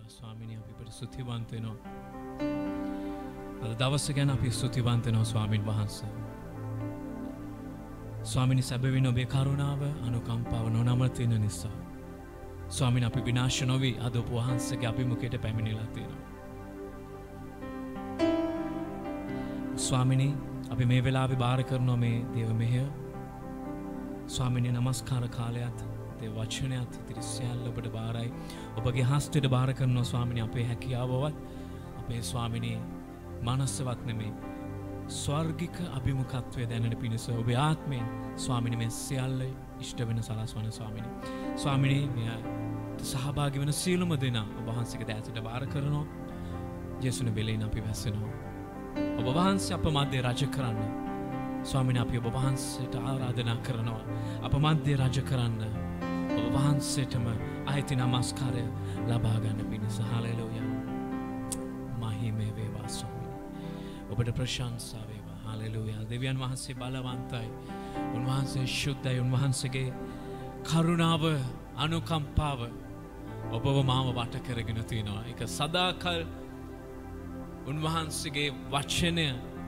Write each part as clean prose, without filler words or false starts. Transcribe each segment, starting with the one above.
ස්වාමිනේ අපි ඔබට ස්තුතිවන්ත වෙනවා. අද දවස ගැන අපි ස්තුතිවන්ත වෙනවා ස්වාමින් වහන්සේ. ස්වාමිනේ සැබවින් ඔබේ කරුණාව අනුකම්පාව නොනවතින නිසා ස්වාමිනේ අපි විනාශ නොවි අද ඔබ වහන්සේගේ අභිමුඛයට පැමිණිලා තියෙනවා. ස්වාමිනේ අපි මේ වෙලාවේ බාර කරනවා මේ දේව මෙහෙය. ස්වාමිනේ නමස්කාර කාලයත් දේව වචනයත් ඉතිරි සියල්ල ඔබට බාරයි. ඔබගේ හස්තයට බාර කරනවා ස්වාමිනේ අපේ හැකියාවවත් අපේ ස්වාමිනේ මනසවත් නෙමේ ස්වර්ගික අභිමුඛත්වයේ දැනෙන පිණිස ඔබේ ආත්මයෙන් ස්වාමිනේ මේ සියල්ල ඉෂ්ට වෙන සලස්වන ස්වාමිනේ. ස්වාමිනේ මේ සහභාගී වෙන සියලුම දෙනා ඔබ වහන්සේගේ දෑතට බාර කරනවා. යේසුනේ වෙලෙන් අපි වැස්සෙනවා. ඔබ වහන්සේ අප මැදේ රජ කරන්න. ස්වාමිනේ අපි ඔබ වහන්සේට ආරාධනා කරනවා. අප මැදේ රජ කරන්න. ඔබ වහන්සේටම ආයති නමස්කාරය ලබා ගන්න පිණිස හාලෙලූයා. මහිමේ වේවා ස්වාමිනේ. ඔබට ප්‍රශංසා වේවා. හාලෙලූයා. දෙවියන් වහන්සේ බලවන්තයි. උන්වහන්සේ ශුද්ධයි. උන්වහන්සේගේ කරුණාව අනුකම්පාව ඔබව මාව වට කරගෙන තියෙනවා. ඒක සදාකල් උන්වහන්සේගේ වචනය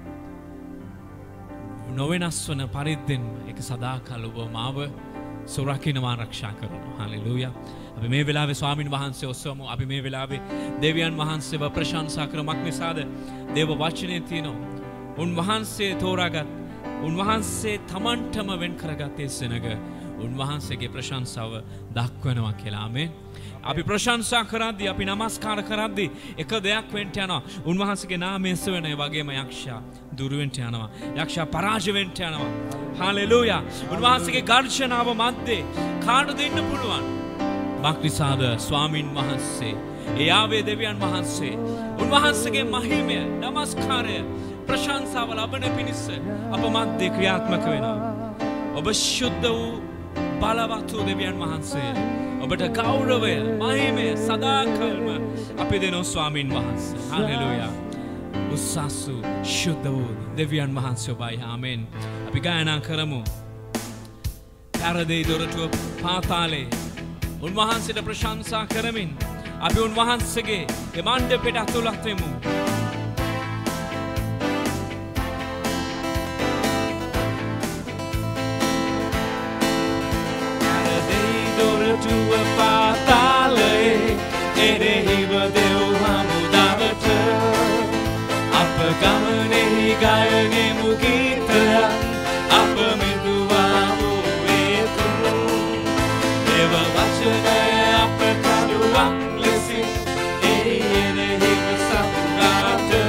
නොවෙනස් වන පරිද්දෙන් ඒක සදාකල් ඔබ මාව සුරකින්නවා ආරක්ෂා කරනවා. හාලෙලූයා. අපි මේ වෙලාවේ ස්වාමින් වහන්සේ ඔස්සවමු. අපි මේ වෙලාවේ දෙවියන් වහන්සේව ප්‍රශංසා කරමක් නිසාද දේව වචනේ තියෙනවා. උන්වහන්සේ තෝරාගත් උන්වහන්සේ තමන්ටම වෙන් කරගත්තේ සෙනග උන්වහන්සේගේ ප්‍රශංසාව දක්වනවා කියලා. ආමේන්. අපි ප්‍රශංසා කරද්දී අපි නමස්කාර කරද්දී එක දෙයක් වෙන්න යනවා. උන්වහන්සේගේ නාමයෙන් සෙවන ඒ වගේම යක්ෂයා දුර වෙන්න යනවා. යක්ෂයා පරාජය වෙන්න යනවා. හාලෙලූයා. උන්වහන්සේගේ ගර්ජනාව මැද්දේ කාටද ඉන්න පුළුවන්? මක්නිසාද ස්වාමින් වහන්සේ ඒ ආවේ දෙවියන් වහන්සේ උන්වහන්සේගේ මහිමය නමස්කාරය ප්‍රශංසාව ලබන පිණිස අප මැද්දේ ක්‍රියාත්මක වෙනවා. ඔබ ශුද්ධ වූ බලවත් වූ දෙවියන් වහන්සේ ඔබට ගෞරවය මහිමය සදාකල්ම අපි දෙනෝ ස්වාමින් වහන්සේ. හාලෙලූයා. උසස්සු ශුද්ධ වූ දෙවියන් වහන්සේ ඔබයි. ආමෙන්. අපි ගායනා කරමු. පෙරදෙයි දොරටුව පාතාලේ උන්වහන්සේට ප්‍රශංසා කරමින් අපි උන්වහන්සේගේ ඒ මණ්ඩපයට ඇතුළත් වෙමු. To a fatale, erehiva deu hamudavata. Apa gamane gayane mugita, apa meduva muetu. Deva vachana apa kaduang lesi, erehiva samudavata.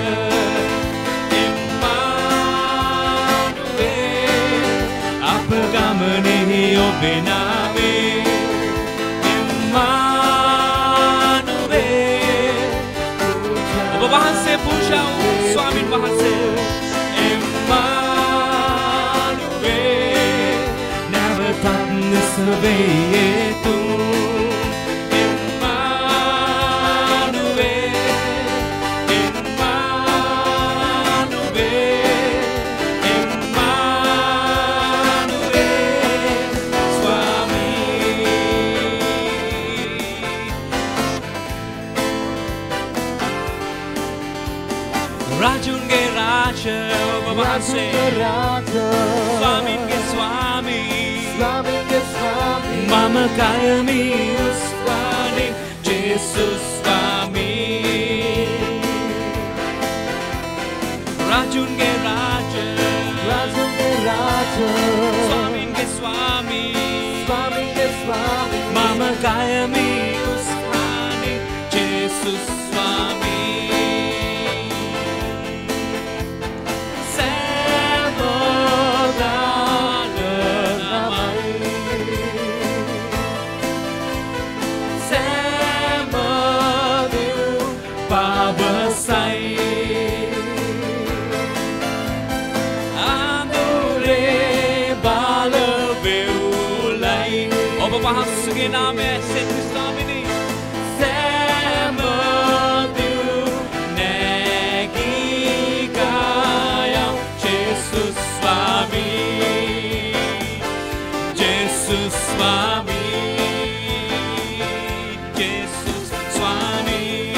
Emmanuel, apa gamane obename. වහන්සේ පූජා වූ ස්වාමින් වහන්සේ Emmanuel නැවතත් නිසවෙයතු රාජුන්ගේ රාජ ඔබ වහන්සේ ස්වාමින්ගේ ස්වාමී මම කයමි උස්වානි ජේසුස් ස්වාමී රාජුන්ගේ රාජ ස්වාමින්ගේ ස්වාමී මම කයමි උස්වානි ජේසුස් වහන්සේගේ නාමය සෙත් ස්වාමිනේ සෑමදු නැගී ගායම් ජේසුස් ස්වාමී ජේසුස් ස්වාමී ජේසුස් ස්වාමී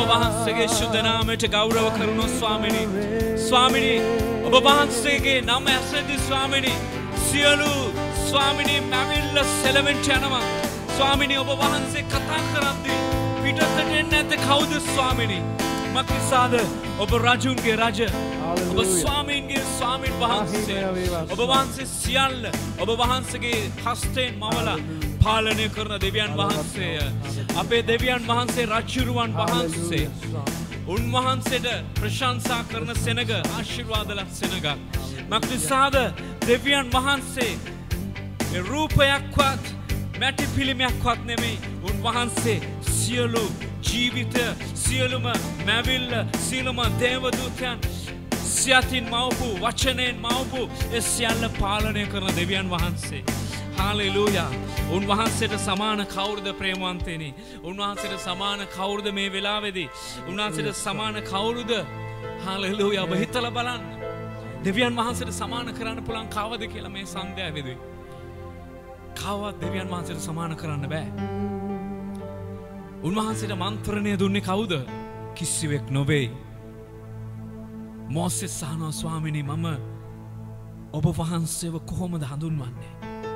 වහන්සේගේ ශුද්ධ නාමයට ගෞරව කරනු ස්වාමිනී. ස්වාමිනී ඔබ වහන්සේගේ නම ඇසෙද්දී ස්වාමිනී සියලු ස්වාමිනී මැවිල්ල සෙලවෙන්න යනවා. ස්වාමිනී ඔබ වහන්සේ කතා කරද්දී පිටතට එන්නේ නැත්තේ කවුද ස්වාමිනී? මක්නිසාද ඔබ රජුන්ගේ රජ, ඔබ ස්වාමීන්ගේ ස්වාමීන් වහන්සේ, ඔබ වහන්සේ සියල්ල ඔබ වහන්සේගේ හස්තයෙන් මවලා පාලනය කරන දෙවියන් වහන්සේය. අපේ දෙවියන් වහන්සේ රජුරුවන් වහන්සේ. උන්වහන්සේට ප්‍රශංසා කරන සෙනග ආශිර්වාදලත් සෙනගක්. මක්නිසාද දෙවියන් වහන්සේ රූපයක්වත් මැටි පිළිමයක්වත් නෙමෙයි. උන්වහන්සේ සියලු ජීවිත, සියලුම මැවිල්ල, සියලුම දේවදූතයන් සියතින් මවපු, වචනයෙන් මවපු ඒ සියල්ල පාලනය කරන දෙවියන් වහන්සේ. හාලෙලූයා. උන්වහන්සේට සමාන කවුරුද ප්‍රේමවන්තේනි? උන්වහන්සේට සමාන කවුරුද මේ වෙලාවේදී? උන්වහන්සේට සමාන කවුරුද? හාලෙලූයා. ඔබ හිතලා බලන්න. දෙවියන් වහන්සේට සමාන කරන්න පුළුවන් කවද කියලා මේ සන්ධ්‍යාවේදී. කවවත් දෙවියන් වහන්සේට සමාන කරන්න බෑ. උන්වහන්සේට මන්ත්‍රණය දුන්නේ කවුද? කිසිවෙක් නොවේ. මෝසෙස් අහනවා ස්වාමිනී මම ඔබ වහන්සේව කොහොමද හඳුන්වන්නේ?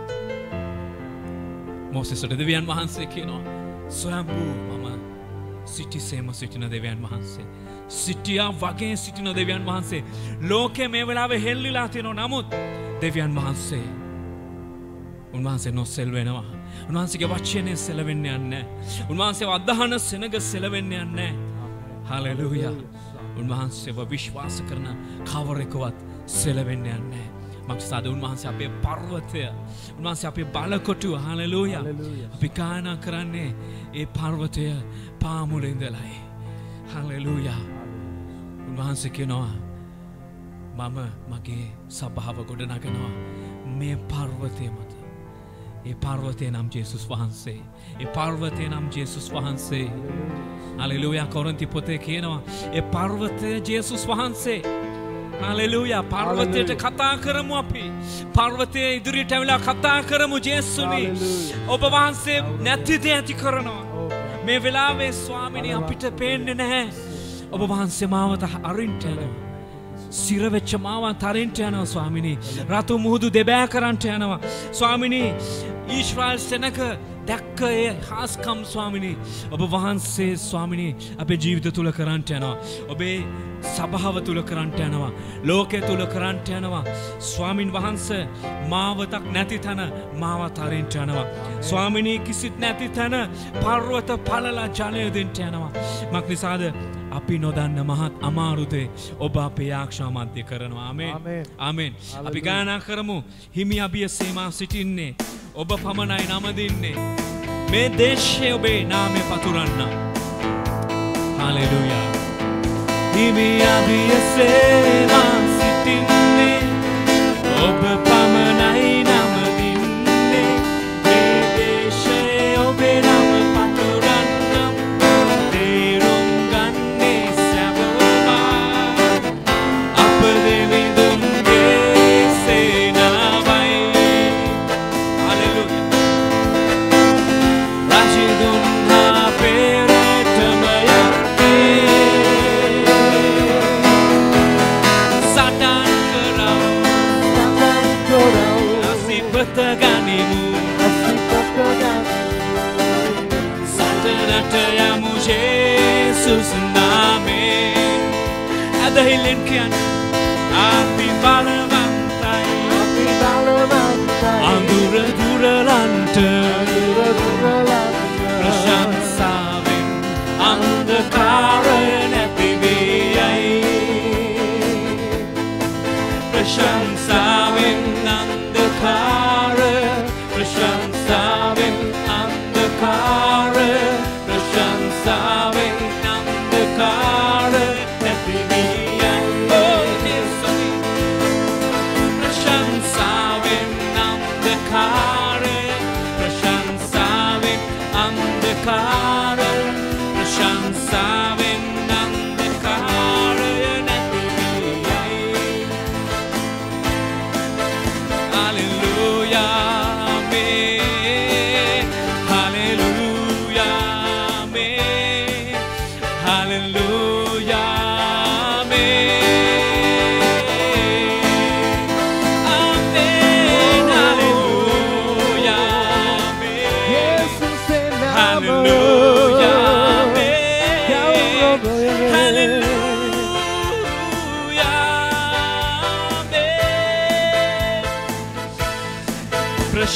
මෝසෙස්ට දෙවියන් වහන්සේ කියනවා ස්වයංභූ මම සිටිසේම සිටින දෙවියන් වහන්සේ. සිටියා වගේ සිටින දෙවියන් වහන්සේ. ලෝකේ මේ වෙලාවේ හෙල්ලිලා තියෙනවා. නමුත් දෙවියන් වහන්සේ උන්වහන්සේ නොසෙල් වෙනවා. උන්වහන්සේගේ වචනේ සෙලවෙන්නේ නැහැ. උන්වහන්සේව අදහන සෙනග සෙලවෙන්නේ නැහැ. හalleluya. උන්වහන්සේව විශ්වාස කරන කවරෙකුවත් සෙලවෙන්නේ නැහැ. මක්සාද උන්වහන්සේ අපේ පර්වතය, උන්වහන්සේ අපේ බලකොටුව. හalleluya. අපි ගායනා කරන්නේ ඒ පර්වතය පාමුල ඉඳලායි. හalleluya. උන්වහන්සේ කියනවා මම මගේ සභාව ගොඩනගනවා මේ පර්වතය මත. ඒ පර්වතය නම් ජේසුස් වහන්සේ. ඒ පර්වතය නම් ජේසුස් වහන්සේ. හalleluya. කොරින්ති පොතේ කියනවා ඒ පර්වතය ජේසුස් වහන්සේ. හalleluya. පර්වතයට කතා කරමු අපි. පර්වතයේ ඉදිරියට ඇවිල්ලා කතා කරමු ජේසුනි. ඔබ වහන්සේ නැති දේ ඇති කරනවා. මේ වෙලාවේ ස්වාමිනී අපිට පේන්නේ නැහැ. ඔබ වහන්සේ මාවත අරින්ට යනවා. සිරවෙච්ච මාවත් අරින්ට යනවා ස්වාමිනී. රතු මුහුදු දෙබෑ කරන්ට යනවා ස්වාමිනී. ඊශ්‍රායල් සෙනක දැක්ක ඒ හාස්කම් ස්වාමිනී ඔබ වහන්සේ ස්වාමිනී අපේ ජීවිත තුල කරන්ට යනවා. ඔබේ සභාව තුල කරන්ට යනවා. ලෝකයේ තුල කරන්ට යනවා. ස්වාමින් වහන්සේ මාවතක් නැති තැන මාවත් අරින්ට යනවා. ස්වාමිනී කිසිත් නැති තැන පර්වත පළලා ජලය දෙන්න යනවා. මක්නිසාද අපි නොදන්න මහත් අමාරුදේ ඔබ අපේ ආක්ෂා මැද කරනවා. ආමේන්. ආමේන්. අපි ගායනා කරමු. හිමි අබිය සීමා සිටින්නේ ඔබ පමණයි නම දින්නේ. මේ දේශයේ ඔබේ නාමය පතුරන්න. හalleluya. හිමි අබිය සීමා සිටින්නේ ඔබ පමණයි නම දින්නේ. මේ දේශයේ ඔබේ නම පතුරන්න. Jesus name adahilin kian api balavantai andura duralante prashansaven andakara nepiviyai prashansaven andakara prashansaven andakara prashansaven andakara nepiviyai oh Jesus prashansaven andakara prashansaven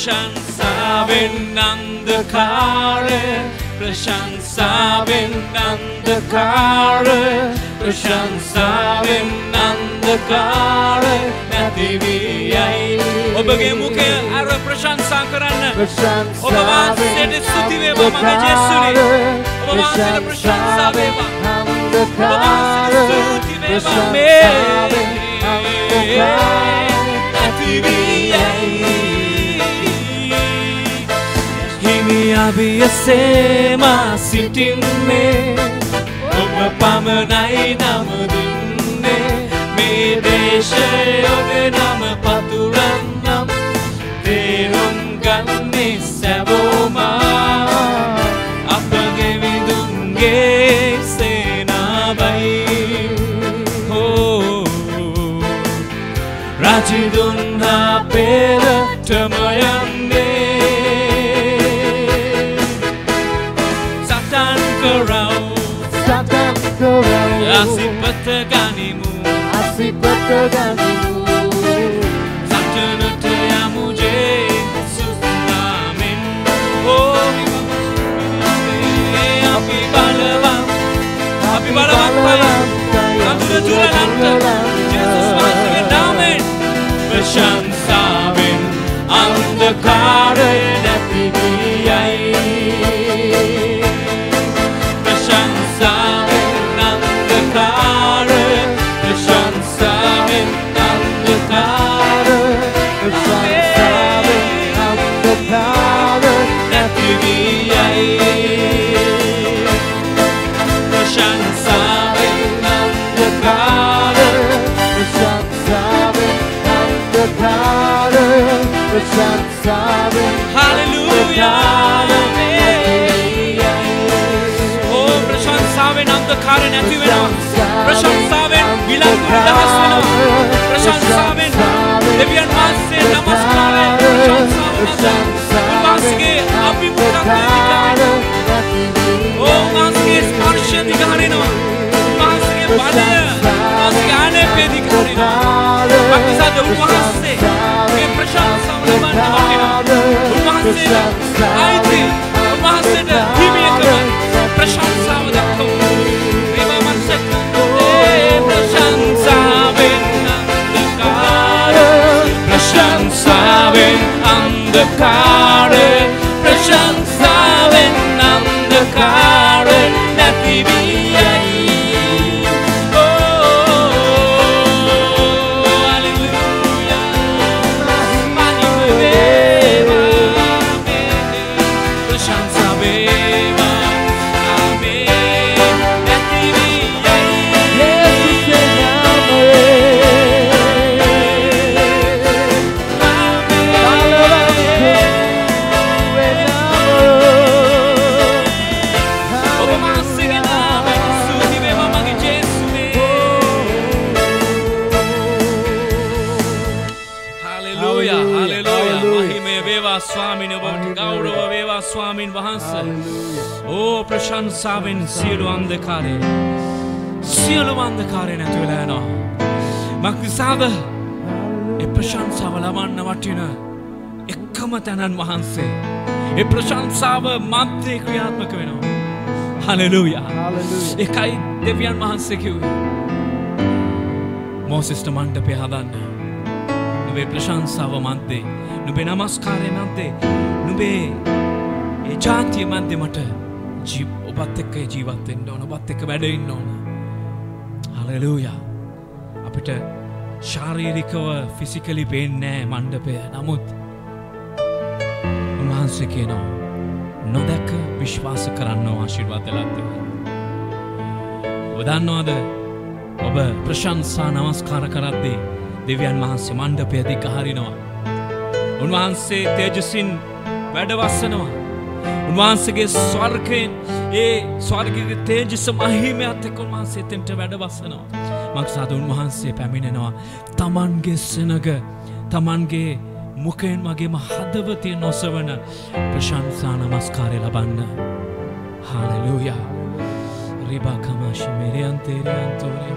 प्रशंसाවෙන් අන්ධකාරය प्रशंसाවෙන් අන්ධකාරය प्रशंसाවෙන් අන්ධකාරය නැති වී යයි ඔබගේ මුඛය අර ප්‍රශංසා කරන්න ඔබ වහන්සේට ස්තුති වේවා මගේ ජේසුනේ ඔබ වහන්සේට ප්‍රශංසා වේවා ඔබ වහන්සේට ස්තුති වේවා මේ නැති වී යයි හිමි අභියසේ මා සිටින්නේ ඔබ පමණයි නම දුන්නේ මේ දේශයේ ඔබ නම පතුරන්නම් තේරුම් ගන්නේ සැවොමා අපගේ විදුන්ගේ සේනාවයි රජිදුන්හා පෙරටම යන්නේ සටන් කරව් අසිපත ගනිමු සටනට යමු ජේසුස් නාමෙන් අපි බලවත් අඳුර තුලන්ට ජේසුස් වහන්සේගේ නාමෙන් ප්‍රශංසාවෙන් අන්ධකාරය නැති වී යයි ප්‍රශංසාවෙන් අන්ධකාරය ප්‍රශංසාවෙන් අන්ධකාරය නැති වී යයි ප්‍රශංසාවෙන් අන්ධකාරය Hallelujah. Oh, ප්‍රශංසාවෙන් අන්ධකාරය නැති වෙනවා. ප්‍රශංසාවෙන් විලංගු දහස් වෙනවා. ප්‍රශංසාවෙන් දෙවියන් වහන්සේ නමස්කාරය ප්‍රශංසාවන්ගේ අභිමුඛත්වය දිගහරිනවා. Oh, වහන්සේගේ ස්පර්ශය දිගහරිනවා. වහන්සේගේ බලය වහන්සේගේ ආනපය දිගහරිනවා. මක්නිසාද උන්වහන්සේ මේ ප්‍රශංසාව ලබන්න වටිනවා. උන්වහන්සේට ආයිති උන්වහන්සේට හිමියකම ප්‍රශංසාව දක්වමු. ඒවා මනසක ප්‍රශංසාවෙන් අන්ධකාරය ප්‍රශංසාවෙන් අන්ධකාරය ප්‍රශංසාවෙන් අන්ධකාරය නැති වී යයි ස්වාමීන් වහන්සේ ඕ ප්‍රශංසාවෙන් සියලු අන්ධකාරය නැති වෙලා යනවා. මක්නිසාද ඒ ප්‍රශංසාව ලබන්න වටින එකම තැනන් වහන්සේ ඒ ප්‍රශංසාව මැද්දේ ක්‍රියාත්මක වෙනවා. හලෙලූයා. ඒකයි දෙවියන් වහන්සේ කිව්වේ මෝසෙස්ට මණ්ඩපය හදන්න. නුඹේ ප්‍රශංසාව මැද්දේ නුඹේ නමස්කාරය මැද්දේ නුඹේ ඒ ජාතිය මැද්දේ මට ඔබත් එක්ක ජීවත් වෙන්න ඕන ඔබත් එක්ක වැඩ ඉන්න ඕන. හලෙලූයා. අපිට ශාරීරිකව ෆිසිකලි පේන්නේ නැහැ මණ්ඩපය. නමුත් උන්වහන්සේ කියනවා නොදැක විශ්වාස කරන්න ආශිර්වාද ලැබෙන්න. ඔබ දන්නවද ඔබ ප්‍රශංසා නමස්කාර කරද්දී දෙවියන් වහන්සේ මණ්ඩපය දිග හරිනවා. උන්වහන්සේ තේජසින් වැඩවසනවා. උන්වහන්සේගේ ස්වර්ගයෙන් ඒ ස්වර්ගයේ තේජස මහිමයත් එක්ක උන්වහන්සේ තෙන්ට වැඩවසනවා. මක්සාද උන්වහන්සේ පැමිණෙනවා තමන්ගේ සෙනග තමන්ගේ මුඛයෙන් වගේම හදවතේ නොසවන ප්‍රශංසා නමස්කාරය ලබන්න. හාලෙලූයා. රිබා කමාෂි මෙරියන් තේරියන් තෝරේ.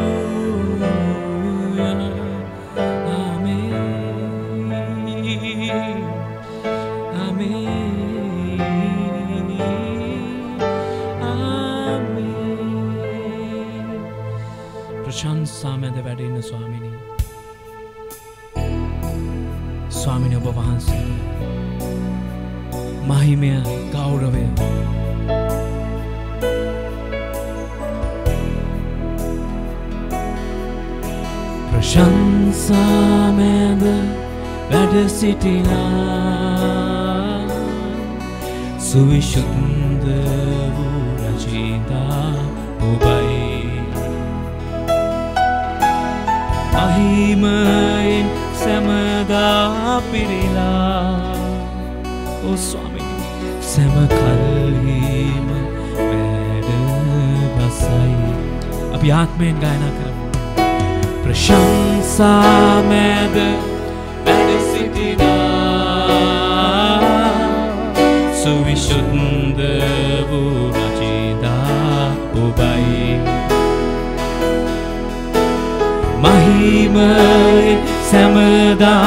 හාලෙලූයා. ආමේන්. ප්‍රශංසා මැද වැඩ ඉන්න ස්වාමිනී. ස්වාමිනී ඔබ වහන්සේට මහිමය ගෞරවය ප්‍රශංසා මැද වැඩ සිටිනා සුවිශුද්ධ වූ රචිතා ඔබයි. මහිමයෙන් සැමදා පිරිලා ඕ ස්වාමිනී සැම කල්හිම වැඩ බසයි. අපි ආත්මයෙන් ගායනා කරමු. ප්‍රශංසා මැද වැඩ සිටිනා සුවිශුද්ධ වූ රචිතා ඔබයි. මහිමයෙන් සැමදා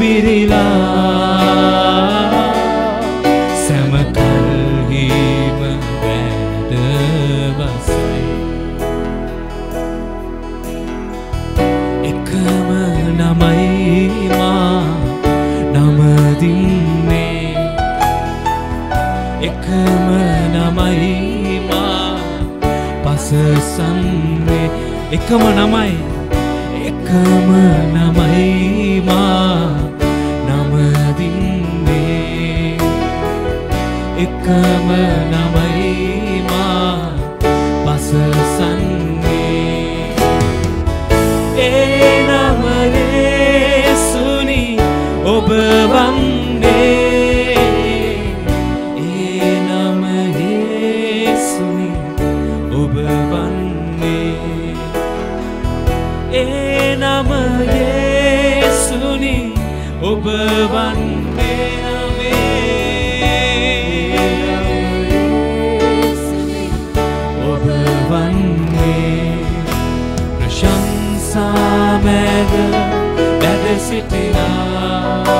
පිරිලා සැම කල්හිම වැඩ බසයි. එකම නමයි මා නමදින්නේ එකම නමයි මා පසසන්නේ එකම නමයි එකම නමයි මා නමදින්නේ එකම නමයි මා පසසන්නේ ඒ නම යේසුනි ඔබ වන්නේ ඒ නම යේසුනි ඔබ වන්නේ ඒ නම යේසුනි ඔබ වන්නේ ඔබ වන්නේ ප්‍රශංසා මැද වැඩ සිටිනා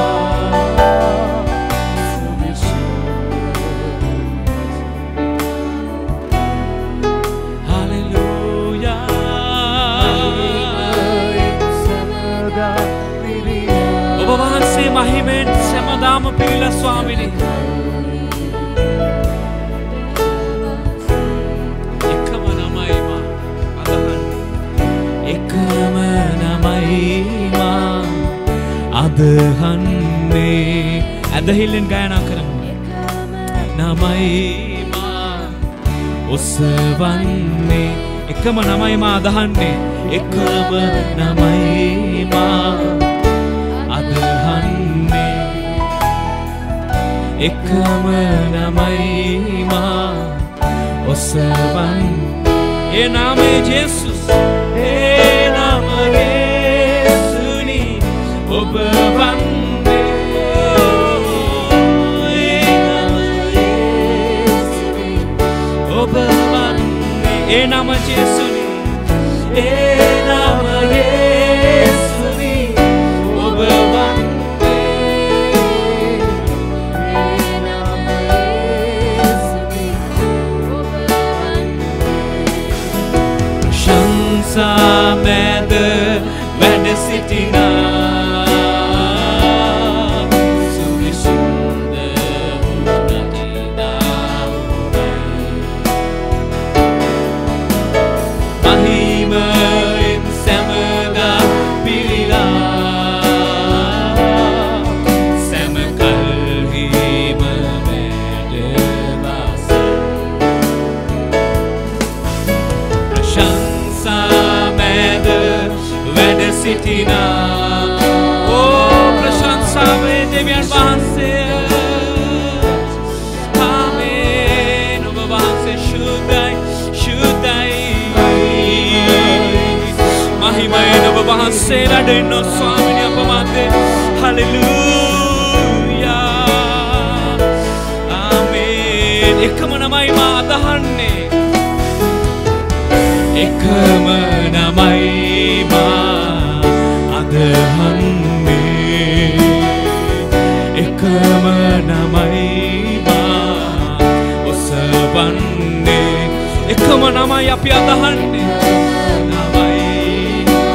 මහිමෙන් සැමදාම පිරිලා ස්වාමිනී එකම නමයි මා අදහන්නේ එකම නමයි මා අදහන්නේ ඇදහිල්ලෙන් ගායනා කරමු. නමයි මා ඔසවන්නේ එකම නමයි මා අදහන්නේ එකම නමයි මා අදහන්නේ එකම නමයි මා ඔසවන්නේ ඒ නාමයේ ජේසුස් ඒ නාම යේසුනි ඔබ වන්නේ ඒ නාම යේසුනි ඔබ වන්නේ ඒ නාම ජේසුනි ඒ නාම යේසුනි ඔබ ප්‍රශංසා මැද වැඩ සිටිනා සුවිශුද්ධ වූ රචිතා මහිමයෙන් සැමදා පිරිලා සැම කල්හිම වැඩ බසයි. වැඩ සිටිනා ඕ ප්‍රශංසාවේ දෙවියන් වහන්සේ ආමේන් ඔබ වහන්සේ ශුද්ධයි මහිමයෙන් ඔබ වහන්සේ රැඳෙන්න ස්වාමිනේ අප මැද හලෙලූයා ආමේන් එකම නමයි මා අදහන්නේ එකම නමයි මා අදහන්නේ එකම නමයි මා ඔසවන්නේ එකම නමයි අපි අදහන්නේ නමයි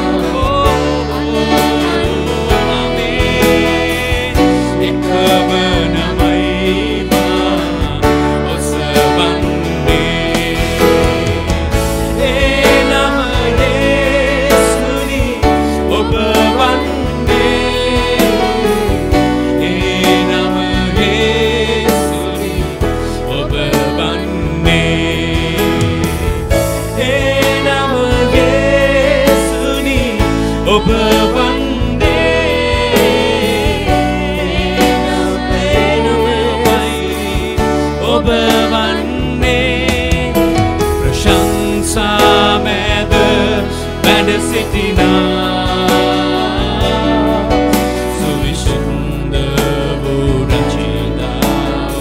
ඔබ වන්නේ ප්‍රශංසා මැද වැඩ සිටිනා සුවිසුන්ද වූ රචිතා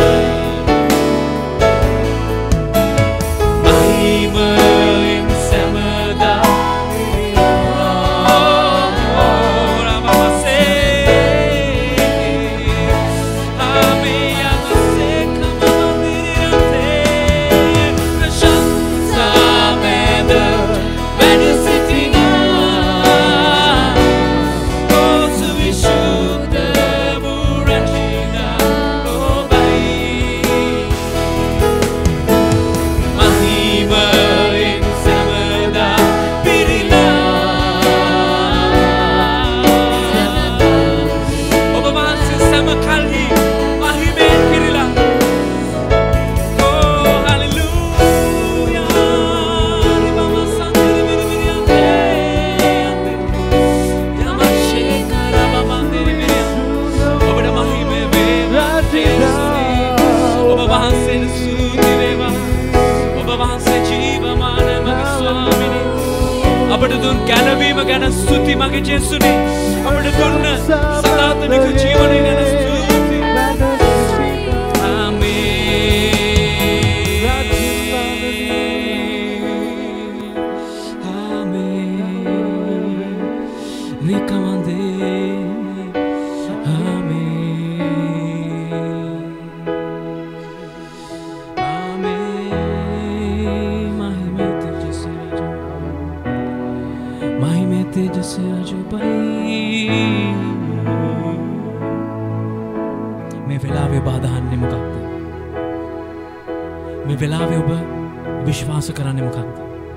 මහිමයෙන් සැමදා ගැනවීම ගැන ස්තුති මගේ ජේසුනේ අපට දුන්න සදාතනික ජීවනය ගැන ස්තුති ආමේන් ආමේන් නිකමන්දේ तेजसे अजूबाई මේ වෙලාවේ බාධාන්නේ මොකක්ද? මේ වෙලාවේ ඔබ විශ්වාස කරන්නේ මොකක්ද?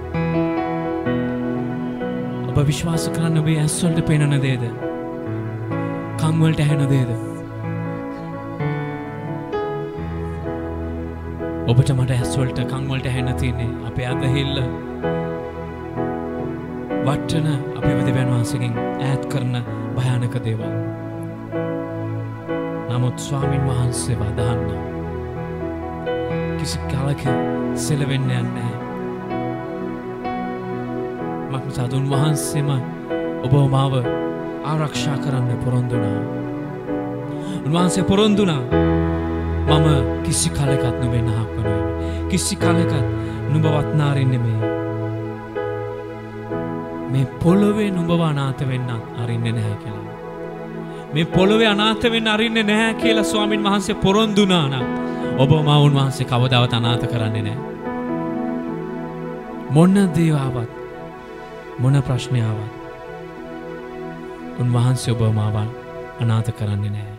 ඔබ විශ්වාස කරන්නේ ඔබේ ඇස් වලට පේනන දේද? කන් වලට ඇහෙන දේද? ඔබට මට ඇස් වලට කන් වලට ඇහෙන තියෙන්නේ අපේ අදහිල්ල වටන අපේ දෙවියන් වහන්සේගෙන් ඈත් කරන භයානක දේවල්. නමුත් ස්වාමින් වහන්සේ වදාන්න කිසි කාලයක සෙලවෙන්නේ නැහැ. මක්නිසාද උන්වහන්සේම ඔබ මාව ආරක්ෂා කරන්න පොරොන්දු වුණා. උන්වහන්සේ පොරොන්දු වුණා මම කිසි කාලයකත් නුඹේ නහක් වෙන්නේ. කිසි කාලයකත් නුඹ වත්නාරින් නෙමෙයි. මේ පොළොවේ නුඹව අනාථ වෙන්න අරින්නේ නැහැ කියලා. මේ පොළොවේ අනාථ වෙන්න අරින්නේ නැහැ කියලා ස්වාමින් වහන්සේ පොරොන්දු වුණා නම් ඔබ මා උන්වහන්සේ කවදාවත් අනාථ කරන්නේ නැහැ. මොන දේ ආවත් මොන ප්‍රශ්න ආවත් උන්වහන්සේ ඔබ මාව අනාථ කරන්නේ නැහැ.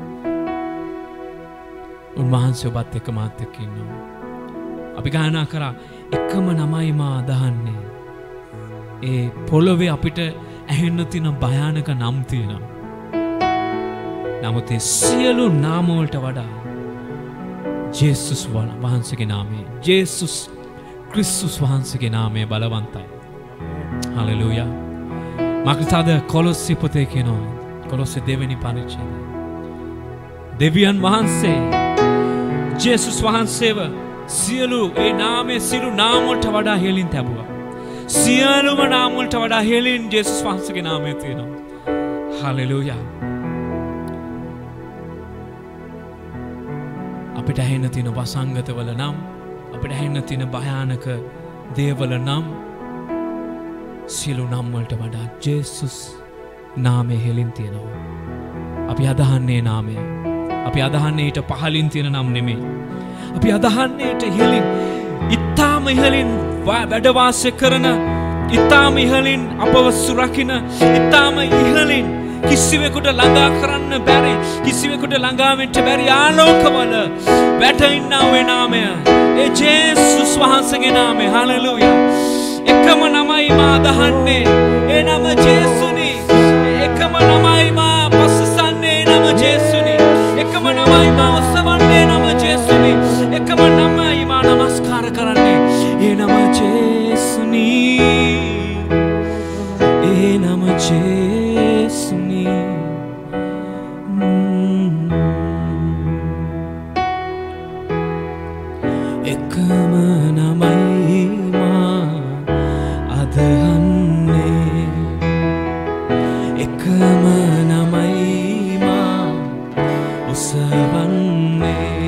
උන්වහන්සේ ඔබත් එක්ක මාත් එක්ක ඉන්නවා. අපි ගායනා කරා එකම නමයි මා අදහන්නේ. ඒ පොළොවේ අපිට ඇහෙන්න තියෙන භයානක නම් තියෙනවා. නමුත් ඒ සියලු නාම වලට වඩා ජේසුස් වහන්සේගේ නාමය, ජේසුස් ක්‍රිස්තුස් වහන්සේගේ නාමය බලවන්තයි. හලෙලූයා. මක්නිසාද කොලොස්සේ පොතේ කියනවා, කොලොස්සේ දෙවෙනි පරිච්ඡේදය. දෙවියන් වහන්සේ ජේසුස් වහන්සේව සියලු ඒ නාමයේ සියලු නාම වලට වඩා හෙලින් තැබුවා. සියලුම නාම වලට වඩා හෙලින් ජේසුස් වහන්සේගේ නාමය තියෙනවා. හලෙලූයා. අපිට ඇහෙන්න තියෙන වසංගතවල නම්, අපිට ඇහෙන්න තියෙන භයානක දේවල නම් සියලු නම් වලට වඩා ජේසුස් නාමය හෙලින් තියෙනවා. අපි අදහන්නේ නාමය. අපි අදහන්නේ ඊට පහලින් තියෙන නම් නෙමෙයි. අපි අදහන්නේ ඊට ඉහළින්, ඊටාම ඉහළින් වැඩ වාසය කරන, ඊටාම ඉහළින් අපව සුරකින්න, ඊටාම ඉහළින් කිසිවෙකුට ළඟා කරන්න බැරි, කිසිවෙකුට ළඟා වෙන්න බැරි ආලෝකවල වැටෙනා වේ නාමය. ඒ ජේසුස් වහන්සේගේ නාමය. හලෙලූයා. එකම නමයි මා අදහන්නේ. ඒ නම ජේසුනි. එකම නමයි මා පස්සන්නේ. ඒ නම ජේසුනි. එකම නමයි මා ඔසවන්නේ. ඒ නම ජේසුනි. එකම නමයි මා නමස්කාර කරන්නේ. ඒ නම ජේසුනි. ඒ නම එකම නමයි මා අදහන්නේ එකම නමයි මා උසවන්නේ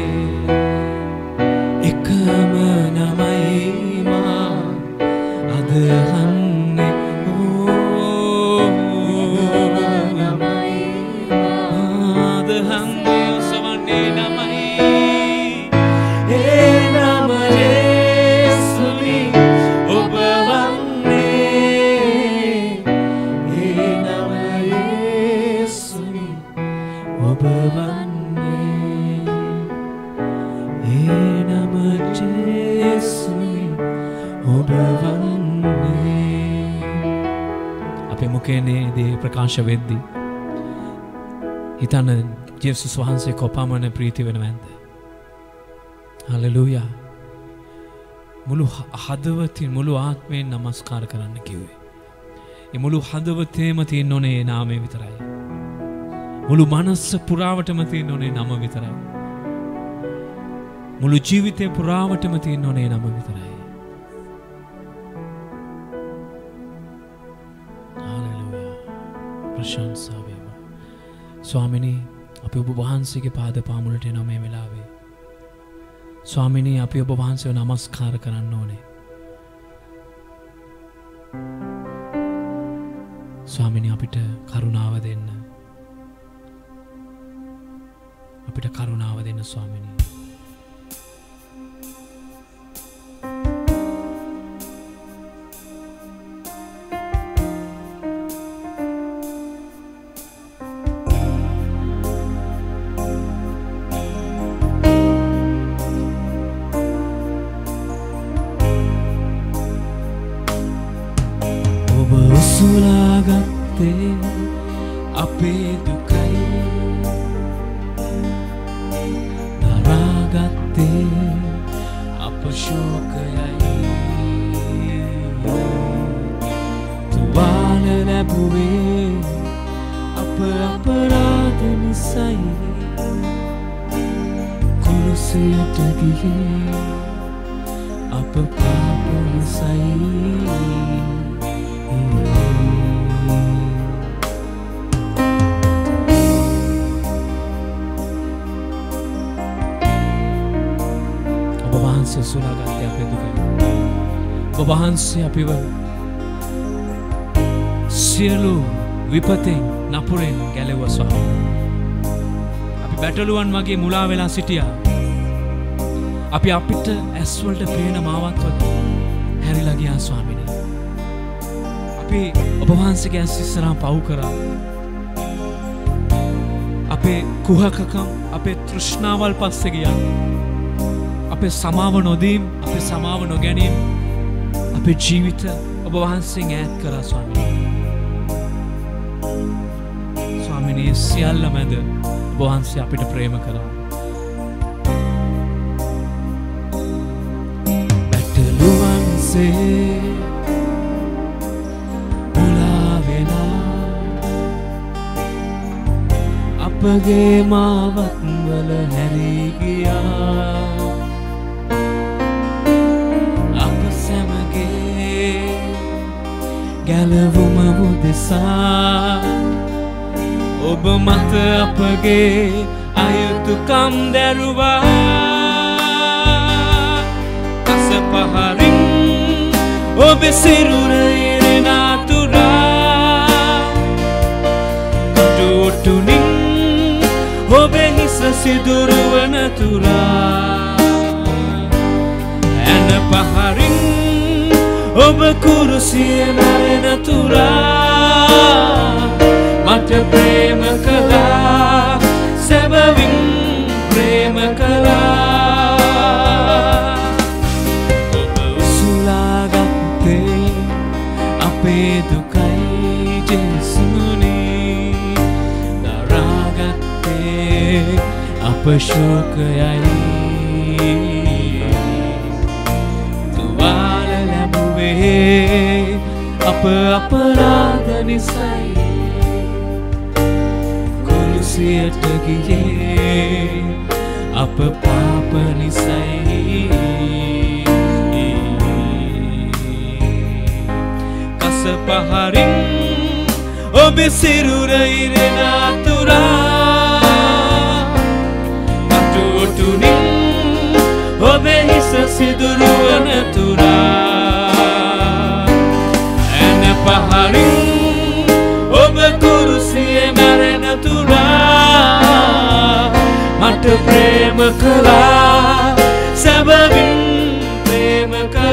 එකම නමයි මා අදහන්නේ අදහන්නේ උසවන්නේ නමයි ඒ නම යේසුනි ඔබ වන්නේ ඒ නම යේසුනි ඔබ වන්නේ ඒ නම යේසුනි ඔබ වන්නේ අපේ මුඛයේ දේ ප්‍රකාශ වෙද්දී හිතන්න ජේසුස් වහන්සේ කොපමණ ප්‍රීති වෙනවද හලෙලූයා මුළු හදවතින් මුළු ආත්මයෙන් නමස්කාර කරන්න කිව්වේ ඒ මුළු හදවතේම තියෙන්න ඕනේ ඒ නාමය විතරයි මුළු මනස පුරාවටම තියෙන්න ඕනේ නම විතරයි මුළු ජීවිතේ පුරාවටම තියෙන්න ඕනේ නම විතරයි හලෙලූයා ප්‍රශංසා වේවා ස්වාමිනී අපි ඔබ වහන්සේගේ පාද පාමුලට එනවා මේ වෙලාවේ ස්වාමිනී අපි ඔබ වහන්සේව නමස්කාර කරන්න ඕනේ ස්වාමිනී අපිට කරුණාව දෙන්න අපිට කරුණාව දෙන්න ස්වාමිනී සුලාගත්තේ අපේ දුකයි දරාගත්තේ අප ශෝකයයි තුවාල ලැබුවේ අප අපරාධ නිසයි කුරුසයට ගියේ අප පාප නිසයි සුලාගත්තේ අපේ දුකයි ඔබ වහන්සේ අපිව සියලු විපතෙන් නපුරෙන් ගැලෙව්වා ස්වාමී අපි බැටළුවන් වගේ මුලා වෙලා සිටියා අපි අපිට ඇස් වලට පේන මාවත් වගේ හැරිලා ගියා ස්වාමිනේ අපි ඔබ වහන්සේගේ ඇස් ඉස්සරහා පව් කරා අපේ කුහකකම් අපේ තෘෂ්ණාවල් පස්සේ ගියා අපේ සමාව නොදීම් අපේ සමාව නොගැනීම් අපේ ජීවිත ඔබ වහන්සේගෙන් ඈත් කරා ස්වාමිනේ සියල්ල මැද ඔබ වහන්සේ අපිට ප්‍රේම කරා බැටළුවන්සේ මුලා වෙලා අපගේ මාවත් වල හැරී ගියා ගැලවුම උදෙසා ඔබ මත අපගේ අයුතුකම් දැරුවා කස පහරින් ඔබ සිරුර ඉරෙන අතුරා කටුවටුනින් ඔබ හිස සිදුරුවන තුරා ඇන පහරින් ඔබ කුරුසිය මැරෙන තුරා මට ප්‍රේම කළා සැබවින් ප්‍රේම කළා ඔබ උසුලාගත්තේ අපේ දුකයි ජේසුනි දරාගත්තේ අප ශෝකයයි අප අපරාධ නිසයි කුරුසියට ගියේ අප පාප නිසයි පහරින් ඔබ සිරුර ඉරෙන අතුරා අටුවටුනින් ඔබ හිස සිදුරුවන තුරා ඇන පහරින් ඔබ කුරුසියේ මැරෙන තුරා මට ප්‍රේම කළා සැබවින් ප්‍රේම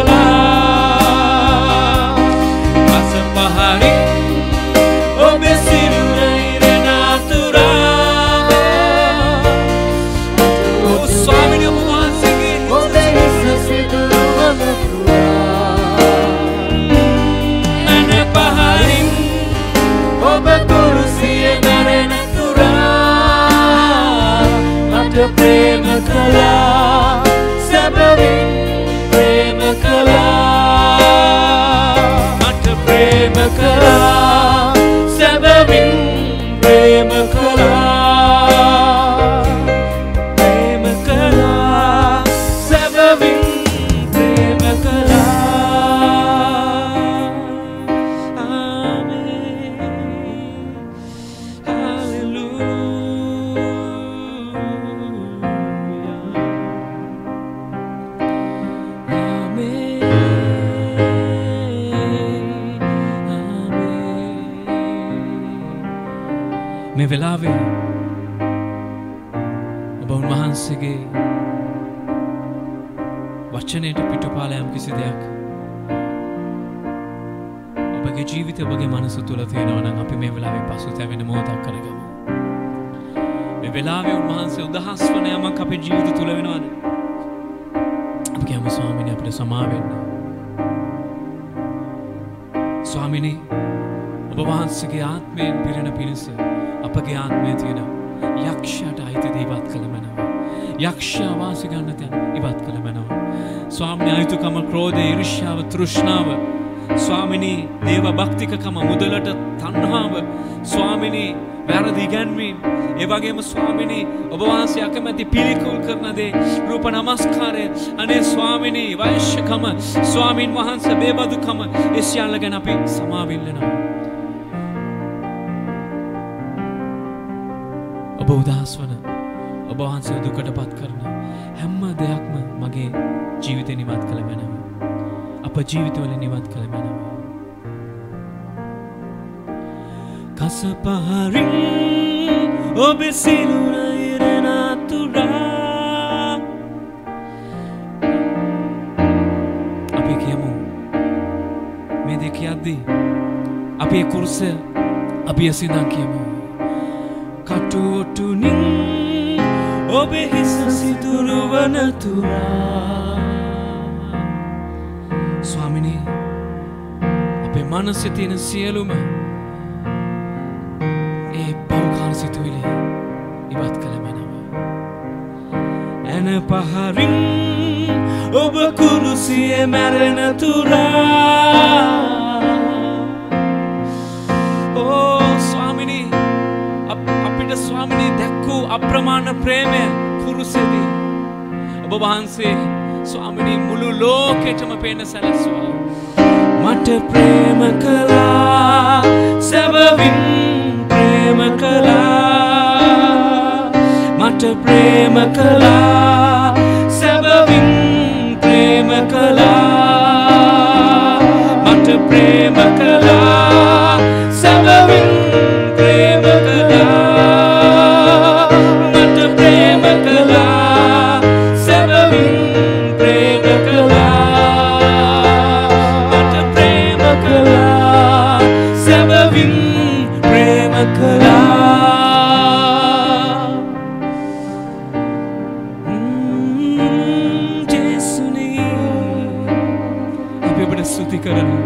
කළා පස පහරින් ඔබ සිරුර ඉරෙන අතුරා ඔබ ස්වාමිනේ ඔබ වහන්සේගේ ඔබ හිස සිදුරුවන තුරා ඇන පහරින් ඔබ කුරුසියේ මැරෙන තුරා මට ප්‍රේම කළා සැබවින් ප්‍රේම කළා මට ප්‍රේම කළා සැබවින් ප්‍රේම කළා ප්‍රේම කළා සැබවින් ප්‍රේම කළා ආමේන් මේ වෙලාවේ ඔබ උන්වහන්සේගේ වචනයට පිටුපාලා යම් කිසි දෙයක් ඔබගේ ජීවිතය ඔබගේ මනස තුළ තියෙනවා නම් අපි මේ වෙලාවේ පසුතැවෙන මොහොතක් කරගමු. මේ වෙලාවේ උන්වහන්සේ උදහස් වන යමක් අපේ ජීවිත තුළ වෙනවද? අපි කියමු ස්වාමීනි අපිට සමා වෙන්න. ස්වාමීනි ඔබ වහන්සේගේ ආත්මයෙන් පිරෙන පිණිස අපගේ ආත්මයේ තියෙන යක්ෂයාට අයිති දේ ඉවත් කළ මැනව. යක්ෂයා වාසි ගන්න තැන ඉවත් කළ මැනව. ස්වාමීනි අයිතුකම, ක්‍රෝධය, ඊර්ෂ්‍යාව, තෘෂ්ණාව, ස්වාමීනි දේව භක්තිකකම, මුදලට තණ්හාව, ස්වාමීනි වැරදි ඉගැන්වීම, ඒ වගේම ස්වාමීනි ඔබ වහන්සේ අකමැති පිළිකුල් කරන දේ, රූප නමස්කාරය, අනේ ස්වාමීනි වෛශ්‍යකම, ස්වාමීන් වහන්සේ බේබදුකම, ඒ සියල්ල ගැන අපි සමාවිල්ලනවා. ඔබ උදහස් වන ඔබ වහන්සේ දුකට පත් කරන හැම දෙයක්ම මගේ ජීවිතේ නිවත් කළ මැනව. අප ජීවිතවල නිවත් කළ මැනව. කස පහරින් ඔබ සිරුර ඉරෙන අතුරා අපි කියමු මේ දෙක යද්දී අපි කුරුස අපි සිඳන් කියමු කටුවටුනින් ඔබ හිස සිදුරුවන තුරා ස්වාමිනේ අපේ මනසේ තියෙන සියලුම ඒ පව්කාර සිතුවිලි ඉවත් කළ මැනව. ඇන පහරින් ඔබ කුරුසියේ මැරෙන තුරා ඕ ස්වාමිනේ අපිට ස්වාමිනේ දැක්කූ අප්‍රමාණ ප්‍රේමය කුරුසේදී ඔබ වහන්සේ ස්වාමිනේ මුළු ලෝකෙටම පේන සැලැස්වා. මට ප්‍රේම කළා සැබවින් ප්‍රේම කළා මට ප්‍රේම කළා සැබවින් ප්‍රේම කළා මට ප්‍රේම කළා සැබවින් ප්‍රේම කළා මට ප්‍රේම කළා සැබවින් ප්‍රේම කළා මට ප්‍රේම කළා සැබවින් ප්‍රේම කළා ජේසුනේ අපි ඔබට ස්තුති කරනවා.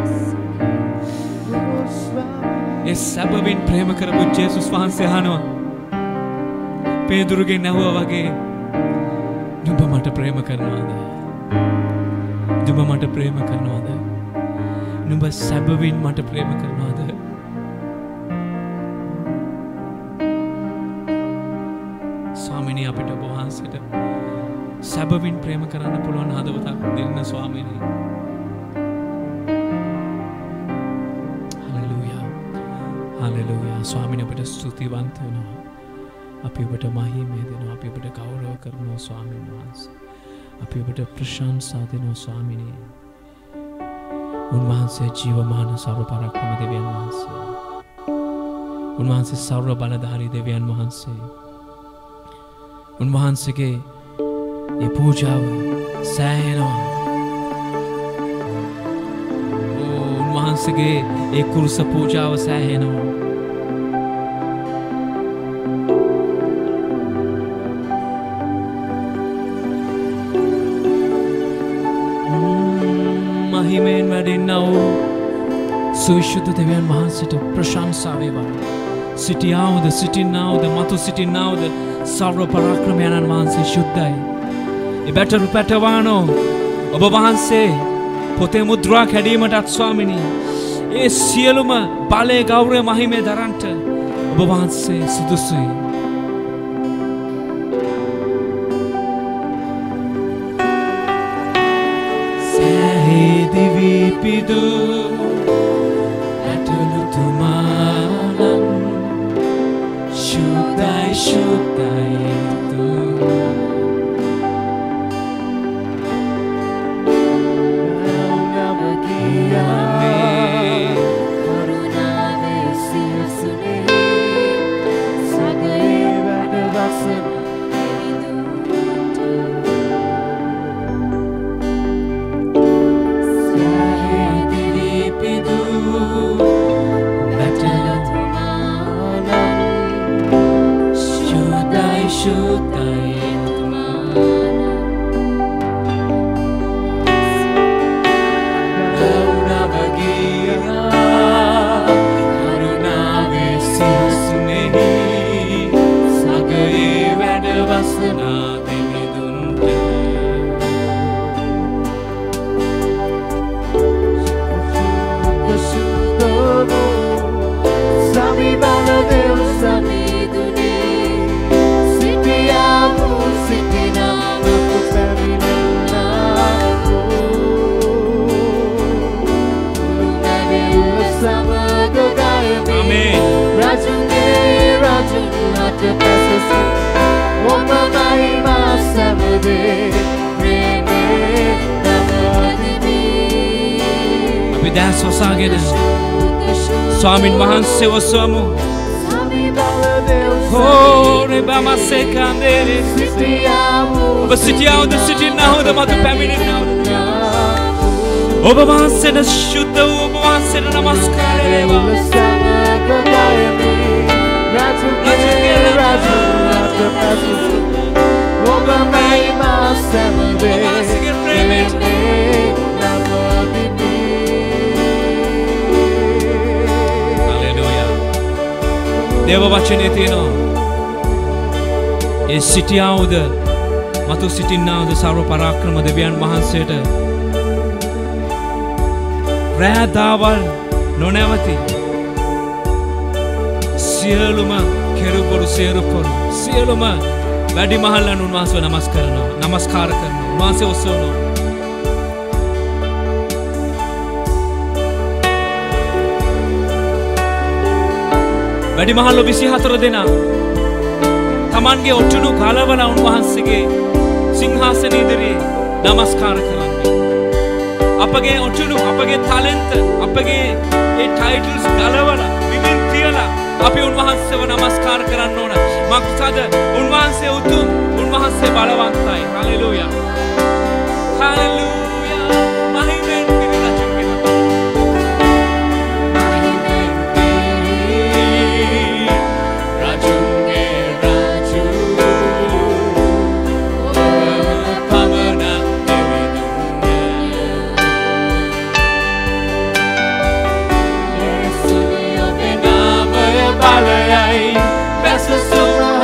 ඒ සැබවින් ප්‍රේම කරපු ජේසුස් වහන්සේ අහනවා පේදුරුගෙන් ඇහුවා වගේ නුඹ මට ප්‍රේම කරනවාද? නුඹ මට ප්‍රේම කරනවාද? නුඹ සැබවින් මට ප්‍රේම කරනවාද? ස්වාමිනී අපිට ඔබ වහන්සේට සැබවින් ප්‍රේම කරන්න පුළුවන් හදවතක් දෙන්න ස්වාමිනී. ස්වාමීන් අපිට ස්තුතිවන්ත වෙනවා. අපි ඔබට මහිමය දෙනවා. අපි ඔබට ගෞරව කරනවා ස්වාමීන් වහන්සේ. අපි ඔබට ප්‍රශංසා දෙනවා ස්වාමීනි. උන්වහන්සේ ජීවමාන සර්ව පරාක්‍රම දෙවියන් වහන්සේ. උන්වහන්සේ සර්ව බලධාරී දෙවියන් වහන්සේ. උන්වහන්සේගේ ඒ පූජාව සෑහෙනවා. උන්වහන්සේගේ ඒ කුරුස පූජාව සෑහෙනවා. මහිමෙන් වැඩෙන්නා වූ සවිශුද්ධ දෙවියන් වහන්සේට ප්‍රශංසා වේවා. සිටියාවද සිටින්නාවද මතු සිටින්නාවද සර්ව පරාක්‍රමයන්න් වහන්සේ ශුද්ධයි. ඒ බැටළු පැටවානෝ ඔබ වහන්සේ පොතේ මුද්‍රා කැඩීමටත් ස්වාමිනී ඒ සියලුම බලය ගෞරවය මහිමය දරන්ට ඔබ වහන්සේ සුදුසුයි. සෑහෙදිවි පිදු ඇටළු තුමාලම් ශුද්ධයි ශුද්ධයි දැස් වසාගෙන ස්වාමින් වහන්සේ වසමු. ඔබ සිටියාවද සිටින්නාවද මතු පැමිණෙන්නාවද ඔබ වහන්සේට ශුද්ධ වූ ඔබ වහන්සේට නමස්කාර වේවා. ඔබ මහිමා සමදේ ප්‍රේමයට දේව වචනේ තියෙනවා. ඒ සිටියාවද මතු සිටින්නාවද සර්ව පරාක්‍රම දෙවියන් වහන්සේට රැඳාවල් නොනැවති සියලුම කෙරුබොරු සේරුපොරු සියලුම වැඩිමහල්ලන් උන්වහන්සේව නමස්කාර කරනවා. උන්වහන්සේ ඔසවනවා. වැඩිමහල්ලෝ 24 දෙනා තමන්ගේ ඔටුනු ගලවලා උන්වහන්සේගේ සිංහාසනයේ ඉදිරියේ නමස්කාර කරන්නේ. අපගේ ඔටුනු අපගේ ටැලන්ට් අපගේ ඒ ටයිටල්ස් ගලවලා විවිධ තියලා අපි උන්වහන්සේව නමස්කාර කරන්න ඕන. මක්සද උන්වහන්සේ උතුම් උන්වහන්සේ බලවන්තයි. හලෙලූයා හලෙලූයා. මහිමෙන්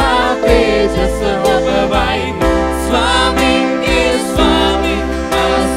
Swami, Swami,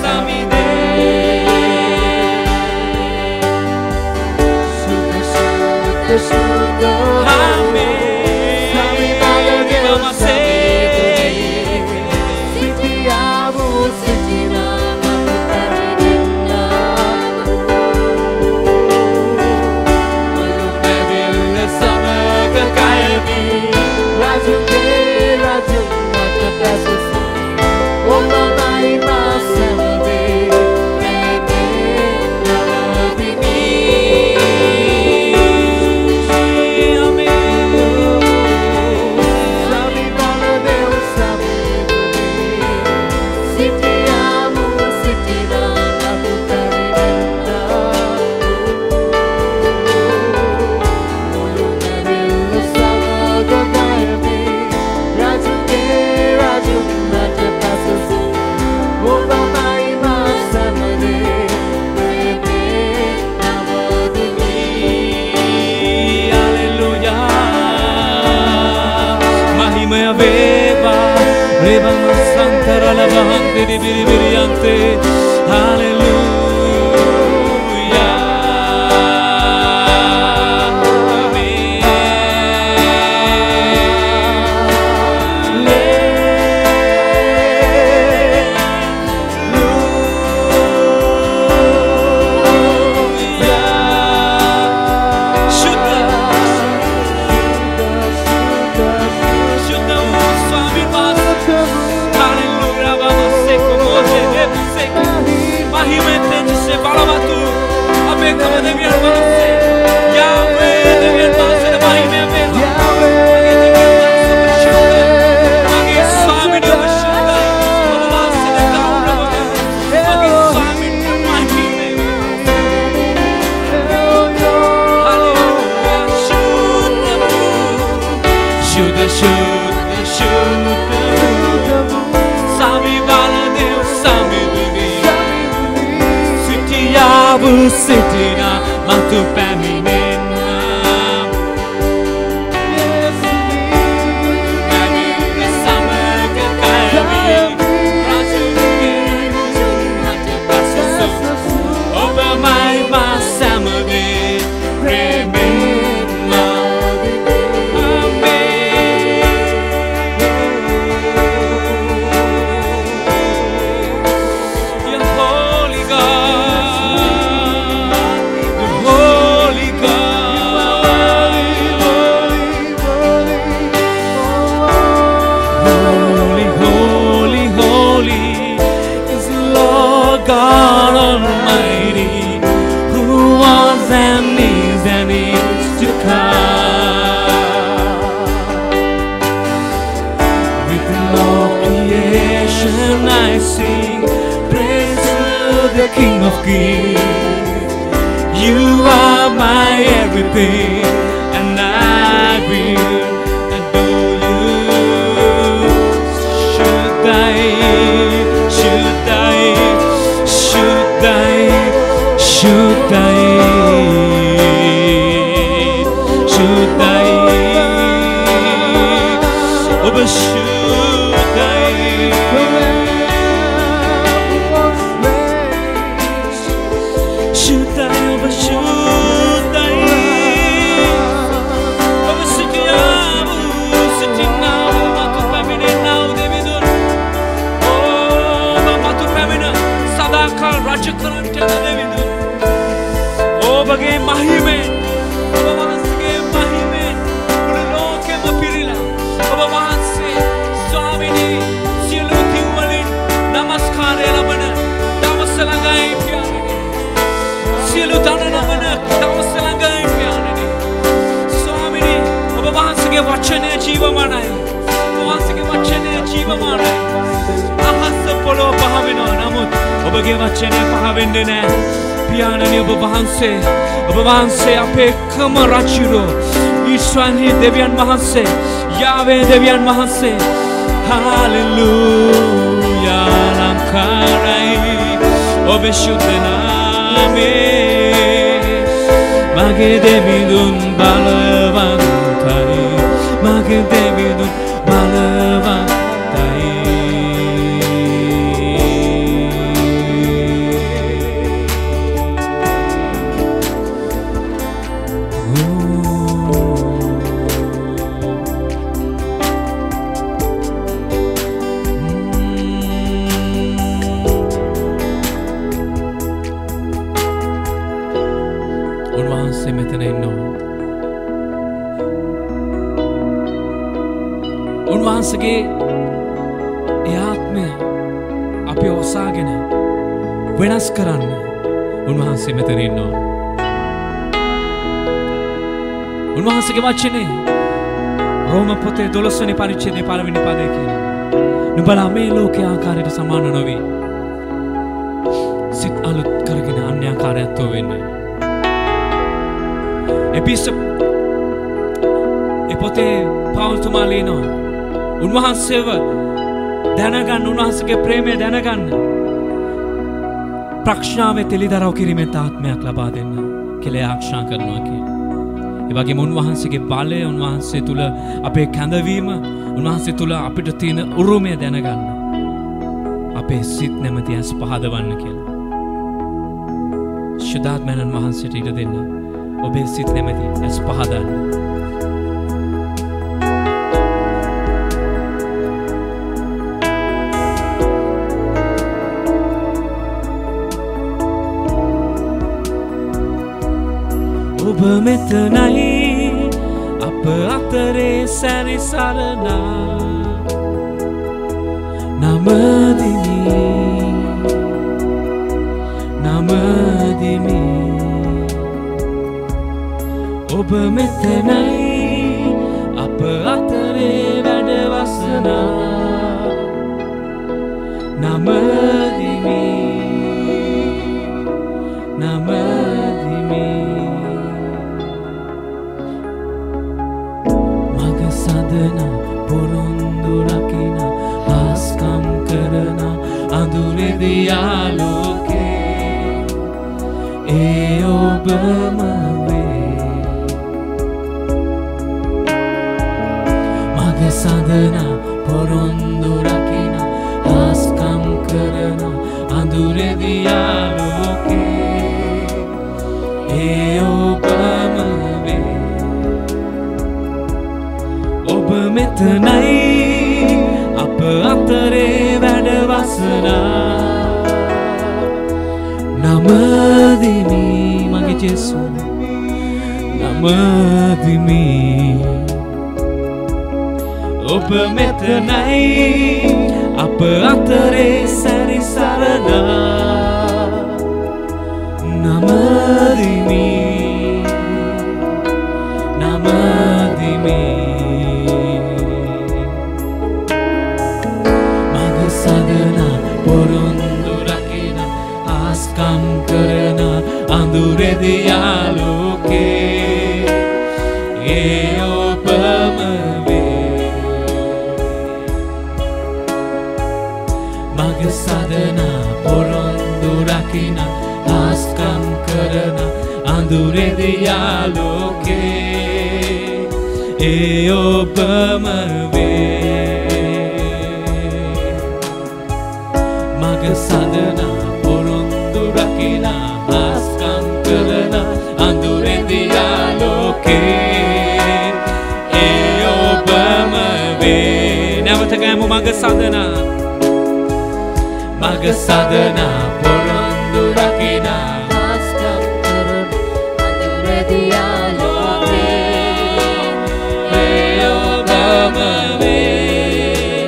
balabande di biriante. Hallelujah. Sitina matu paminena Pamina samaga kalbi Rajuke matu pasaso Oba mai masamade Remena God Almighty, who was and is to come. With all creation I sing praise to the King of Kings. You are my everything, and I will adore you. Should I वचने जीवमानाय वहांसगे वचने जीवमानाय आहस पोलो पहावेनो නමුත් ඔබගේ වචනේ පහවෙන්නේ නැහැ පියාණනි ඔබ වහන්සේ අපේ එකම රජුරෝ ඊශ්වරනි දෙවියන් වහන්සේ යාවේ දෙවියන් වහන්සේ හාලෙලූයා ලංකාරයි ඔබේ ශුද්ධ නාමේ මගේ දෙවිඳුන් බලවන්තයි මගේ දෙවිඳුන් බලවන්තයි උන්වහන්සේ මෙතන ඉන්නවා උන්වහන්සේගේ ඒ ආත්මය අපි ඔසාගෙන වෙනස් කරන්න උන්වහන්සේ මෙතන ඉන්නවා උන්වහන්සේගේ වචනේ රෝම පොතේ 12 වෙනි පරිච්ඡේදයේ 1 වෙනි පදයේ කියනවා නුඹලා මේ ලෝකයේ ආකාරයට සමාන නොවේ සිත අලුත් කරගෙන අන්‍ය ආකාරයක්ව වෙන්න එපොතේ පවුල්තුමා ලියනවා උන්වහන්සේව දැනගන්න උන්වහන්සේගේ ප්‍රේමය දැනගන්න ප්‍රඥාවේ තෙලිදරව් කිරීමෙන් ආත්මයක් ලබා දෙන්න කියලා ආශා කරනවා කියලා. ඒ වගේම උන්වහන්සේගේ බලය උන්වහන්සේ තුල අපේ කැඳවීම උන්වහන්සේ තුල අපිට තියෙන උරුමය දැනගන්න. අපේ සිත් නැමැති ඇස් පහදවන්න කියලා. ශුද්ධාත්මයන් වහන්සේට ඉඩ දෙන්න. ඔබේ සිත් නැමැති ඇස් පහදන්න. ඔබ මෙතනයි අප අතරේ සැරිසරනා නමදිමි ඔබ මෙතනයි අප අතරේ වැඩවසනා නමදිමි මග සදනා පොරොන්දු රකින හාස්කම් කරන අඳුරෙදී ආලෝකේ ඒ ඔබම වේ මග සදනා පොරොන්දු රකින හාස්කම් කරන අඳුරෙදී ආලෝකේ ඒ ඔබම වේ ඔබ මෙතනයි අප අතරේ වැඩවසනා නමදිමි මගේ ජේසු නමදිමි ඔබ මෙතනයි අප අතරේ සැරිසරනා නමදිමි සදනා පොරොන්දු රකින ආස්කම් කරන අඳුරෙදී ආලෝකේ ඒ ඔබම වේ මග සදනා පොරොන්දු රකින ආස්කම් කරන අඳුරෙදී ආලෝකේ ඒ ඔබම වේ සදනා පොරොන්දු රකින ආස්කම් කරන අඳුරෙදී ආලෝකේ ඒ ඔබම වේ නැවත ගෑමු මග සදනා පොරොන්දු රකින ආස්කම් කරන අඳුරෙදී ආලෝකේ ඒ ඔබම වේ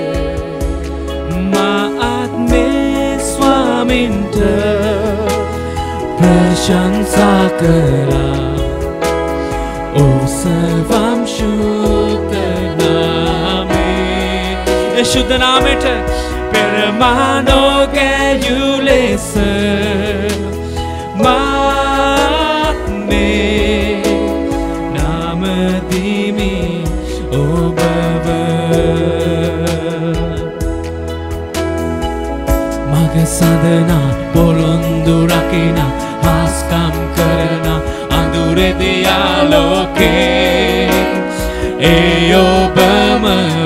ප්‍රශංසා කරා ඔසවම් ශුද්ධ නාමේ ඒ ශුද්ධ නාමයට පෙරමානෝ ගැයූ ලෙස මානේ නමදිමි ඔබව මග සදනා පොරොන්දු රකින ආස්කම් කරන අඳුරෙදී ආලෝකේ ඒ ඔබම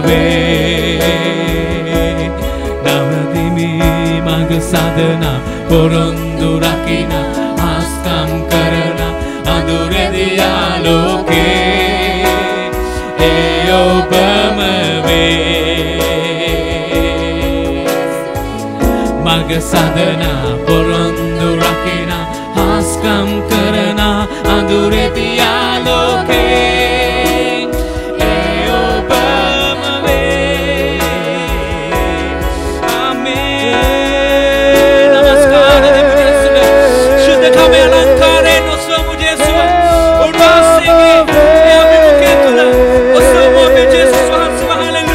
වේ නමදිමි මග සදනා පොරොන්දු රකින ආස්කම් කරන අඳුරෙදී ආලෝකේ ඒ ඔබම වේ මග සදනා පොරොන්දු රකින ආස්කම් කරන අඳුරෙදී ආලෝකේ ඒ ඔබම වේ ආමේන් නමස්කාර शुद्ध කම අලංකාරේ නොසමු ජේසුව උන්වහන්සේගේ අභිමුඛය තුළ ඔසමු අපේ ජේසුස් වහන්සේ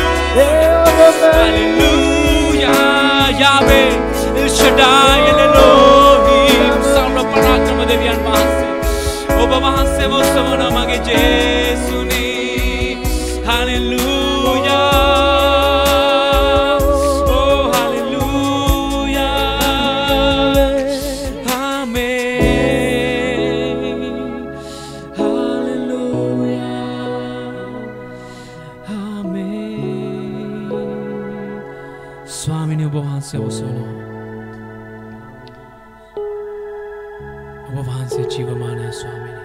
හලෙලූයා යාවේ එල් ෂඩායි එලෝහිම් සර්ව පරාක්‍රම දෙවියන් වහන්සේ ඔබ වහන්සේව ඔබ වහන්සේ ජීවමානයි ස්වාමීනි.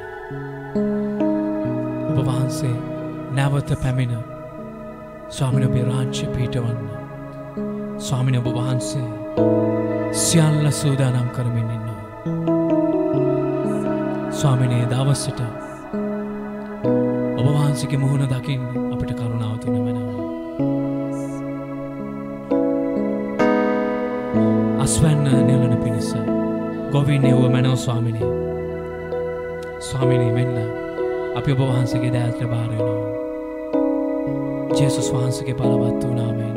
ඔබ වහන්සේ නැවත පැමිණ ස්වාමීනි ඔබේ රාජ්‍ය පිහිටවන්න. ස්වාමීනි ඔබ වහන්සේ සියල්ල සූදානම් කරමින් ඉන්නවා. ස්වාමීනි දවසට ඔබ වහන්සේගේ මුහුණ දකින්න අපිට කරුණාව තුන වෙනවා. අස්වැන්න නෙලන පිණිස ගොවින් එව්ව මැනව ස්වාමීනි. ස්වාමීනි මෙන්න අපි ඔබ වහන්සේගේ දෑල්ට බාර වෙනවා. ජේසුස් වහන්සේගේ බලවත් වූ නාමයෙන්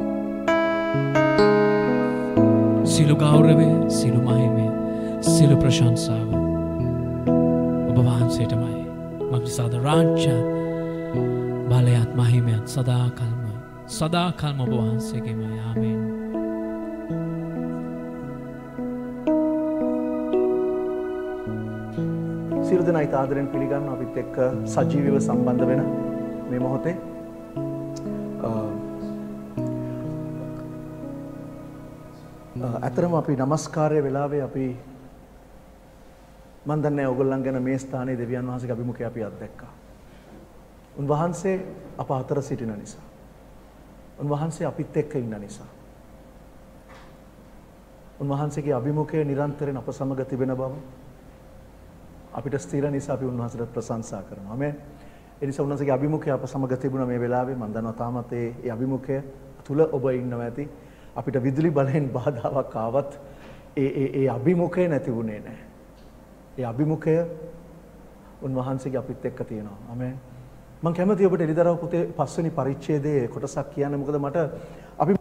සියලු ගෞරවය, සියලු මහිමය, සියලු ප්‍රශංසාව ඔබ වහන්සේටමයි. මක්නිසාද රාජ්‍ය බලයත් මහිමයත් සදාකල්ම ඔබ වහන්සේගේමයි. ආමේන්. සියලු දෙනා ආදරෙන් පිළිගන්නවා අපිත් එක්ක සජීවීව සම්බන්ධ වෙන මේ මොහොතේ. අතරම අපි নমස්කාරය වෙලාවේ අපි මන් දන්නේ ඔයගොල්ලන් ගැන මේ ස්ථානයේ දෙවියන් වහන්සේගේ අභිමුඛය අපි අත්දැක්කා. උන්වහන්සේ අප අතර සිටින නිසා. උන්වහන්සේ අපිත් එක්ක ඉන්න නිසා. උන්වහන්සේගේ අභිමුඛය නිරන්තරයෙන් අප සමග තිබෙන බව අපිට ස්ථිර නිසා අපි උන්වහන්සේට ප්‍රශංසා කරනවා. ආමේන්. ඒ නිසා උන්වහන්සේගේ අභිමුඛය අප සමග තිබුණා මේ වෙලාවේ. මම දන්නවා තාමත් ඒ අභිමුඛය තුල ඔබ ඉන්නවා ඇති. අපිට විදුලි බලයෙන් බාධාවක් ආවත් ඒ අභිමුඛය නැති වුණේ නැහැ. ඒ අභිමුඛය උන්වහන්සේගේ අපිත් එක්ක තියෙනවා. ආමේන්. මම කැමතියි ඔබට එළිදරව් පුතේ 5 වෙනි පරිච්ඡේදයේ කොටසක් කියන්න. මොකද මට අපි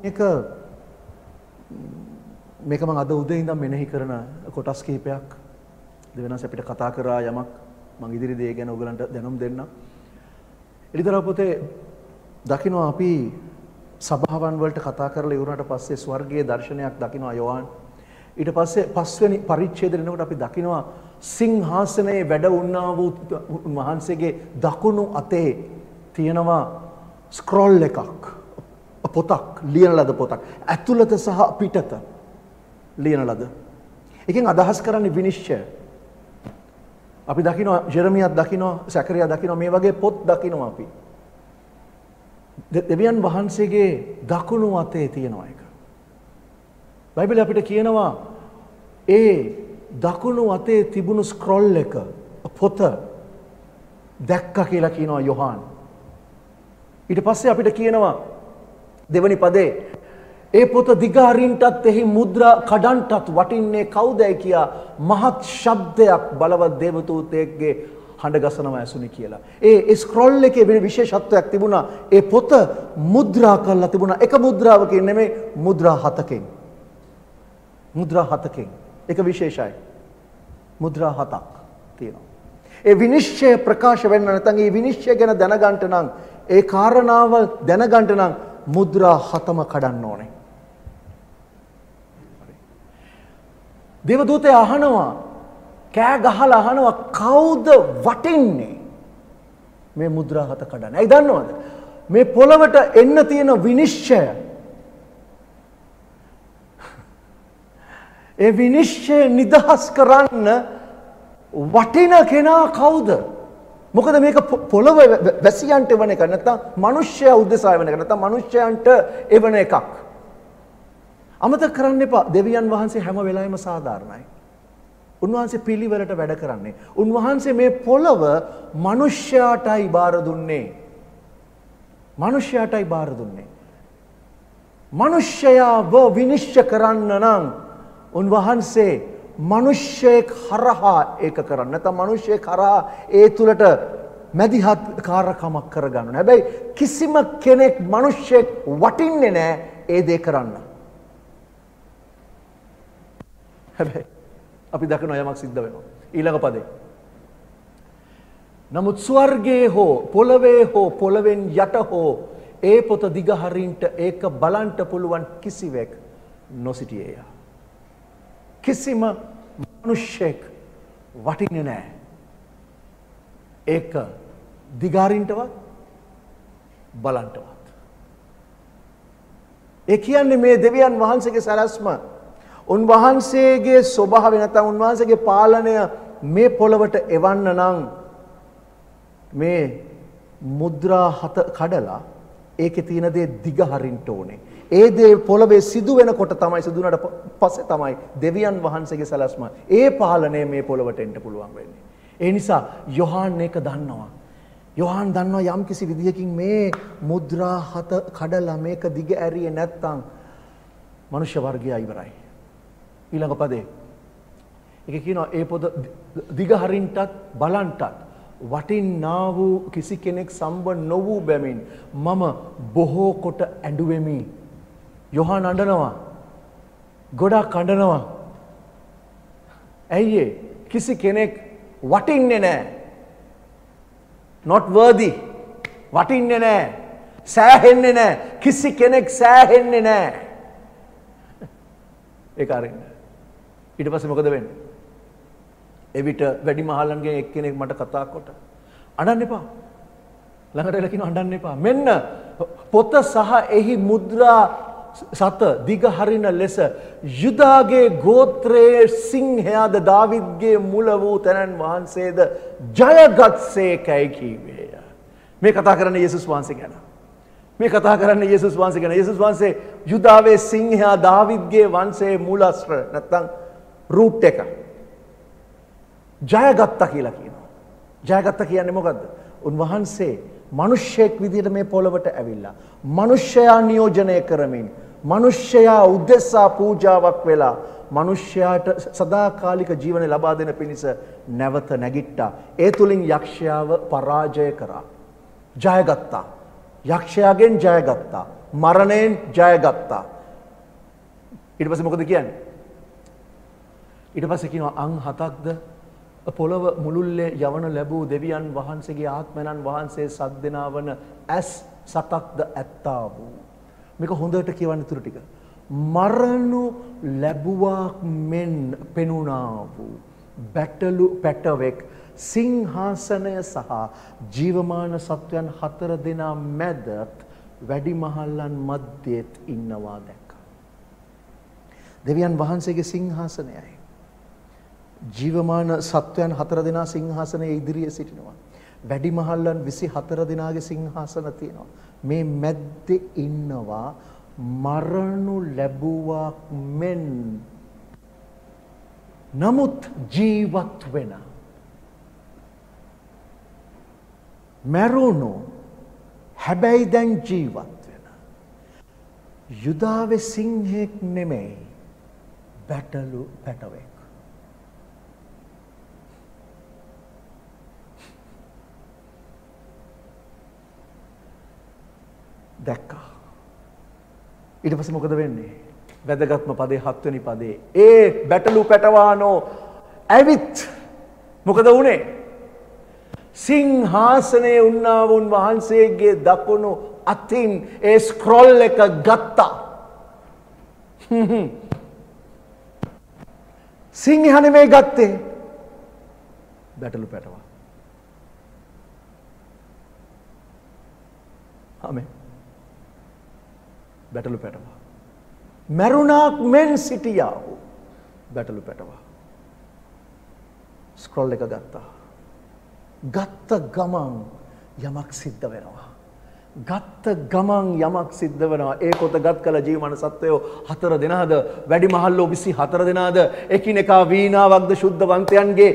මේක මම අද උදේ ඉඳන් මෙනෙහි කරන කොටස් කිහිපයක් දෙවෙනස් අපිට කතා කරා යමක් මම ඉදිරි දේ ගැන ඔයගලන්ට දැනුම් දෙන්න. එළිදරව් පුතේ දකින්න අපි සභාවන් වලට කතා කරලා ඉවරනට පස්සේ ස්වර්ගයේ දර්ශනයක් දකිනවා යෝහන්. ඊට පස්සේ 5 වෙනි පරිච්ඡේදෙ එනකොට අපි දකිනවා සිංහාසනයේ වැඩ වුණා වූ මහන්සියගේ දකුණු අතේ තියෙනවා ස්ක්‍රෝල් එකක්. පොතක්, ලියන ලද පොතක්. ඇතුළත සහ පිටත ලියන ලද. එකෙන් අදහස් කරන්නේ විනිශ්චය. අපි දකිනවා ජෙරමියාත් දකිනවා, සැකරියා දකිනවා මේ වගේ පොත් දකිනවා අපි. දෙවියන් වහන්සේගේ දකුණු අතේ තියෙනවා එක. බයිබලයේ අපිට කියනවා ඒ දකුණු අතේ තිබුණු ස්ක්‍රෝල් එක පොත දැක්කා කියලා කියනවා යොහාන්. ඊට පස්සේ අපිට කියනවා දෙවනි පදේ ඒ පොත දිගාරින්ටත් එහි මුද්‍රා කඩන්ටත් වටින්නේ කවුදයි කියා මහත් ශබ්දයක් බලවත් දේවදූතයෙක්ගේ හඬ ගසනවා ඇසුනි කියලා. ඒ ස්ක්‍රෝල් එකේ වෙන විශේෂත්වයක් තිබුණා. ඒ පොත මුද්‍රා කරලා තිබුණා. එක මුද්‍රාවකින් නෙමෙයි මුද්‍රා 7කින්. මුද්‍රා 7කින්. ඒක විශේෂයි. මුද්‍රා 7ක් තියෙනවා. ඒ විනිශ්චය ප්‍රකාශ වෙන්න නැත්නම් ඒ විනිශ්චය ගැන දැනගන්න නම් ඒ කාරණාව දැනගන්න නම් මුද්‍රා 7ම කඩන්න ඕනේ. දේවදූතය අහනවා කෑ ගහලා අහනවා කවුද වටින්නේ මේ මුද්‍රා 7 කඩන්න. ඇයි දන්නවද? මේ පොළවට එන්න තියෙන විනිශ්චය ඒ විනිශ්චය නිදහස් කරන්න වටින කෙනා කවුද? මොකද මේක පොළව වැසියන්ට එවන එක නැත්නම් මිනිස්සයා උදෙසා එවන එක නැත්නම් මිනිස්සයන්ට එවන එකක්. අමතක කරන්න එපා. දෙවියන් වහන්සේ හැම වෙලාවෙම සාධාරණයි. උන්වහන්සේ පිළිවෙලට වැඩ කරන්නේ. උන්වහන්සේ මේ පොළව මිනිස්සයාටයි බාර දුන්නේ. මිනිස්සයාටයි බාර දුන්නේ. මිනිස්සයාව විනිශ්චය කරන්න නම් උන්වහන්සේ මිනිස්සෙක් හරහා ඒක කරන්න. නැත්නම් මිනිස්සෙක් හරහා ඒ තුලට මැදිහත් කාර්යකමක් කරගන්න. හැබැයි කිසිම කෙනෙක් මිනිස්සෙක් වටින්නේ නැහැ ඒ දේ කරන්න. හැබැයි අපි දකිනවා යමක් සිද්ධ වෙනවා. ඊළඟ පදේ. නමුත් ස්වර්ගයේ හෝ පොළවේ හෝ පොළවෙන් යට හෝ ඒ පොත දිගහරින්ට ඒක බලන්ට පුළුවන් කිසිවෙක් නොසිටියේය. කිසිම මිනිසෙක් වටින්නේ නැහැ. ඒක දිගාරින්ටවත් බලන්ටවත්. ඒ කියන්නේ මේ දෙවියන් වහන්සේගේ සැලැස්ම උන්වහන්සේගේ ස්වභාවය නැත්නම් උන්වහන්සේගේ පාලනය මේ පොළවට එවන්න නම් මේ මුද්‍රා 7 කඩලා ඒකේ තියෙන දේ දිග හරින්න ඕනේ. ඒ දේ පොළවේ සිදු වෙනකොට තමයි සිදුනට පස්සේ තමයි දෙවියන් වහන්සේගේ සලස්ම ඒ පාලනය මේ පොළවට එන්න පුළුවන් වෙන්නේ. ඒ නිසා යොහාන් ඒක දන්නවා. යොහාන් දන්නවා යම් කිසි විදියකින් මේ මුද්‍රා 7 කඩලා මේක දිග ඇරියේ නැත්තම් මනුෂ්‍ය වර්ගය ඉවරයි. ඊළඟ පදේ ඒක කියනවා ඒ පොද දිග හරින්ටත් බලන්ටත් වටින්නා වූ කිසි කෙනෙක් සම්බ නොවූ බැමින් මම බොහෝ කොට ඇඬුවෙමි. යොහාන් අඬනවා. ගොඩක් අඬනවා. ඇයි ඒ? කිසි කෙනෙක් වටින්නේ නැහැ. not worthy. වටින්නේ නැහැ. සෑහෙන්නේ නැහැ. කිසි කෙනෙක් සෑහෙන්නේ නැහැ. ඒක අරින්න. ඊට පස්සේ මොකද වෙන්නේ? එවිට වැඩිමහල්ලන්ගෙන් එක්කෙනෙක් මට කතා කොට අඬන්න එපා. ළඟට එලා කියනවා අඬන්න එපා. මෙන්න පොත සහ එහි මුද්‍රා 7 දිග හරින ලෙස යුදාගේ ගෝත්‍රයේ සිංහයාද දාවිද්ගේ මුල වූ තැනන් වහන්සේද ජයගත්සේකයි කීවේය. මේ කතා කරන්නේ යේසුස් වහන්සේ ගැන. මේ කතා කරන්නේ යේසුස් වහන්සේ ගැන. යේසුස් වහන්සේ යුදාවේ සිංහයා දාවිද්ගේ වංශයේ මූලාශ්‍ර නැත්තම් රූට් එක ජයගත්තා කියලා කියනවා. ජයගත්තා කියන්නේ මොකද්ද? උන්වහන්සේ මිනිස්සෙක් විදිහට මේ පොළවට ඇවිල්ලා මිනිස්සයා නියෝජනය කරමින් මිනිස්සයා උදෙසා පූජාවක් වෙලා මිනිස්සයාට සදාකාලික ජීවනය ලබා දෙන පිණිස නැවත නැගිට්ටා. ඒ තුලින් යක්ෂයාව පරාජය කරා. ජයගත්තා. යක්ෂයාගෙන් ජයගත්තා. මරණයෙන් ජයගත්තා. ඊට පස්සේ මොකද කියන්නේ? ඊට පස්සේ කියනවා අං 7ක්ද පොළව මුළුල්ලේ යවන ලැබූ දෙවියන් වහන්සේගේ ආත්මයන් වහන්සේ සද්දෙනා වන ඇස් 7ක්ද ඇත්තා වූ. මේක හොඳට කියවන්න තුරු ටික. මරණු ලැබුවා මෙන් පෙනුණා වූ බැටළු පැටවෙක් සිංහාසනය සහ ජීවමාන සත්වයන් 4 දෙනා මැදත් වැඩිමහල්ලන් මැදෙත් ඉන්නවා දැක්කා. දෙවියන් වහන්සේගේ සිංහාසනයයි. ජීවමාන සත්වයන් 4 දෙනා සිංහාසනයේ ඉදිරියේ සිටිනවා. වැඩිමහල්ලන් 24 දෙනාගේ සිංහාසන තියෙනවා. මේ මැද්දේ ඉන්නවා මරණු ලැබුවා මෙන් නමුත් ජීවත් වෙන මරුණු හැබැයි දැන් ජීවත් වෙන යුදාවේ සිංහෙක් නෙමෙයි බැටළු පැටවෙක්. දැක්කා. ඊට පස්සේ මොකද වෙන්නේ? වැදගත්ම පදේ 7 වෙනි පදේ. ඒ බැටළු පැටවානෝ ඇවිත් මොකද වුනේ? සිංහාසනයේ උන්නා වූ වහන්සේගේ දකුණු අතින් ඒ ස්ක්‍රෝල් එක ගත්තා. සිංහයා නෙමෙයි ගත්තේ. බැටළු පැටවා. ආමෙන්. බැටළු පැටවා. මරුණාක් මෙන් සිටියා වූ බැටළු පැටවා. ස්ක්‍රෝල් එක ගත්තා. ගත්ත ගමන් යමක් සිද්ධ වෙනවා. ගත්ත ගමන් යමක් සිද්ධ වෙනවා. ඒ පොත ගත් කල ජීවමාන සත්වයෝ 4 දෙනාද වැඩිමහල්ලෝ 24 දෙනාද එකිනෙකා වීණාවක්ද ශුද්ධවන්තයන්ගේ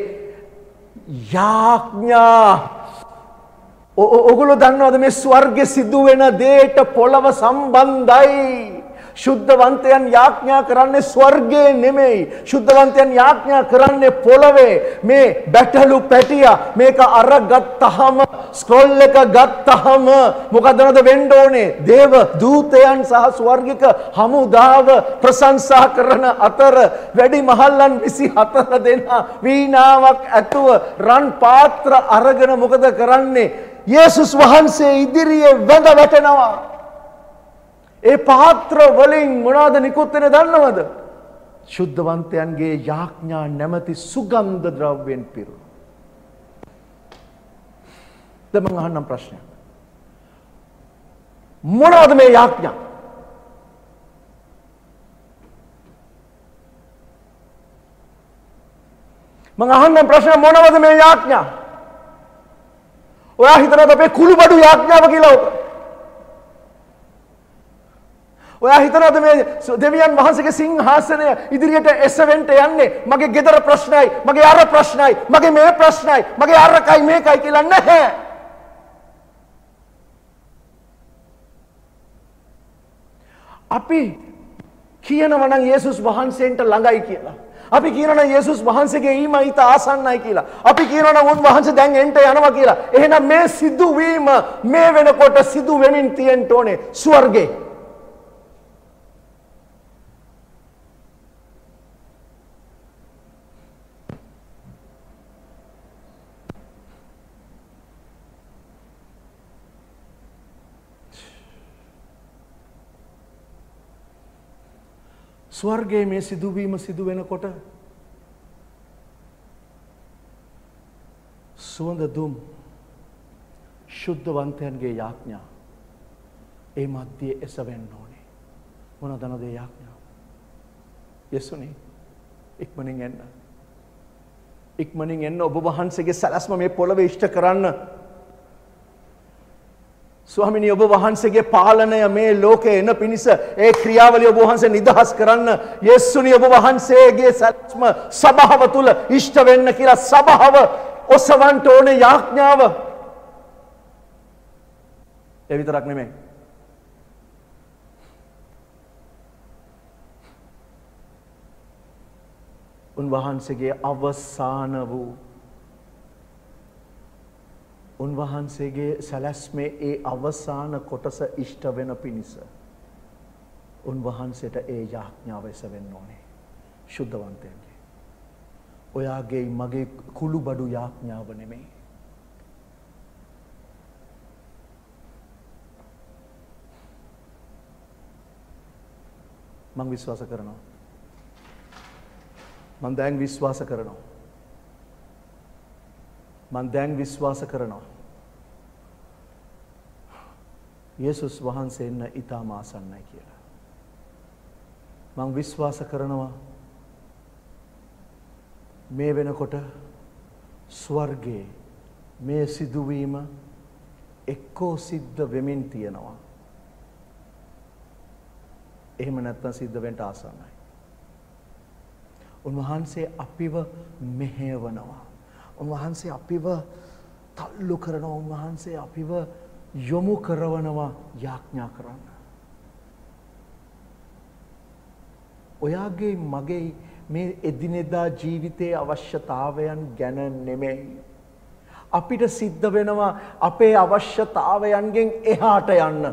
යාඥා. ඔගොල්ලෝ දන්නවද මේ ස්වර්ගයේ සිදු වෙන දේට පොළව සම්බන්ධයි. ශුද්ධවන්තයන් යාඥා කරන්නේ ස්වර්ගයේ නෙමෙයි. ශුද්ධවන්තයන් යාඥා කරන්නේ පොළවේ. මේ බැටළු පැටියා මේක අරගත්තහම ස්ක්‍රෝල් එක ගත්තහම මොකදනද වෙන්න ඕනේ? දේව දූතයන් සහ ස්වර්ගික හමුදාව ප්‍රශංසා කරන අතර වැඩිමහල්ලන් 24 දෙනා වීණාවක් ඇතුව රන් පාත්‍ර අරගෙන මොකද කරන්නේ? යේසුස් වහන්සේ ඉදිරියේ වැඳ වැටෙනවා. ඒ පාත්‍ර වලින් මොනවද නිකුත් වෙන්නේ දන්නවද? ශුද්ධවන්තයන්ගේ යාඥා නැමැති සුගන්ධ ද්‍රව්‍යයෙන් පිරුණු. දැන් මම අහන්නම් ප්‍රශ්නයක්. මොනවද මේ යාඥා? මං අහන්න ප්‍රශ්න මොනවද මේ යාඥා? ඔයා හිතනද අපේ කුළුබඩු යාඥාව කියලා ඔබ? ඔයා හිතනද මේ දෙවියන් වහන්සේගේ සිංහාසනය ඉදිරියට එසවෙන්න යන්නේ මගේ ගෙදර ප්‍රශ්නයි, මගේ අර ප්‍රශ්නයි, මගේ මේ ප්‍රශ්නයි, මගේ අරකයි මේකයි කියලා නැහැ. අපි කියනවා නම් යේසුස් වහන්සේට ළඟයි කියලා. අපි කියනවා නම් යේසුස් වහන්සේගේ ඊම ඊට ආසන්නයි කියලා. අපි කියනවා නම් උන්වහන්සේ දැන් එන්ට යනවා කියලා. එහෙනම් මේ සිදුවීම මේ වෙනකොට සිදු වෙමින් තියෙන්න ඕනේ ස්වර්ගේ. ස්වර්ගයේ මේ සිදුවීම සිදු වෙනකොට සුවඳ දුම් ශුද්ධවන්තයන්ගේ යාඥා ඒ මැදේ එසවෙන්න ඕනේ. මොනවද ඒ යාඥා? යේසුනි ඉක්මනින් එන්න. ඉක්මනින් එන්න ඔබ වහන්සේගේ සැලැස්ම මේ පොළවේ ඉෂ්ට කරන්න. ස්වාමිනී ඔබ වහන්සේගේ පාලනය මේ ලෝකේ එන පිණිස ඒ ක්‍රියාවලිය ඔබ වහන්සේ නිදහස් කරන්න. යේසුනි ඔබ වහන්සේගේ සැලැස්ම සභාව තුල ඉෂ්ට වෙන්න කියලා සභාව ඔසවන්න ඕනේ යාඥාව. ඒ විතරක් නෙමෙයි. උන්වහන්සේගේ අවසාන වූ උන්වහන්සේගේ සැලැස්මේ ඒ අවසාන කොටස ඉෂ්ට වෙන පිණිස උන්වහන්සේට ඒ යාඥාව එසවෙන්න ඕනේ ශුද්ධවන්තයන්ගේ. ඔයාගේ මගේ කුළුබඩු යාඥාව නෙමෙයි. මං විශ්වාස කරනවා. මං දැන් විශ්වාස කරනවා. මං දැන් විශ්වාස කරනවා. යේසුස් වහන්සේ එන්න ඊටම ආසන්නයි කියලා. මං විශ්වාස කරනවා මේ වෙනකොට ස්වර්ගයේ මේ සිදුවීම එක්කෝ සිද්ධ වෙමින් තියෙනවා. එහෙම නැත්නම් සිද්ධ වෙන්න ආසන්නයි. උන්වහන්සේ අපිව මෙහෙවනවා. උන්වහන්සේ අපිව තල්ලු කරනවා. උන්වහන්සේ අපිව යොමු කරවනවා යාඥා කරන්න. ඔයාගේ මගේ මේ එදිනෙදා ජීවිතයේ අවශ්‍යතාවයන් ගැන නෙමෙයි. අපිට සිද්ධ වෙනවා අපේ අවශ්‍යතාවයන්ගෙන් එහාට යන්න.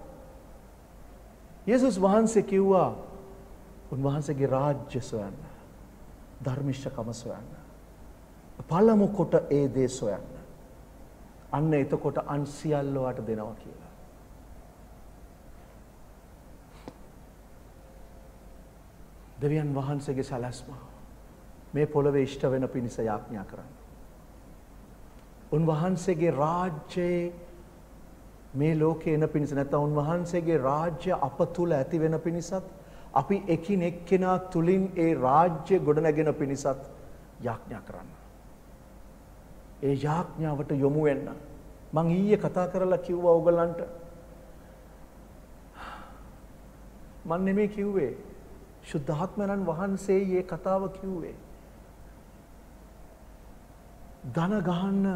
යේසුස් වහන්සේ කිව්වා උන්වහන්සේගේ රාජ්‍ය සොයන්න. ධර්මිෂ්ඨකම සොයන්න. පළමු කොට ඒ දේ සොයන්න. අන්න එතකොට අන් සියල්ල වට දෙනවා කියලා. දෙවියන් වහන්සේගේ සැලැස්ම මේ පොළවේ ඉෂ්ට වෙන පිණිස යාඥා කරන්න. උන්වහන්සේගේ රාජ්‍යයේ මේ ලෝකේ එන පිණිස නැත්නම් උන්වහන්සේගේ රාජ්‍ය අප තුල ඇති වෙන පිණිසත් අපි එකිනෙකා තුලින් ඒ රාජ්‍ය ගොඩනැගෙන පිණිසත් යාඥා කරන්න. ඒ යාඥාවට යොමු වෙන්න. මං ඊයේ කතා කරලා කිව්වා ඕගලන්ට. මන් නෙමෙයි කිව්වේ. ශුද්ධාත්මයන් වහන්සේ මේ කතාව කිව්වේ. ධන ගහන්න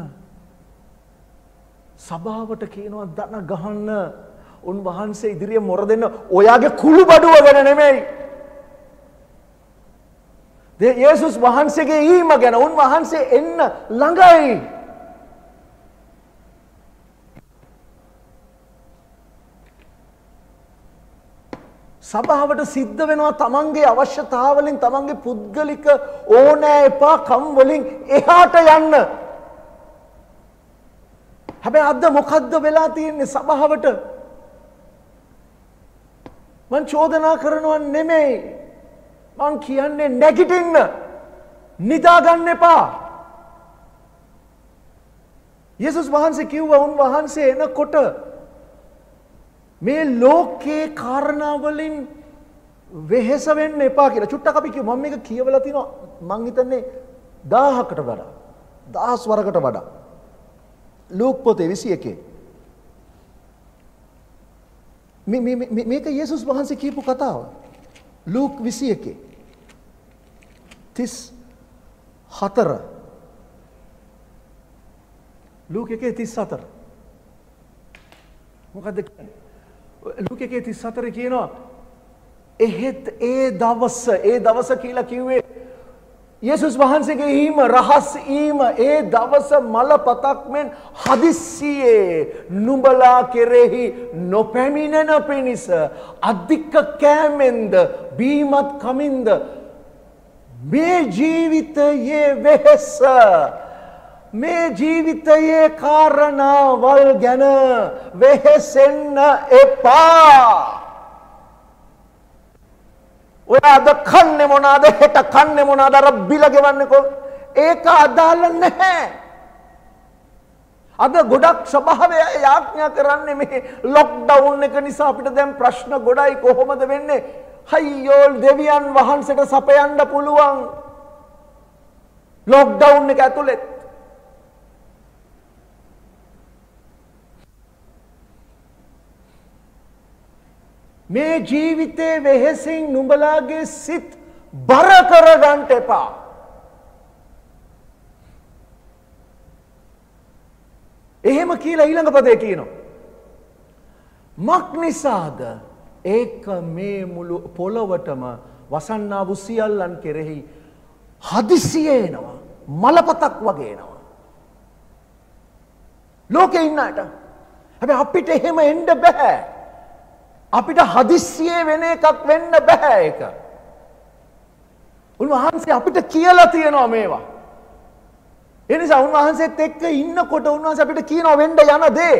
සභාවට කියනවා ධන ගහන්න උන්වහන්සේ ඉදිරියේ මොර දෙන්න ඔයාගේ කුළු බඩුව ගැන නෙමෙයි. යේසුස් වහන්සේගේ ඊම ගැන උන්වහන්සේ එන්න ළඟයි. සභාවට සිද්ධ වෙනවා තමන්ගේ අවශ්‍යතාවලින් තමන්ගේ පුද්ගලික ඕනෑ එපා කම් වලින් එහාට යන්න. හැබැයි අද මොකද්ද වෙලා තියෙන්නේ සභාවට? මං චෝදනා කරනවා නෙමෙයි. මං කියන්නේ නැගිටින්න. නිදා ගන්න එපා. යේසුස් වහන්සේ කිව්වා උන්වහන්සේ එනකොට මේ ලෝකේ කාරණා වලින් වෙහෙස වෙන්න එපා කියලා. චුට්ටක් අපි කිව්ව මම මේක කියවලා තිනවා. මං හිතන්නේ 1000කට වඩා 1000 වරකට වඩා ලූක් පොතේ 21 මේක යේසුස් වහන්සේ කියපු කතාව. ලූක් 21 34 ලූක් 1:34 මොකද්ද කියන්නේ? ලූක් 1:34 කියනවා එහෙත් ඒ දවස කියලා කිව්වේ යේසුස් වහන්සේගේ ඊම රහස් ඊම ඒ දවස මලපතක් මෙන් හදිස්සියේ නුඹලා කෙරෙහි නොපැමිණෙන පිණිස අධික කෑමෙන්ද බීමත් කමින්ද මේ ජීවිතයේ වෙහෙස මේ ජීවිතයේ කාරණාවල් ගැන වෙහෙසෙන්න එපා. ඔය අද කන්නේ මොනවාද හෙට කන්නේ මොනවාද අර බිල ගෙවන්නකෝ ඒක අදාළ නැහැ. අද ගොඩක් ස්වභාවය යාඥා කරන්නේ මේ ලොක්ඩවුන් එක නිසා අපිට දැන් ප්‍රශ්න ගොඩයි කොහොමද වෙන්නේ? අයියෝ දෙවියන් වහන්සේට සපයන්න පුළුවන් ලොක්ඩවුන් එක ඇතුළේ. මේ ජීවිතේ වෙහෙසින් නුඹලාගේ සිත් බර කරගන්න එපා. එහෙම කියලා ඊළඟ පදේ කියනවා. මක් නිසාද ඒක මේ මුළු පොළොවටම වසන්නා වූ සියල්ලන් කෙරෙහි හදිසියේ එනවා. මලපතක් වගේ එනවා. ලෝකේ ඉන්නට. හැබැයි අපිට එහෙම එන්න බෑ. අපිට හදිස්සියේ වෙන එකක් වෙන්න බෑ ඒක. උන්වහන්සේ අපිට කියලා තියෙනවා මේවා. ඒ නිසා උන්වහන්සේත් එක්ක ඉන්නකොට උන්වහන්සේ අපිට කියනවා වෙන්න යන දේ.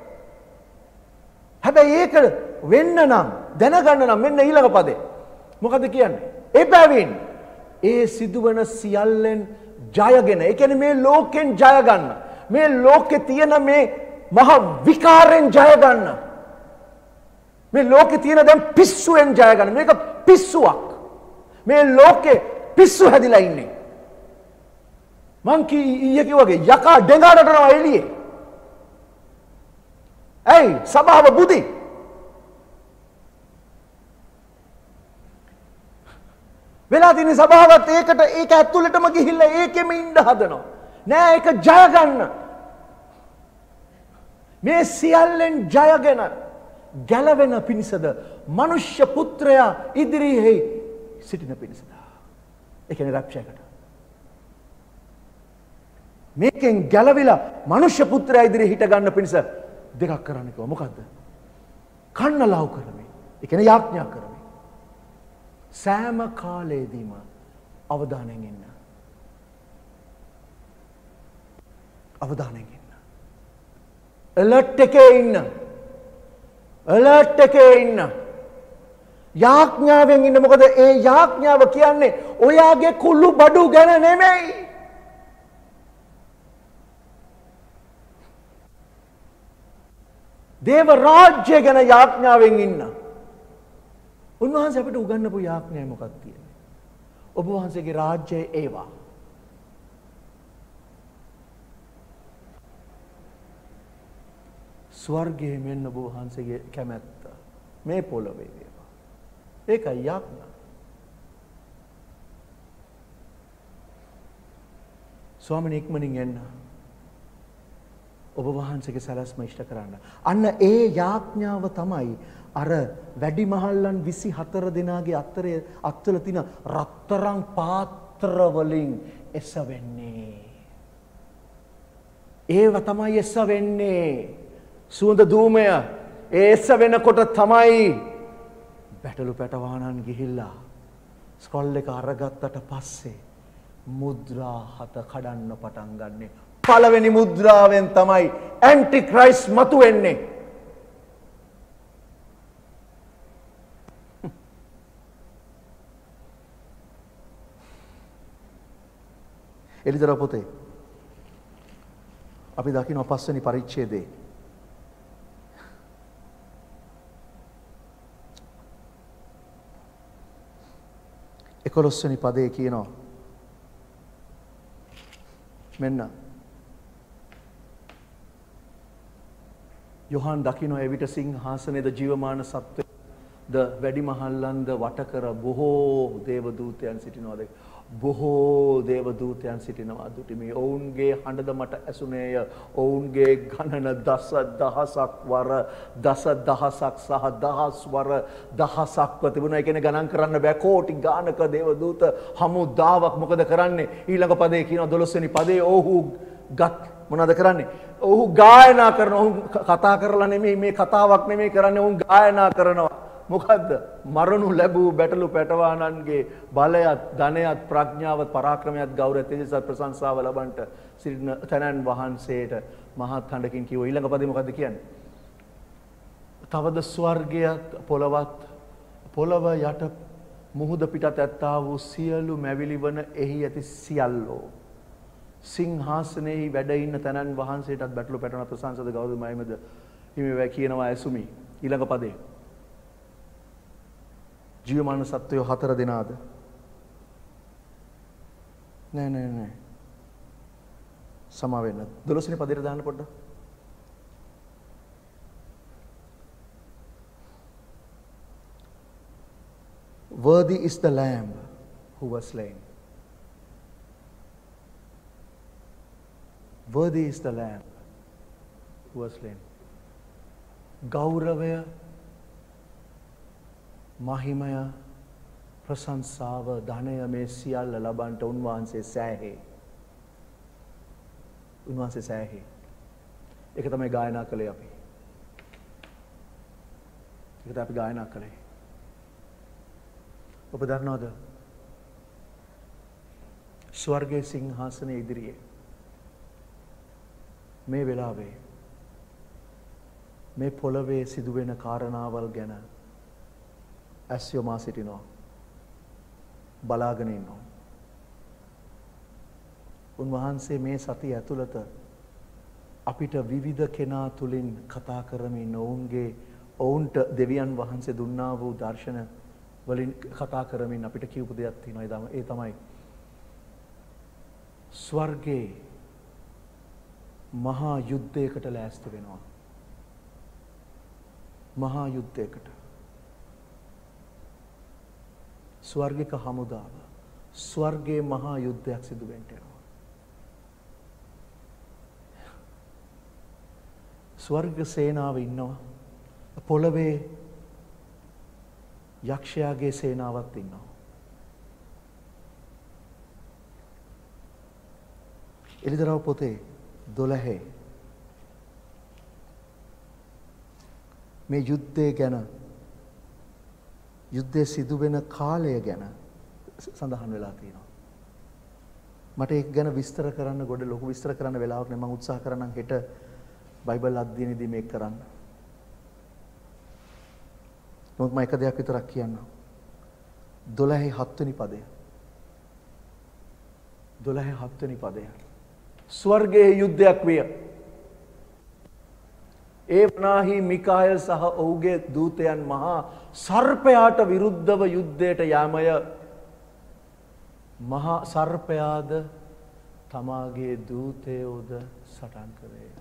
හැබැයි ඒක වෙන්න නම් දැනගන්න නම් මෙන්න ඊළඟ පදේ. මොකද කියන්නේ? එබැවින් ඒ සිදුවන සියල්ලෙන් ජයගෙන. ඒ කියන්නේ මේ ලෝකෙන් ජය ගන්න. මේ ලෝකේ තියෙන මේ මහ විකාරෙන් ජය ගන්න. මේ ලෝකේ තියෙන දැන් පිස්සුවෙන් ජය ගන්න. මේක පිස්සුවක්. මේ ලෝකේ පිස්සු හැදිලා ඉන්නේ. මං ඊයේ කිව්වාගේ යකා ඩෙඟාට යනවා එළියේ. ඇයි සබාව බුදි? වෙලා තියෙන සබාවත් ඒකට ඒක ඇතුළටම ගිහිල්ලා ඒකෙම ඉන්න හදනවා. නෑ ඒක ජය ගන්න. මේ සියල්ලෙන් ජයගෙන ගැලවෙන පිණිසද මනුෂ්‍ය පුත්‍රයා ඉදිරියේ සිටින පිණිසද. ඒ කියන්නේ රැප්චරකට. මේකෙන් ගැලවිලා මනුෂ්‍ය පුත්‍රයා ඉදිරියේ හිට ගන්න පිණිස දෙකක් කරන්න කිව්වා. මොකද්ද? කන්න ලව් කරමි. ඒ කියන්නේ යාඥා කරමි. සෑම කාලෙදීම අවධානයෙන් ඉන්න. අවධානයෙන් ඉන්න. alert එකේ ඉන්න. alert එකේ ඉන්න. යාඥාවෙන් ඉන්න. මොකද ඒ යාඥාව කියන්නේ ඔයාගේ කුළු බඩු ගැන නෙමෙයි. දේව රාජ්‍ය ගැන යාඥාවෙන් ඉන්න. උන්වහන්සේ අපිට උගන්වපු යාඥාය මොකක්ද කියන්නේ? ඔබ වහන්සේගේ රාජ්‍යය ඒවා. ස්වර්ගයේ මෙන්න ඔබ වහන්සේගේ කැමැත්ත මේ පොළොවේ වේවා. ඒකයි යාඥා. ස්වාමීන් ඉක්මනින් එන්න. ඔබ වහන්සේගේ සැලැස්ම ඉෂ්ට කරන්න. අන්න ඒ යාඥාව තමයි අර වැඩිමහල්ලන් 24 දෙනාගේ අත්වල තියෙන රත්තරන් පාත්‍ර වලින් එසවෙන්නේ. ඒව තමයි එසවෙන්නේ. සුවඳ ධූමය ඒ එසවෙනකොට තමයි බැටළු පැටවානන් ගිහිල්ලා ස්ක්‍රෝල් එක අරගත්තට පස්සේ මුද්‍රා 7 කඩන්න පටන් ගන්නෙ. පළවෙනි මුද්‍රාවෙන් තමයි ඇන්ටි ක්‍රයිස්ට් මතුවෙන්නේ. එලිදර පොතේ අපි දකින්න 5 වෙනි පරිච්ඡේදයේ එකොළොස්වෙනි පදයේ කියනවා මෙන්න යොහාන් දකින්න එවිට සිංහාසනයේද ජීවමාන සත්වය ද වැඩිමහල්ලන්ද වට කර බොහෝ දේව දූතයන් සිටිනවාද බොහෝ දේව දූතයන් සිටිනවා දුටිමි ඔවුන්ගේ හඬද මට ඇසුනේය ඔවුන්ගේ ගණන දස දහසක් වර දස දහසක් සහ දහස් වර දහසක්ව තිබුණා. ඒ කියන්නේ ගණන් කරන්න බෑ කෝටි ගානක දේව දූත හමුදාවක් මොකද කරන්නේ? ඊළඟ පදේ කියනවා 12 වෙනි පදේ ඔහු ගත් මොනවද කරන්නේ? ඔහු ගායනා කරනවා. ඔහු කතා කරලා නෙමෙයි මේ කතාවක් නෙමෙයි කරන්නේ. ඔහු ගායනා කරනවා. මොකද්ද? මරණු ලැබූ බැටළු පැටවානන්ගේ බලයත් ධනයත් ප්‍රඥාවත් පරාක්‍රමයත් ගෞරවයත් තේජසත් ප්‍රශංසාව ලබන්නට සිටින තනන් වහන්සේට මහත් හඬකින් කිව්වා. ඊළඟ පදේ මොකද්ද කියන්නේ? තවද ස්වර්ගයත් පොළවත් පොළව යට මුහුද පිටත් ඇත්තා වූ සියලු මැවිලි වන එහි ඇති සියල්ලෝ සිංහාසනයේ වැඩ ඉන්න තනන් වහන්සේටත් බැටළු පැටවන ප්‍රශංසද ගෞරවමයිමද හිමි වේ කියනවා ඇසුමි. ඊළඟ පදේ ජීවමාන සත්වයෝ 4 දෙනාද? නෑ. සමා වෙන්න. 12 වෙනි පදේට දාන්න පොඩ්ඩක්. Worthy is the lamb who was slain. Worthy is the lamb who was slain. ගෞරවය මහිමය ප්‍රශංසාව ධනය මේ සියල්ල ලබන්නට උන්වහන්සේ සෑහේ. උන්වහන්සේ සෑහේ. ඒක තමයි ගායනා කළේ අපි. ඒක තමයි අපි ගායනා කළේ. ඔබ දන්නවද? ස්වර්ගයේ සිංහාසනයේ ඉදිරියේ මේ වෙලාවේ මේ පොළවේ සිදුවෙන කාරණාවල් ගැන ඇස් යොමා සිටිනවා. බලාගෙන ඉන්නවා. උන්වහන්සේ මේ සතිය ඇතුළත අපිට විවිධ කෙනා තුලින් කතා කරමින් ඔවුන්ට දෙවියන් වහන්සේ දුන්නා වූ දර්ශන වලින් කතා කරමින් අපිට කියපු දෙයක් තියෙනවා. ඒ තමයි ස්වර්ගයේ මහා යුද්ධයකට ලෑස්ති වෙනවා. මහා යුද්ධයකට. ස්වර්ගික හමුදාව ස්වර්ගයේ මහා යුද්ධයක් සිදු වෙන්න යනවා. ස්වර්ග සේනාව ඉන්නවා. පොළවේ යක්ෂයාගේ සේනාවක් ඉන්නවා. එළිදරව් පොතේ 12 මේ යුද්ධය ගැන යුද්ධය සිදු වෙන කාලය ගැන සඳහන් වෙලා තියෙනවා. මට ඒක ගැන විස්තර කරන්න ගොඩ ලොකු විස්තර කරන්න වෙලාවක් නෑ. මම උත්සාහ කරන්නම් හෙට බයිබල් අධ්‍යයනයේදී මේක කරන්න. නමුත් මම එක දෙයක් විතරක් කියන්නම්. 12:7 වෙනි පදය. 12:7 වෙනි පදය. ස්වර්ගයේ යුද්ධයක් විය. ඒ වනාහි මිකායල් සහ ඔහුගේ දූතයන් මහා සර්පයාට විරුද්ධව යුද්ධයට යාමය. මහා සර්පයාද තමාගේ දූතයෝද සටන් කළේය.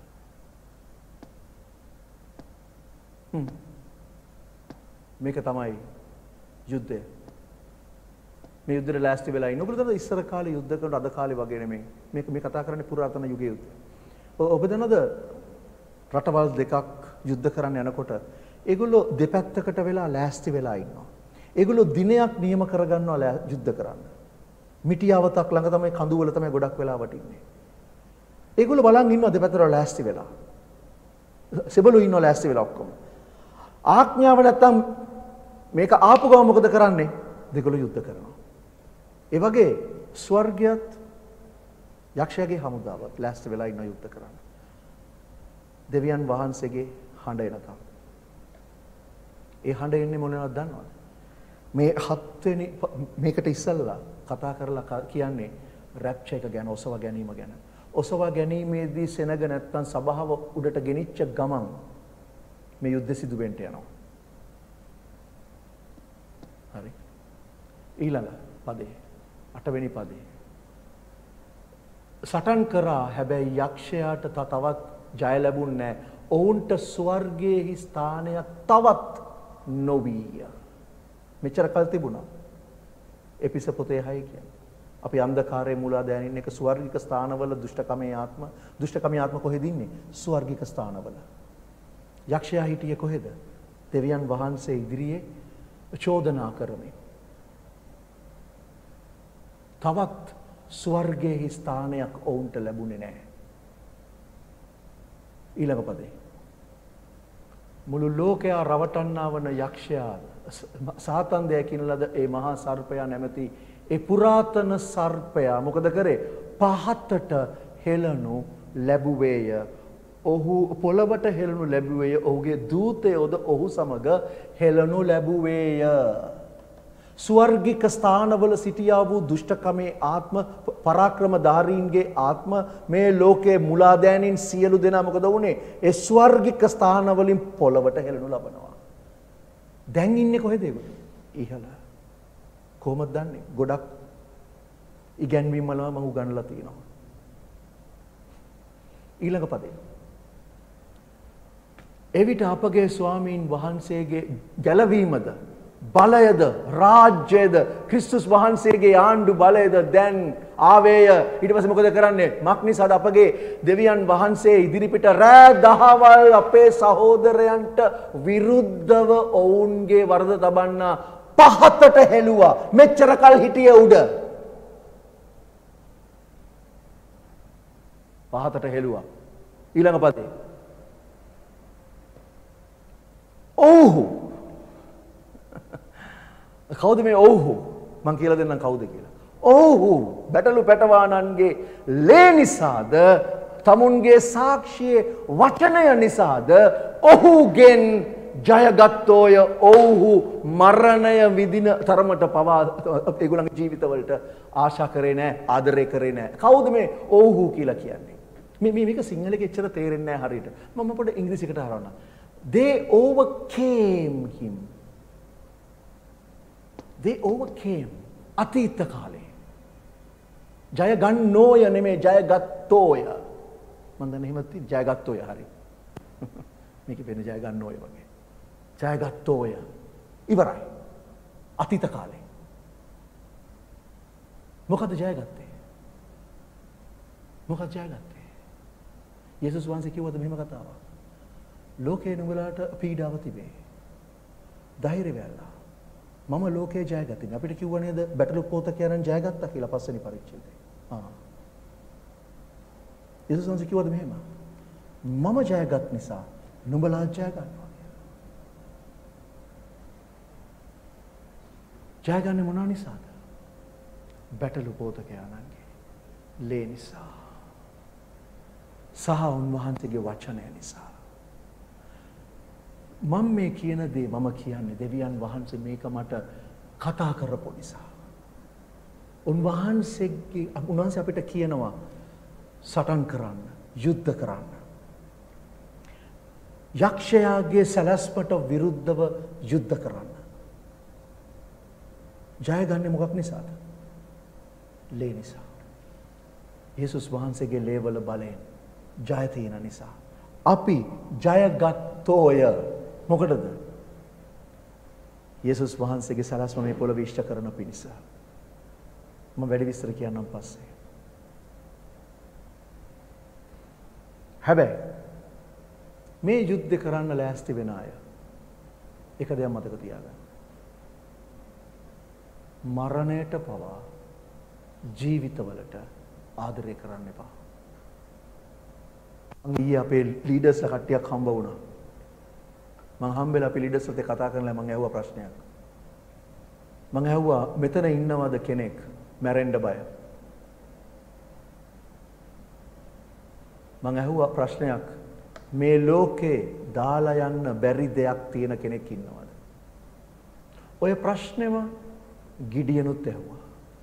මේක තමයි යුද්ධය. මේ යුද්ධයට ලෑස්ති වෙලා ඉන්න. ඔයගොල්ලෝ දන්නවද ඉස්සර කාලේ යුද්ධ කරන අද කාලේ වගේ නෙමෙයි. මේ කතා කරන්නේ පුරාතන යුගයේ යුද්ධය. ඔබ දන්නවද රටවල් දෙකක් යුද්ධ කරන්න යනකොට ඒගොල්ලෝ දෙපැත්තකට වෙලා ලෑස්ති වෙලා ඉන්නවා. ඒගොල්ලෝ දිනයක් නියම කරගන්නවා යුද්ධ කරන්න. මිටියාවතක් ළඟ තමයි කඳුවල තමයි ගොඩක් වෙලා වටින්නේ. ඒගොල්ලෝ බලන් ඉන්නවා දෙපැත්තට ලෑස්ති වෙලා. සෙබළු ඉන්නවා ලෑස්ති වෙලා ඔක්කොම. ආඥාව නැත්තම් මේක ආපු ගම මොකද කරන්නේ? දෙගොල්ලෝ යුද්ධ කරනවා. ඒ වගේ ස්වර්ගයත් යක්ෂයාගේ හමුදාවත් ලෑස්ති වෙලා ඉන්න යුද්ධ කරන්න. දෙවියන් වහන්සේගේ හඬ එනකම්. ඒ හඬ එන්නේ මොනවද දන්නවද? මේ 7 වෙනි මේකට ඉස්සල්ලා කතා කරලා කියන්නේ රැප්චර් එක ගැන, ඔසවා ගැනීම ගැන. ඔසවා ගැනීමේදී සෙනග නැත්තම් සබාව උඩට ගෙනිච්ච ගමන් මේ යුද්ධ සිදු වෙන්න යනවා. හරි. ඊළඟ පදේ 8 වෙනි පදේ. සටන් කරා හැබැයි යක්ෂයාට තවත් ජය ලැබුණේ නැහැ. ඔවුන්ට ස්වර්ගයේ ස්ථානයක් තවත් නොවිය. මෙච්චර කල් තිබුණා. එපිස පොතේ 6 කියන්නේ. අපි අන්ධකාරයේ මුලා දැනින්න එක ස්වර්ගික ස්ථානවල දුෂ්ටකමේ ආත්ම කොහෙද ඉන්නේ? ස්වර්ගික ස්ථානවල. යක්ෂයා හිටියේ කොහෙද? දෙවියන් වහන්සේ ඉදිරියේ චෝදනා කරමින්. තවත් ස්වර්ගයේ ස්ථානයක් ඔවුන්ට ලැබුණේ නැහැ. ඊළඟ පදේ. මුළු ලෝකයා රවටන්නා වන යක්ෂයා සාතන් දැකින ලද ඒ මහා සර්පයා නැමැති ඒ පුරාතන සර්පයා මොකද කරේ? පහතට හෙළනු ලැබුවේය. ඔහු පොළවට හෙළනු ලැබුවේය. ඔහුගේ දූතයෝද ඔහු සමග හෙළනු ලැබුවේය. ස්වර්ගික ස්ථානවල සිටියා වූ දුෂ්ටකමේ ආත්ම පරාක්‍රමධාරීන්ගේ ආත්ම මේ ලෝකයේ මුලාදෑනින් සියලු දෙනා මොකද වුනේ? ඒ ස්වර්ගික ස්ථානවලින් පොළවට හෙළනු ලබනවා. දැන් ඉන්නේ කොහෙද ඒගොල්ලෝ? ඉහළ. කොහොමද දන්නේ? ගොඩක් ඉගැන්වීම් වල මම උගන්ලා තියෙනවා. ඊළඟ පදේ. එවිට අපගේ ස්වාමීන් වහන්සේගේ ගැලවීමද බලයද රාජ්‍යයද ක්‍රිස්තුස් වහන්සේගේ ආණ්ඩු බලයද දැන් ආවේය. ඊට පස්සේ මොකද කරන්නේ? මක් නිසාද අපගේ දෙවියන් වහන්සේ ඉදිරිපිට රෑ දහවල් අපේ සහෝදරයන්ට විරුද්ධව ඔවුන්ගේ වරද තබන්නා පහතට හෙළුවා. මෙච්චර කල් හිටියේ උඩ. පහතට හෙළුවා. ඊළඟ පදේ. ඔව්හු. කවුද මේ ඔව්හු? මං කියලා දෙන්නම් කවුද කියලා. ඔව්හු බැටළු පැටවානන්ගේ ලේ නිසාද තමුන්ගේ සාක්ෂියේ වචනය නිසාද ඔහුගෙන් ජයගත්තෝය. ඔව්හු මරණය විඳින තරමට පවා ඒගොල්ලන්ගේ ජීවිතවලට ආශා කරේ නැහැ, ආදරය කරේ නැහැ. කවුද මේ ඔව්හු කියලා කියන්නේ? මේක සිංහලෙක එච්චර තේරෙන්නේ නැහැ හරියට. මම පොඩ්ඩක් ඉංග්‍රීසියකට හරවන්න. They overcame him. They overcame. අතීත කාලේ. ජය ගන්නෝය නෙමෙයි ජයගත්තෝය. මම දන්නේ එහෙම තියෙන ජයගත්තෝය හරි. මේක වෙන ජය ගන්නෝය වගේ. ජයගත්තෝය. ඉවරයි. අතීත කාලේ. මොකද ජයගත්තේ? මොකද ජයගත්තේ? යේසුස් වහන්සේ කිව්වද මෙහෙම කතාවක්? ලෝකේ නුඹලාට පීඩාව තිබේ. ධෛර්ය වෙලා. මම ලෝකේ ජයගත්තා. අපිට කිව්ව නේද බැටළු පොත කියනන් ජයගත්තා කියලා පස්වෙනි පරිච්ඡේදයේ. යේසුස් වහන්සේ කිව්වද මෙහෙම? මම ජයගත් නිසා නුඹලා ජය ගන්නවා කියලා. ජයගන්නේ මොනවා නිසාද? බැටළු පොත කියනන්ගේ ලේ නිසා. සහ උන්වහන්සේගේ වචනය නිසා. මම මේ කියන දේ මම කියන්නේ දෙවියන් වහන්සේ මේක මට කතා කරපු නිසා. උන්වහන්සේ අපිට කියනවා සටන් කරන්න, යුද්ධ කරන්න. යක්ෂයාගේ සැලැස්මට විරුද්ධව යුද්ධ කරන්න. ජය ගන්නේ මොකක් නිසාද? ලේ නිසා. යේසුස් වහන්සේගේ ලේවල බලයෙන් ජය තියෙන නිසා. අපි ජයගත්තෝය. මොකටද? යේසුස් වහන්සේගේ සලස්ම මේ පොළොව ඉෂ්ට කරන පිණිස. මම වැඩි විස්තර කියන්නම් පස්සේ. හැබැයි මේ යුද්ධ කරන්න ලෑස්ති වෙන අය එක දෙයක් මතක තියාගන්න. මරණයට පවා ජීවිතවලට ආදරය කරන්න එපා. ඊයේ අපේ ලීඩර්ස්ලා කට්ටියක් හම්බ වුණා. මම හම්බෙලා අපි ලීඩර්ස්ලත් කතා කරලා මම ඇහුවා ප්‍රශ්නයක්. මම ඇහුවා මෙතන ඉන්නවද කෙනෙක් මැරෙන්න බය? මම ඇහුවා ප්‍රශ්නයක් මේ ලෝකේ දාලා යන්න බැරි දෙයක් තියෙන කෙනෙක් ඉන්නවද? ඔය ප්‍රශ්නේම ගිඩියනුත් ඇහුවා.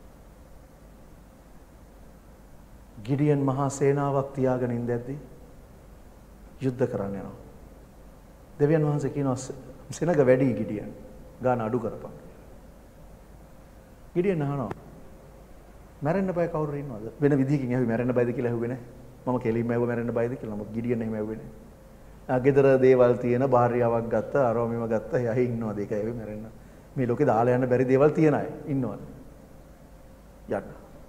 ගිඩියන් මහා සේනාවක් තියාගෙන ඉඳද්දී යුද්ධ කරන්න යනවා. දෙවියන් වහන්සේ කියනවා සෙනග වැඩි ගිඩියන් ගාන අඩු කරපන්. ගිඩියන් අහනවා මැරෙන්න බය කවුරු ඉන්නවද? වෙන විදිහකින් ඇහුවේ මැරෙන්න බයද කියලා ඇහුවේ නැහැ. මම කෙලින්ම ඇහුවා මැරෙන්න බයද කියලා. නමුත් ගිඩියන් එහෙම ඇහුවේ නැහැ. ගෙදර දේවල් තියෙන භාර්යාවක් ගත්ත, අරව මෙව ගත්ත, එහි ඉන්නවද? ඒක ඇහුවේ මැරෙන්න. මේ ලෝකේ දාලා යන්න බැරි දේවල් තියන අය ඉන්නවද? යන්න.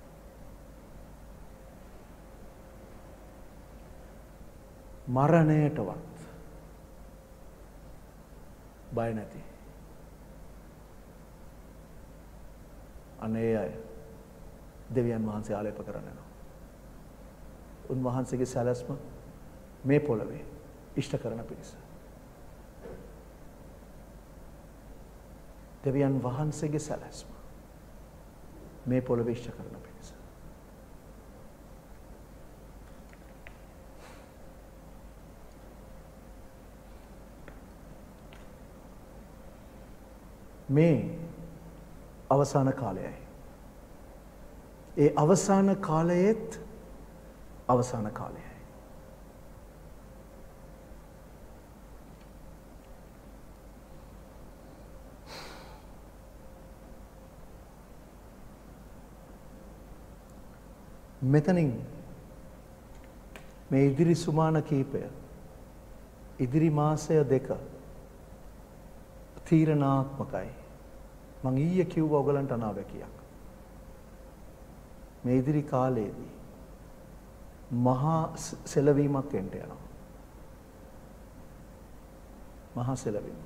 මරණයටවත් බය නැති. අනේ අය දෙවියන් වහන්සේ ආලේප කරන්න යනවා. උන්වහන්සේගේ සැලැස්ම මේ පොළවේ ඉෂ්ට කරන පිණිස. දෙවියන් වහන්සේගේ සැලැස්ම මේ පොළවේ ඉෂ්ට කරන පිණිස. මේ අවසාන කාලයයි. ඒ අවසාන කාලයේත් අවසාන කාලයයි. මෙතනින් මේ ඉදිරි සුමාන කීපය ඉදිරි මාසය දෙක තීරණාත්මකයි. මං ඊයේ කිව්වා ඔයගලන්ට අනාවැකියක්. මේ ඉදිරි කාලයේදී මහා සෙලවීමක් එන්න යනවා. මහා සෙලවීම.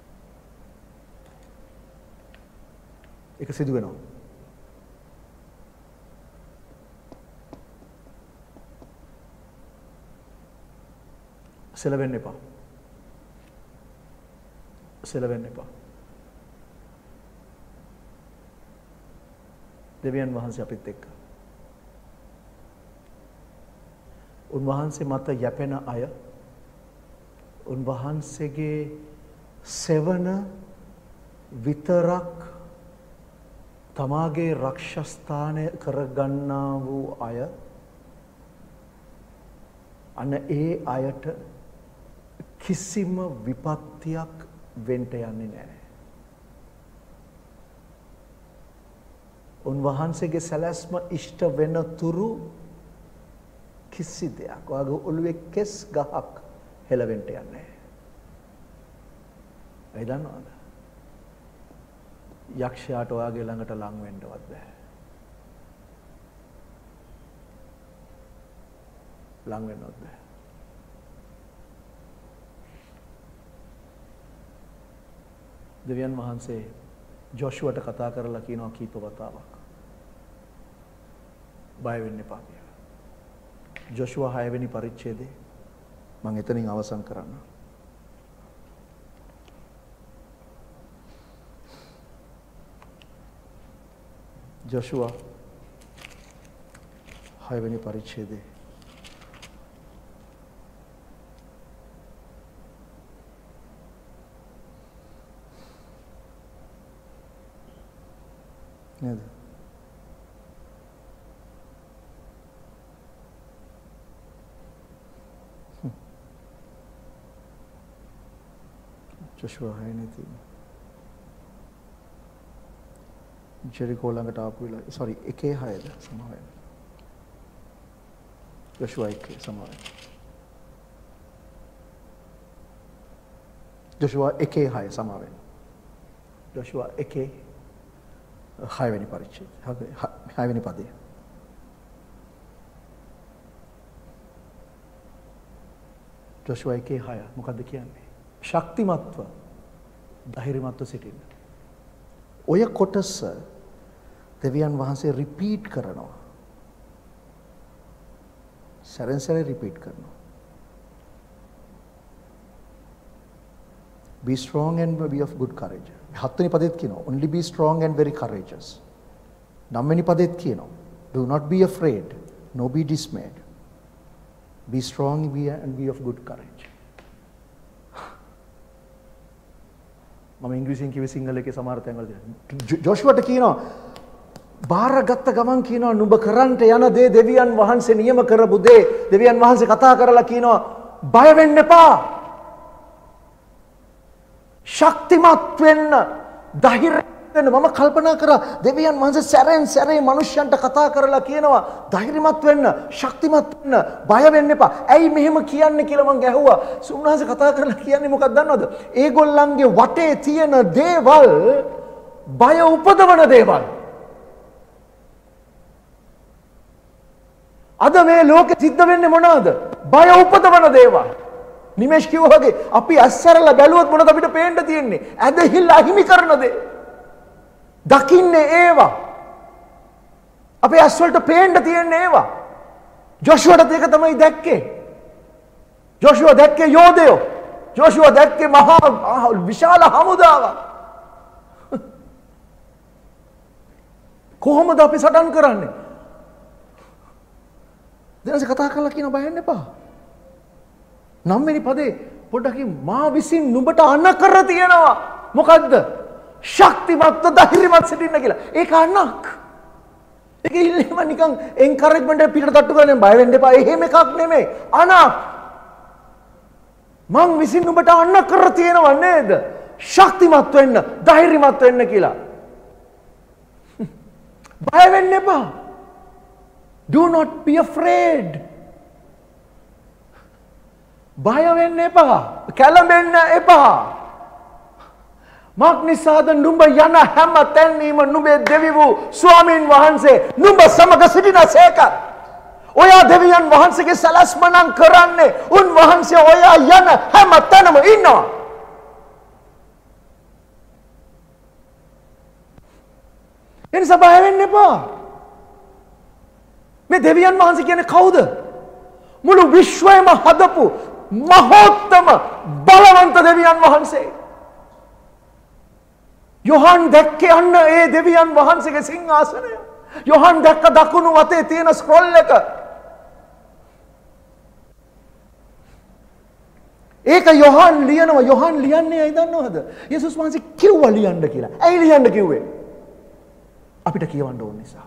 ඒක සිදු වෙනවා. සෙලවෙන්න එපා. සෙලවෙන්න එපා. දෙවියන් වහන්සේ අපිත් එක්ක. උන්වහන්සේ මත යැපෙන අය උන්වහන්සේගේ සෙවන විතරක් තමාගේ රක්ෂස්ථානය කරගන්නා වූ අය අන්න ඒ අයට කිසිම විපත්තියක් වෙන්න යන්නේ නැහැ. උන්වහන්සේගේ සැලැස්ම ඉෂ්ට වෙන තුරු කිසි දෙයක් ඔයාගේ ඔළුවේ කෙස් ගහක් හෙලවෙන්න යන්නේ නැහැ. ඒ දන්නවද? යක්ෂයාට ඔයාගේ ළඟට ලං වෙන්නවත් බෑ. ලං වෙන්නවත් බෑ. දෙවියන් වහන්සේ ජොෂුවට කතා කරලා කියනවා කීප වතාවක් බය වෙන්න එපා කියලා. ජොෂුවා 6 වෙනි පරිච්ඡේදයේ මම එතනින් අවසන් කරන්න. ජොෂුවා 6 වෙනි පරිච්ඡේදයේ නේද? ජොෂුවා 6 නේ තියෙන්නේ. ජෙරිකෝ ළඟට ආපු වෙලාව සෝරි 1:6ද සමාවෙන්න. ජොෂුවා 1 සමාවෙන්න. ජොෂුවා 1:6 සමාවෙන්න. ජොෂුවා 1:6 වෙනි පරිච්ඡේදය. 6 වෙනි පදය. ජොෂුවා 1:6 මොකද්ද කියන්නේ? ශක්තිමත්ව ධෛර්යමත්ව සිටින්න. ඔය කොටස දෙවියන් වහන්සේ රිපීට් කරනවා. සැරෙන් සැරේ රිපීට් කරනවා. Be strong and be of good courage. 7 වෙනි පදෙත් කියනවා only be strong and very courageous. 9 වෙනි පදෙත් කියනවා do not be afraid nor be dismayed. Be strong and be of good courage. මම ඉංග්‍රීසියෙන් කිව්වේ සිංහල එකේ සමහර තැන්වල තියෙනවා. ජොෂුවට කියනවා බාරගත්ත ගමන් කියනවා නුඹ කරන්ට යන දේ දෙවියන් වහන්සේ නියම කරපු දේ දෙවියන් වහන්සේ කතා කරලා කියනවා බය වෙන්න එපා. ශක්තිමත් වෙන්න ධෛර්යමත් වෙන්න මම කල්පනා කරා දෙවියන් වහන්සේ සැරෙන් සැරේ මිනිස්යන්ට කතා කරලා කියනවා ධෛර්යමත් වෙන්න, ශක්තිමත් වෙන්න, බය වෙන්න එපා. ඇයි මෙහෙම කියන්නේ කියලා මං ගැහුවා. උන්වහන්සේ කතා කරලා කියන්නේ මොකක්ද දන්නවද? ඒගොල්ලන්ගේ වටේ තියෙන දේවල් බය උපදවන දේවල්. අද මේ ලෝකෙ සිද්ධ වෙන්නේ මොනවද? බය උපදවන දේවල්. නිමේෂ් කිව්වා වගේ අපි ඇස්සරලා බැලුවොත් මොනවද අපිට පේන්න තියෙන්නේ? ඇදහිල්ල අහිමි කරන දේ. දකින්නේ ඒවා. අපේ ඇස් වලට පේන්න තියෙන්නේ ඒවා. ජොෂුවට ඒක තමයි දැක්කේ. ජොෂුවා දැක්කේ යෝධයෝ. ජොෂුවා දැක්කේ මහා විශාල හමුදාවක්. කොහොමද අපි සටන් කරන්නේ? දැනස කතා කරලා කියන බය වෙන්න එපා. 9 වෙනි පදේ පොඩ්ඩකින් මා විසින් නුඹට අණ කර තියනවා. මොකද්ද? ශක්තිමත් ධෛර්යමත් සිටින්න කියලා. ඒක අණක්. ඒක ඉල්ලීම නිකන් එන්කරේජ්මන්ට් එක පිටට තට්ටු කරගෙන බය වෙන්න එපා. එහෙම එකක් නෙමෙයි. අණක්. මං විසින් නුඹට අණ කර තියනවා නේද? ශක්තිමත් වෙන්න, ධෛර්යමත් වෙන්න කියලා. බය වෙන්න එපා. Do not be afraid. බය වෙන්න එපා. කැළඹෙන්න එපා. මක් නිසාද නුඹ යන හැම තැනීම නුඹේ දෙවි වූ ස්වාමීන් වහන්සේ නුඹ සමග සිටිනසේක. ඔයා දෙවියන් වහන්සේගේ සලස්ම නම් කරන්නේ උන්වහන්සේ ඔයා යන හැම තැනම ඉන්නවා. එනිසා බය වෙන්න එපා. මේ දෙවියන් වහන්සේ කියන්නේ කවුද? මුළු විශ්වයම හදපු මහෝත්තම බලවන්ත දෙවියන් වහන්සේ. යොහන් දැක්කේ අන්න ඒ දෙවියන් වහන්සේගේ සිංහාසනය. යොහන් දැක්ක දකුණු අතේ තියෙන ස්ක්‍රෝල් එක. ඒක යොහන් ලියනවා. යොහන් ලියන්නේ ඇයි දන්නවද? යේසුස් වහන්සේ කිව්වා ලියන්න කියලා. ඇයි ලියන්න කිව්වේ? අපිට කියවන්න ඕන නිසා.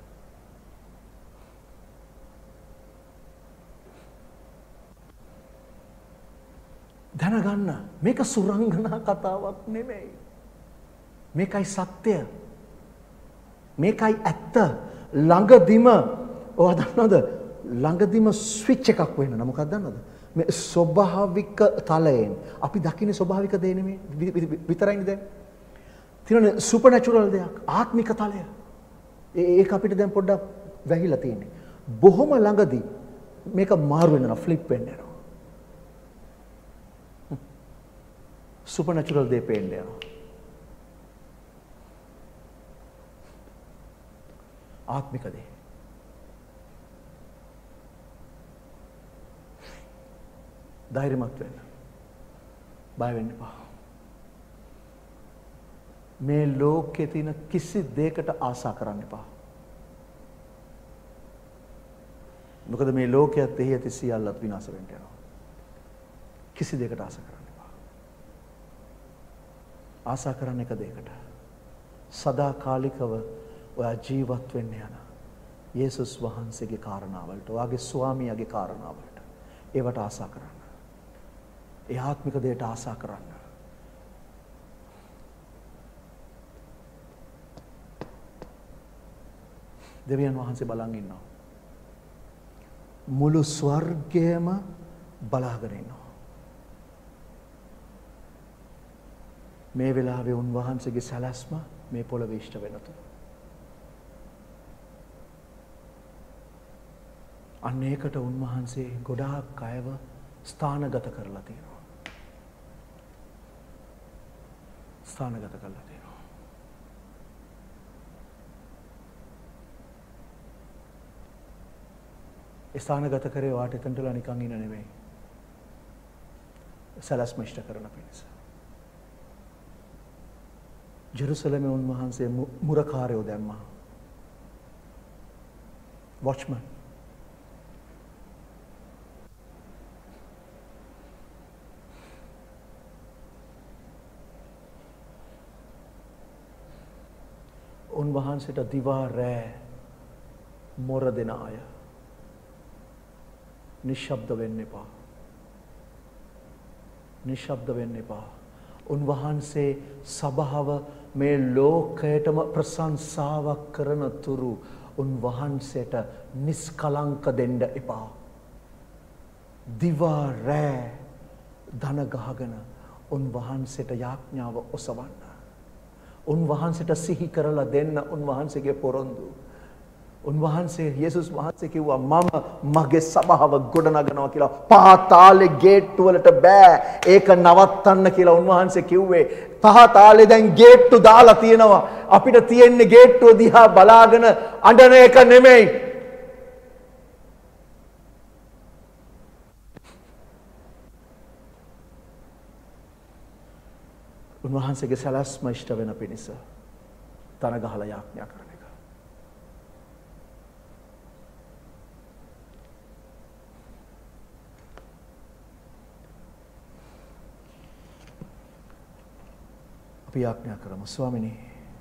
දැනගන්න මේක සුරංගනා කතාවක් නෙමෙයි. මේකයි සත්‍ය. මේකයි ඇත්ත. ළඟදිම ඔයා දන්නවද? ළඟදිම ස්විච් එකක් වෙන්න නම් මොකක්ද දන්නවද? මේ ස්වභාවික තලයෙන් අපි දකින්නේ ස්වභාවික දේ නෙමෙයි විතරයිනේ දැන්. තියෙන සුපර්නැචරල් දෙයක් ආත්මික තලය. ඒක අපිට දැන් පොඩ්ඩක් වැහිලා තියෙන්නේ. බොහොම ළඟදී මේක මාරු වෙනවා ෆ්ලිප් වෙන්න යනවා. සුපර්නැචරල් දේ පේන්න යනවා. ආත්මික දේ. ධෛර්යමත් වෙන්න. බය වෙන්න එපා. මේ ලෝකේ තියෙන කිසි දෙයකට ආසා කරන්න එපා. මොකද මේ ලෝකයේත් එහි ඇති සියල්ලත් විනාශ වෙන්න යනවා. කිසි දෙයකට ආසා කරන්න එපා. ආසා කරන්න එක දෙයකට. සදාකාලිකව ඔයා ජීවත් වෙන්න යන යේසුස් වහන්සේගේ කාරණාවලට, ඔයාගේ ස්වාමියාගේ කාරණාවලට ඒවට ආසා කරන්න. ඒ ආත්මික දෙයට ආසා කරන්න. දෙවියන් වහන්සේ බලන් ඉන්නවා. මුළු ස්වර්ගයම බලාගෙන ඉන්නවා. මේ වෙලාවේ උන්වහන්සේගේ සැලැස්ම මේ පොළොවේ ඉෂ්ට වෙනතු. අන්න ඒකට උන්වහන්සේ ගොඩාක් අයව ස්ථානගත කරලා තියෙනවා. ස්ථානගත කරලා තියෙනවා. ස්ථානගත කරේ වාට එතනටලා නිකන් ඉන්න නෙමෙයි. සැලැස්ම ඉෂ්ට කරන පිණිස. ජෙරුසලමේ උන්වහන්සේ මුරකාරයෝ දැම්මා. වොච්මන්. උන්වහන්සේට දිවා රෑ මොර දෙන අය. නිශ්ශබ්ද වෙන්න එපා. නිශ්ශබ්ද වෙන්න එපා. උන්වහන්සේ සභාව මේ ලෝකයටම ප්‍රශංසාවක් කරන තුරු උන්වහන්සේට නිස්කලංක දෙන්න එපා. දිවා රෑ දන ගහගෙන උන්වහන්සේට යාඥාව ඔසවන්න. උන්වහන්සේට සිහි කරලා දෙන්න උන්වහන්සේගේ පොරොන්දු. උන්වහන්සේ යේසුස් වහන්සේ කිව්වා මම මගේ සභාව ගොඩනගනවා කියලා. පහතාලේ ගේට්ටු වලට බෑ ඒක නවත්තන්න කියලා උන්වහන්සේ කිව්වේ. පහතාලේ දැන් ගේට්ටු දාලා තියෙනවා. අපිට තියෙන්නේ ගේට්ටුව දිහා බලාගෙන අඬන එක නෙමෙයි. උන්වහන්සේගේ සැලැස්ම ඉෂ්ට වෙන පිණිස තන ගහලා යාඥා කරන එක. අපි යාඥා කරමු. ස්වාමිනී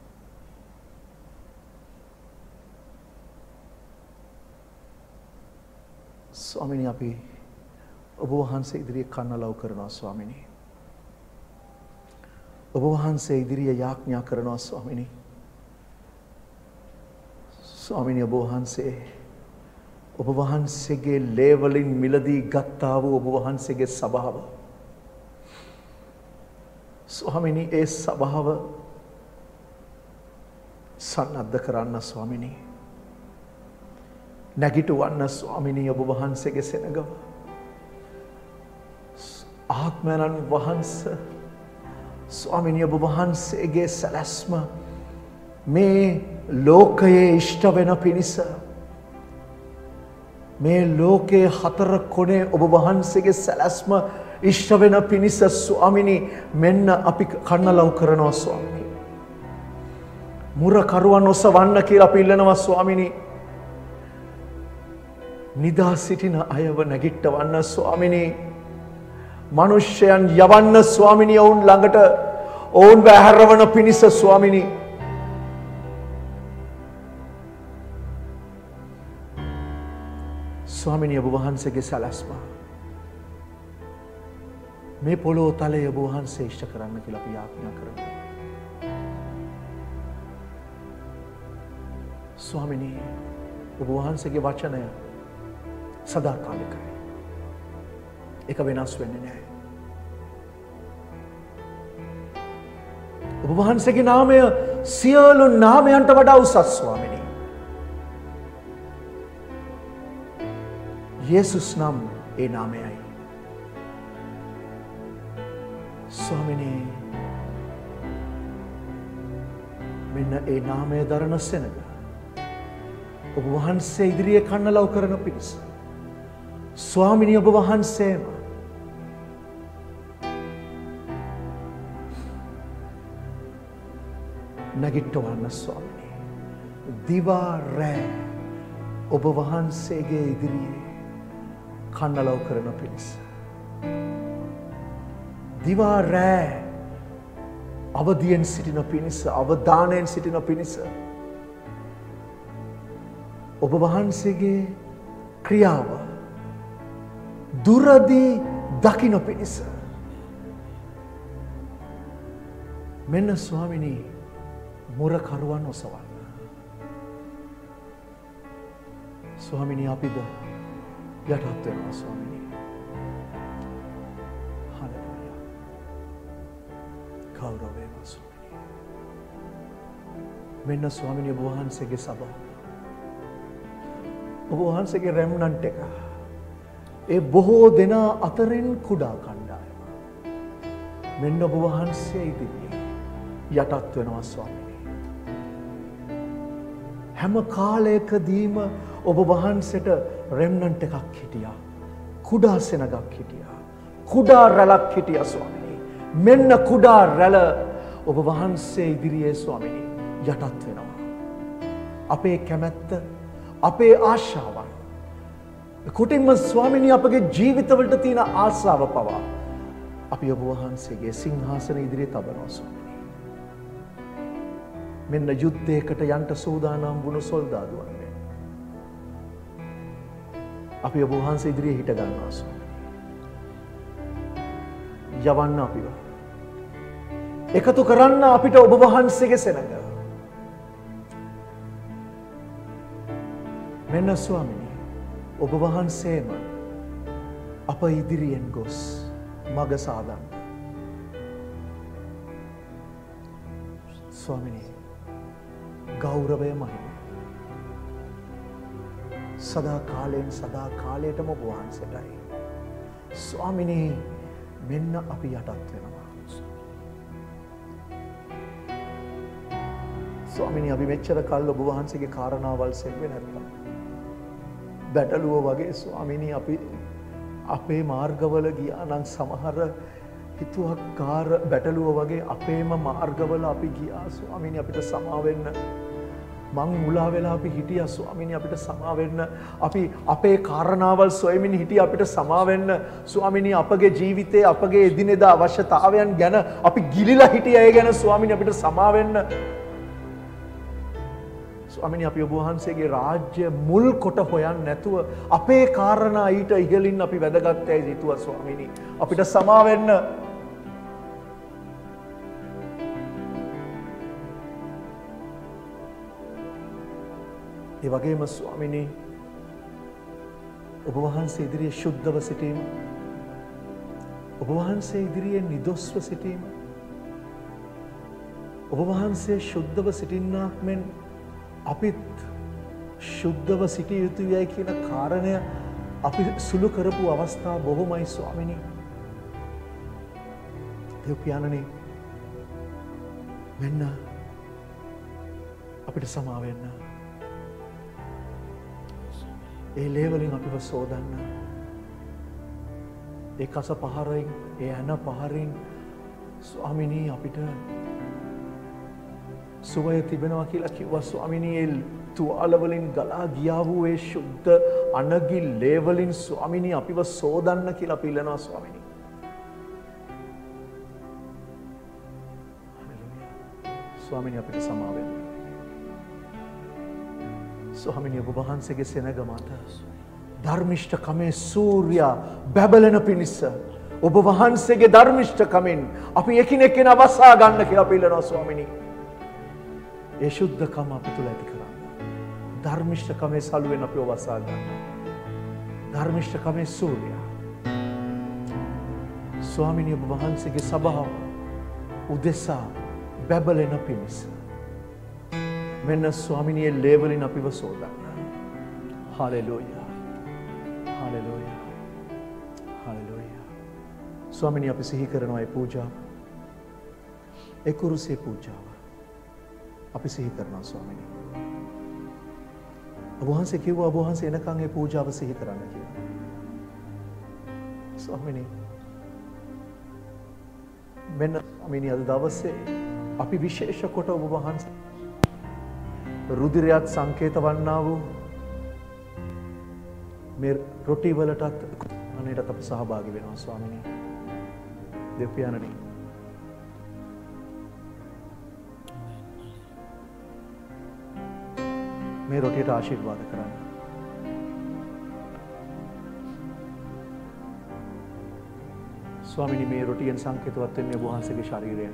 ස්වාමිනී අපි ඔබ වහන්සේ ඉදිරියේ කන්නලව් කරනවා ස්වාමිනී. ඔබ වහන්සේ ඉදිරියේ යාඥා කරනවා ස්වාමිනී. ස්වාමිනී ඔබ වහන්සේගේ ලේ වලින් මිලදී ගත්තා වූ ඔබ වහන්සේගේ සභාව. ස්වාමිනී ඒ සභාව සන්නද්ධ කරන්න ස්වාමිනී. නැගිටවන්න ස්වාමිනී ඔබ වහන්සේගේ සෙනගව. ආත්මයන්න් වහන්සේ ස්වාමිනී ඔබ වහන්සේගේ සැලැස්ම මේ ලෝකයේ ඉෂ්ට වෙන පිණිස මේ ලෝකයේ හතර කොනේ ඔබ වහන්සේගේ සැලැස්ම ඉෂ්ට වෙන පිණිස ස්වාමිනී මෙන්න අපි කන්නලව් කරනවා ස්වාමිනී. මුරකරුවන් ඔසවන්න කියලා අපි ඉල්ලනවා ස්වාමිනී. නිදා සිටින අයව නැගිටවන්න ස්වාමිනී. මනුෂ්‍යයන් යවන්න ස්වාමිනී ඔවුන් ළඟට ඔවුන් බැහැරවන පිණිස ස්වාමිනී. ස්වාමිනී ඔබ වහන්සේගේ සැලැස්ම මේ පොළොව තලයේ ඔබ වහන්සේ ඉෂ්ට කරන්න කියලා අපි යාඥා කරමු. ස්වාමිනී ඔබ වහන්සේගේ වචනය සදාකාලිකයි. ඒක වෙනස් වෙන්නේ නැහැ. ඔබ වහන්සේගේ නාමය සියලු නාමයන්ට වඩා උසස් ස්වාමිනී. යේසුස් නම් ඒ නාමයයි. ස්වාමිනී මෙන්න ඒ නාමය දරන සෙනග ඔබ වහන්සේ ඉදිරියේ කන්නලව් කරන පිණිස ස්වාමිනී ඔබ වහන්සේම නැගිටවන්න ස්වාමිනී. දිවා රෑ ඔබ වහන්සේගේ ඉදිරියේ කන්නලව් කරන පිණිස දිවා රෑ අවදියෙන් සිටින පිණිස අවධානයෙන් සිටින පිණිස ඔබ වහන්සේගේ ක්‍රියාව දුරදී දකින පිණිස මෙන්න ස්වාමිනී මුරකරුවන් ඔසවන්න. ස්වාමිනී අපිද යටත් වෙනවා ස්වාමිනී. හලෙලූයා. ගෞරව වේවා ස්වාමිනී. මෙන්න ස්වාමිනී ඔබ වහන්සේගේ සභාව. ඔබ වහන්සේගේ රැම්නන්ට් එක. ඒ බොහෝ දෙනා අතරින් කුඩා කණ්ඩායම. මෙන්න ඔබ වහන්සේ ඉදිරියේ යටත් වෙනවා ස්වාමිනී. හැම කාලයකදීම ඔබ වහන්සේට රෙම්නන්ට් එකක් හිටියා. කුඩා සෙනගක් හිටියා. කුඩා රැලක් හිටියා ස්වාමිනී. මෙන්න කුඩා රැළ ඔබ වහන්සේ ඉදිරියේ ස්වාමිනී යටත් වෙනවා. අපේ කැමැත්ත, අපේ ආශාවන්, කොටින්ම ස්වාමිනී අපගේ ජීවිතවලට තියෙන ආශාව පවා අපි ඔබ වහන්සේගේ සිංහාසන ඉදිරියේ තබනවා ස්වාමිනී. මෙන්න යුද්ධයකට යන්ට සූදානම් වුණු සොල්දාදුවන් අපි ඔබ වහන්සේ ඉදිරියේ හිට ගන්නවා ස්වාමී. යවන්න අපිව. එකතු කරන්න අපිට ඔබ වහන්සේගේ සෙනඟ. මෙන්න ස්වාමිනී ඔබ වහන්සේම අප ඉදිරියෙන් ගොස් මග සාදන්න. ස්වාමිනී ගෞරවය මහිම සදා කාලයෙන් සදා කාලයටම ඔබ වහන්සේටයි. ස්වාමිනී මෙන්න අපි යටත් වෙනවා. ස්වාමිනී අපි මෙච්චර කල් ඔබ වහන්සේගේ කාරණාවල් සෙල්වෙ නැත්තම් බැටළුව වගේ ස්වාමිනී අපි අපේ මාර්ගවල ගියා නම් සමහර හිතුවක්කාර බැටළුව වගේ අපේම මාර්ගවල අපි ගියා ස්වාමිනී අපිට සමා වෙන්න. මං මුලා වෙලා අපි හිටියා ස්වාමිනී අපිට සමා වෙන්න. අපි අපේ කාරණාවල් සොයමින් හිටියා අපිට සමා වෙන්න. ස්වාමිනී අපගේ ජීවිතයේ අපගේ එදිනෙදා අවශ්‍යතාවයන් ගැන අපි ගිලිලා හිටියා ඒ ගැන ස්වාමිනී අපිට සමා වෙන්න. ස්වාමිනී අපි ඔබ වහන්සේගේ රාජ්‍ය මුල් කොට හොයන්න නැතුව අපේ කාරණා ඊට ඉහළින් අපි වැදගත්යයි හිතුවා ස්වාමිනී අපිට සමා වෙන්න. ඒ වගේම ස්වාමිනී ඔබ වහන්සේ ඉදිරියේ ශුද්ධව සිටීම ඔබ වහන්සේ ඉදිරියේ නිදොස්ව සිටීම ඔබ වහන්සේ ශුද්ධව සිටින්නාක් මෙන් අපිත් ශුද්ධව සිටිය යුතුයයි කියන කාරණය අපි සුළු කරපු අවස්ථා බොහොමයි ස්වාමිනී. දෙවියන්වනේ මෙන්න අපිට සමා වෙන්න. ඒ ලේවලින් අපිව සෝදන්න. ඒ කස පහරින් ඒ ඇන පහරින් ස්වාමිනී අපිට සුවය තිබෙනවා කියලා කිව්වා ස්වාමිනී. ඒ තුවාලවලින් ගලා ගියා වූ ඒ ශුද්ධ අනගි ලේවලින් ස්වාමිනී අපිව සෝදන්න කියලා අපි ඉල්ලනවා ස්වාමිනී. ස්වාමිනී අපිට සමා වෙන්න. ස්වාමිනී ඔබ වහන්සේගේ සෙනඟ මත ධර්මිෂ්ඨකමේ සූර්යා බැබලෙන පිණිස ඔබ වහන්සේගේ ධර්මිෂ්ඨකමෙන් අපි එකිනෙක වසා ගන්න කියලා අපි ඉල්ලනවා ස්වාමිනී. ඒ ශුද්ධකම අපි තුල ඇති කරන්න. ධර්මිෂ්ඨකමේ සලුවෙන් අපිව වසා ගන්න. ධර්මිෂ්ඨකමේ සූර්යා ස්වාමිනී ඔබ වහන්සේගේ සභාව උදෙසා බැබලෙන පිණිස මෙන්න ස්වාමිනී ලේවලින් අපිව සෝදන්න. හලෙලූයා. හලෙලූයා. හලෙලූයා. ස්වාමිනී අපි සිහි කරනවා මේ පූජාව. ඒ කුරුසේ පූජාව. අපි සිහි කරනවා ස්වාමිනී. ඔබ වහන්සේ කිව්වා ඔබ වහන්සේ එනකන් මේ පූජාව සිහි කරන්න කියලා. ස්වාමිනී මෙන්න ස්වාමිනී අද දවසේ අපි විශේෂ කොට ඔබ වහන්සේ රුධිරයත් සංකේත වන්නා වූ මේ රොටි වලටත් අනේටත් අපි සහභාගී වෙනවා ස්වාමිනී. දෙවියන්වනේ මේ රොටියට ආශිර්වාද කරන්න. ස්වාමිනී මේ රොටියෙන් සංකේතවත් වෙන්නේ ඔබ වහන්සේගේ ශරීරයයි.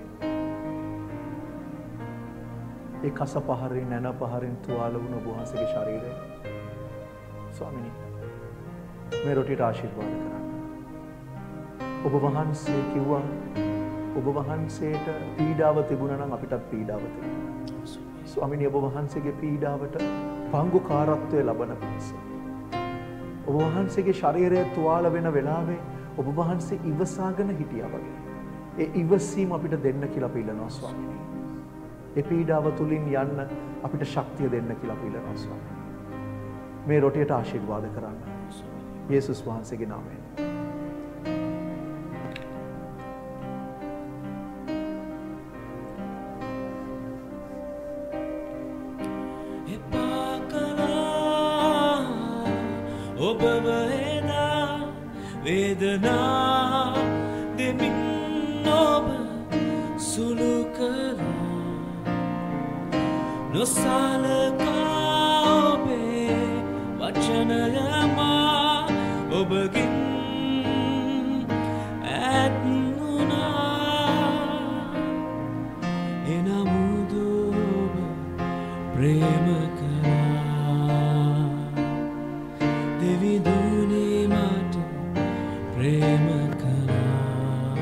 ඒ කස පහරින් නැන පහරින් තුවාල වුණ ඔබ වහන්සේගේ ශරීරය. ස්වාමිනී මේ රොටියට ආශිර්වාද කරන්න. ඔබ වහන්සේ කිව්වා ඔබ වහන්සේට පීඩාව තිබුණා නම් අපිටත් පීඩාව තිබෙනවා. ස්වාමිනී ඔබ වහන්සේගේ පීඩාවට පංගුකාරත්වය ලබන පිණිස ඔබ වහන්සේගේ ශරීරය තුවාල වෙන වෙලාවේ ඔබ වහන්සේ ඉවසාගෙන හිටියා වගේ ඒ ඉවසීම අපිට දෙන්න කියලා අපි ඉල්ලනවා ස්වාමිනී. ඒ පීඩාව තුලින් යන්න අපිට ශක්තිය දෙන්න කියලා අපි ඉල්ලනවා ස්වාමී. මේ රොටියට ආශිර්වාද කරන්න. යේසුස් වහන්සේගේ නාමයෙන්. ඔබ වේදනා වේදනා දෙමින් ඔබ සුළු කරා නොසලකා ඔබේ වචනයමා ඔබගින් ඈත් වුණා විදුනේ මට ප්‍රේම කරා.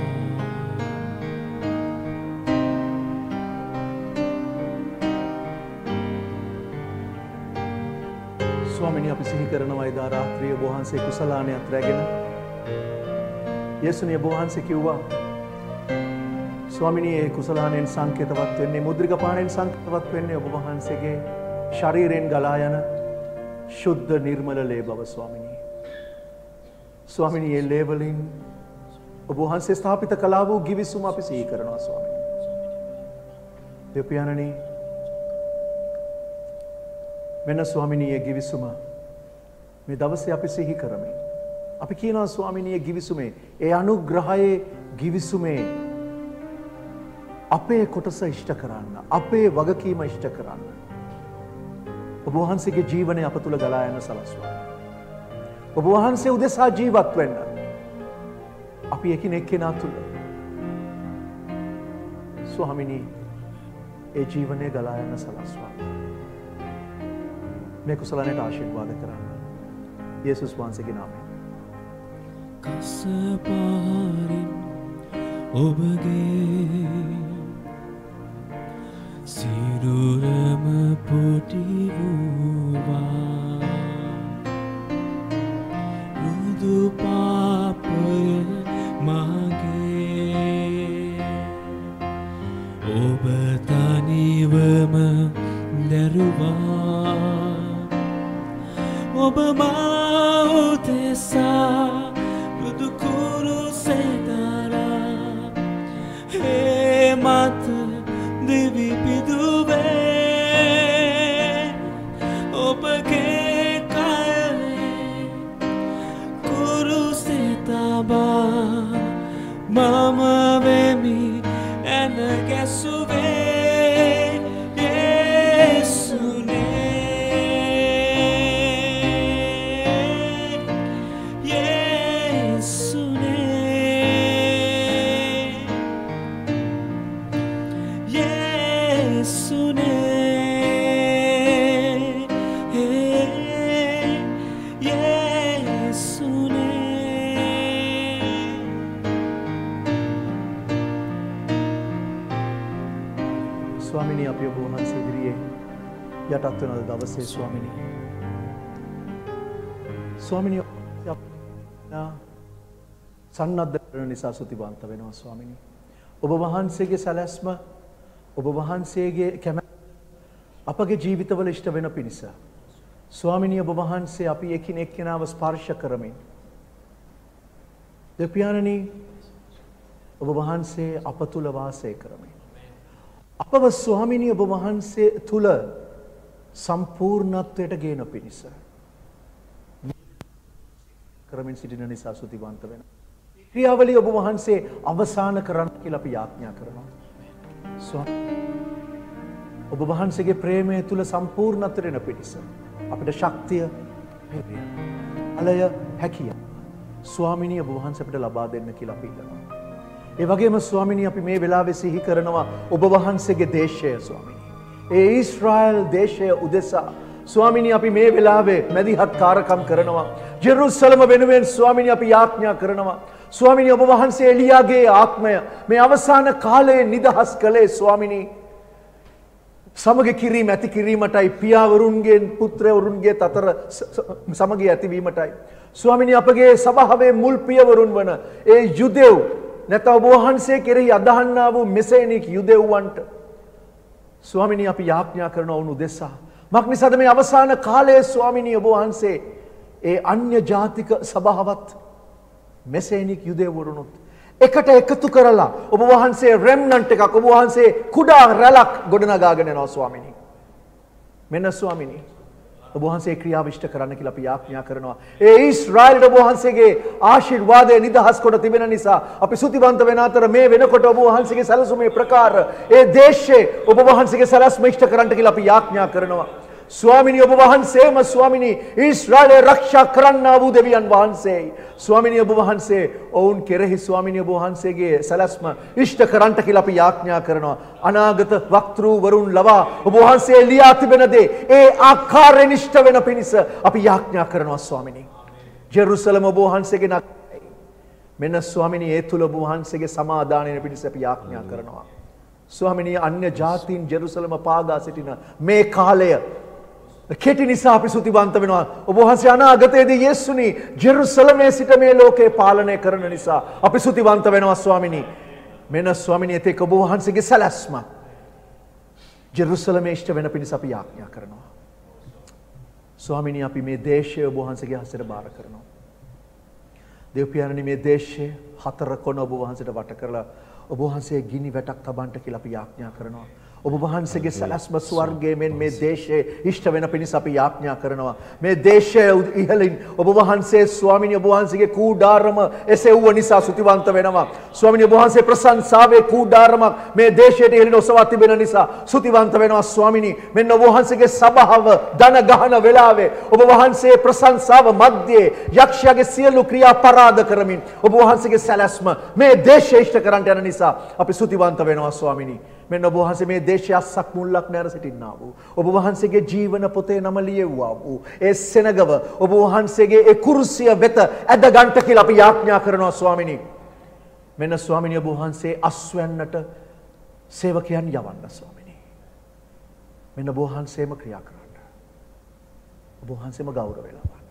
ස්වාමිනී අපි සිහි කරනවා එදා රාත්‍රියේ ඔබ වහන්සේ කුසලානයත් රැගෙන යේසුනේ ඔබ වහන්සේ කිව්වා ස්වාමිනී ඒ කුසලානයෙන් සංකේතවත් වෙන්නේ මුද්‍රික පාණයෙන් සංකේතවත් වෙන්නේ ඔබ වහන්සේගේ ශරීරයෙන් ගලා යන ශුද්ධ නිර්මල ලේ බව ස්වාමිනී. ස්වාමිනී ඒ ලේ වලින් ඔබ වහන්සේ ස්ථාපිත කළා වූ ගිවිසුම අපි සිහි කරනවා ස්වාමිනී. දෙවියන්නි මෙන්න ස්වාමිනී ඒ ගිවිසුම මේ දවසේ අපි සිහි කරමින් අපි කියනවා ස්වාමිනී ඒ ගිවිසුමේ ඒ අනුග්‍රහයේ ගිවිසුමේ අපේ කොටස ඉෂ්ට කරන්න අපේ වගකීම ඉෂ්ට කරන්න ඔබ වහන්සේගේ ජීවනය අප තුළ ගලා යන සලස්වා. ඔබ වහන්සේ උදෙසා ජීවත් වෙන්න අපි එකිනෙක කෙනා තුළ ස්වාමිනී ඒ ජීවනය ගලා යන සලස්වා. මේ කුසලනයට ආශිර්වාද කරන්න යේසුස් වහන්සේගේ නාමයෙන්. කසපාරින් ඔබගේ සිරුරම පොටි වූවා රුදු පාපය මගේ ඔබ තනිවම දැරුවා ඔබ මා උදෙසා රුදු කුරුසේ දරා හේ මත දිවි පිදුවේ ඔබගේ කයේ කුරුසේ තබා මම වෙමි එන ගැසුවේ යේසුනේ ස්වාමිනී අපි ඔබ වහන්සේ ඉදිරියේ යටත් වෙන දවසේ ස්වාමිනී ස්වාමිනී සන්නද්ධ කරන නිසා ස්තුතිවන්ත වෙනවා ස්වාමිනී. ඔබ වහන්සේගේ සැලැස්ම ඔබ වහන්සේගේ කැමැත්ත අපගේ ජීවිතවල ඉෂ්ට වෙන පිණිස ස්වාමිනී ඔබ වහන්සේ අපි එකිනෙක කෙනාව ස්පර්ශ කරමින් දෙවියන්නි ඔබ වහන්සේ අප තුල වාසය කරමින් අපව ස්වාමිනී ඔබ වහන්සේ තුල සම්පූර්ණත්වයට ගේන පිණිස කරමින් සිටින නිසා ස්තුතිවන්ත වෙනවා. ක්‍රියාවලිය ඔබ වහන්සේ අවසන් කරන්න කියලා අපි යාඥා කරනවා. ඔබ වහන්සේගේ ප්‍රේමය තුල සම්පූර්ණත්වයට එන පිණිස අපිට ශක්තිය, බලය, හැකියාව ස්වාමිනී ඔබ වහන්සේ අපිට ලබා දෙන්න කියලා අපි ඉල්ලනවා. ඒ වගේම ස්වාමිනී අපි මේ වෙලාවේ සිහි කරනවා ඔබ වහන්සේගේ දේශය ස්වාමිනී. ඒ ඊශ්‍රායල් දේශය උදෙසා ස්වාමිනී අපි මේ වෙලාවේ මැදිහත් කාර්යකම් කරනවා. ජෙරුසලම වෙනුවෙන් ස්වාමිනී අපි යාඥා කරනවා. ස්වාමිනී ඔබ වහන්සේ එලියාගේ ආත්මය මේ අවසාන කාලයේ නිදහස් කළේ ස්වාමිනී. සමග කිරීම ඇති කිරීමටයි පියාවරුන්ගෙන් පුත්‍රවරුන්ගේ අතර සමගිය ඇතිවීමටයි. ස්වාමිනී අපගේ සභාවේ මුල් පියවරුන් වන ඒ යුදෙව් නැත්නම් ඔබ වහන්සේ කෙරෙහි අදහන්නා වූ මෙසේනික යුදෙව්වන්ට ස්වාමිනී අපි යාඥා කරන වුන් උදෙසා මක්නිසාද මේ අවසාන කාලයේ ස්වාමිනී ඔබ වහන්සේ ඒ අන්‍ය ජාතික සභාවත් මෙසේනික යුදෙව්වරුනුත් එකට එකතු කරලා ඔබ වහන්සේ රෙම්නන්ට් එකක් ඔබ වහන්සේ කුඩා රැලක් ගොඩනගාගෙන යනවා ස්වාමිනී. මෙන්න ස්වාමිනී ඔබ වහන්සේ ක්‍රියාව ඉෂ්ට කරන්න කියලා අපි යාඥා කරනවා. ඒ ඊශ්‍රායලට ඔබ වහන්සේගේ ආශිර්වාදය නිදහස් කොට තිබෙන නිසා අපි ස්තුතිවන්ත වෙන අතර මේ වෙනකොට ඔබ වහන්සේගේ සැලසුමේ ප්‍රකාර ඒ දේශයේ ඔබ වහන්සේගේ සැලැස්ම ඉෂ්ට කරන්න කියලා අපි යාඥා කරනවා. ස්වාමිනී ඔබ වහන්සේම ස්වාමිනී ඊශ්‍රායලේ ආරක්ෂා කරන්නා වූ දෙවියන් වහන්සේයි. ස්වාමිනී ඔබ වහන්සේ ඔවුන් කෙරෙහි ස්වාමිනී ඔබ වහන්සේගේ සැලැස්ම ඉෂ්ට කරන්නට කියලා අපි යාඥා කරනවා. අනාගත වක්තෘවරුන් ලවා ඔබ වහන්සේ ලියා තිබෙන දේ ඒ ආකාරයෙන් ඉෂ්ට වෙන පිණිස අපි යාඥා කරනවා ස්වාමිනී. ජෙරුසලම ඔබ වහන්සේගේ නගරයයි. මෙන්න ස්වාමිනී ඒ තුල ඔබ වහන්සේගේ සමාදානය පිණිස අපි යාඥා කරනවා. ස්වාමිනී අන්‍ය ජාතීන් ජෙරුසලම පාගා සිටින මේ කාලය කෙටි නිසා අපි ස්තුතිවන්ත වෙනවා. ඔබ වහන්සේ අනාගතයේදී යේසුනි ජෙරුසලමේ සිට මේ ලෝකේ පාලනය කරන නිසා අපි ස්තුතිවන්ත වෙනවා ස්වාමිනී. මෙන්න ස්වාමිනී එතෙක් ඔබ වහන්සේගේ සැලැස්ම ජෙරුසලමේ ඉෂ්ට වෙන පිණිස අපි යාඥා කරනවා. ස්වාමිනී අපි මේ දේශය ඔබ වහන්සේගේ හස්තයට බාර කරනවා. දෙව්පියාණනි මේ දේශය හතර කොන ඔබ වහන්සේට වට කරලා ඔබ වහන්සේ ගිනි වැටක් තබන්නට කියලා අපි යාඥා කරනවා. ඔබ වහන්සේගේ සැලැස්ම ස්වර්ගයේ මේ දේශයේ ඉෂ්ට වෙන පිණිස අපි යාඥා කරනවා. මේ දේශය ඉහළින් ඔබ වහන්සේ ස්වාමිනී ඔබ වහන්සේගේ කූඩාරම එසෙව්ව නිසා ස්තුතිවන්ත වෙනවා. ස්වාමිනී ඔබ වහන්සේ ප්‍රශංසාවේ කූඩාරමක් මේ දේශයට ඉහළින් ඔසවා තිබෙන නිසා ස්තුතිවන්ත වෙනවා ස්වාමිනී. මෙන්න ඔබ වහන්සේගේ සභාව ධන ගහන වෙලාවේ ඔබ වහන්සේ ප්‍රශංසාව මැද්දේ යක්ෂයාගේ සියලු ක්‍රියා පරාද කරමින් ඔබ වහන්සේගේ සැලැස්ම මේ දේශය ඉෂ්ට කරන්නට යන නිසා අපි ස්තුතිවන්ත වෙනවා ස්වාමිනී. මෙන්න ඔබ වහන්සේ මේ දේශය අස්සක් මුල්ලක් නැර සිටින්නා වූ ඔබ වහන්සේගේ ජීවන පොතේ නම ලියවුවා වූ ඒ සෙනගව ඔබ වහන්සේගේ ඒ කුරුසිය වෙත ඇද ගන්නට කියලා අපි යාඥා කරනවා ස්වාමිනී. මෙන්න ස්වාමිනී ඔබ වහන්සේ අස්වැන්නට සේවකයන් යවන්න ස්වාමිනී. මෙන්න ඔබ වහන්සේම ක්‍රියා කරන්න. ඔබ වහන්සේම ගෞරව ලබන්න.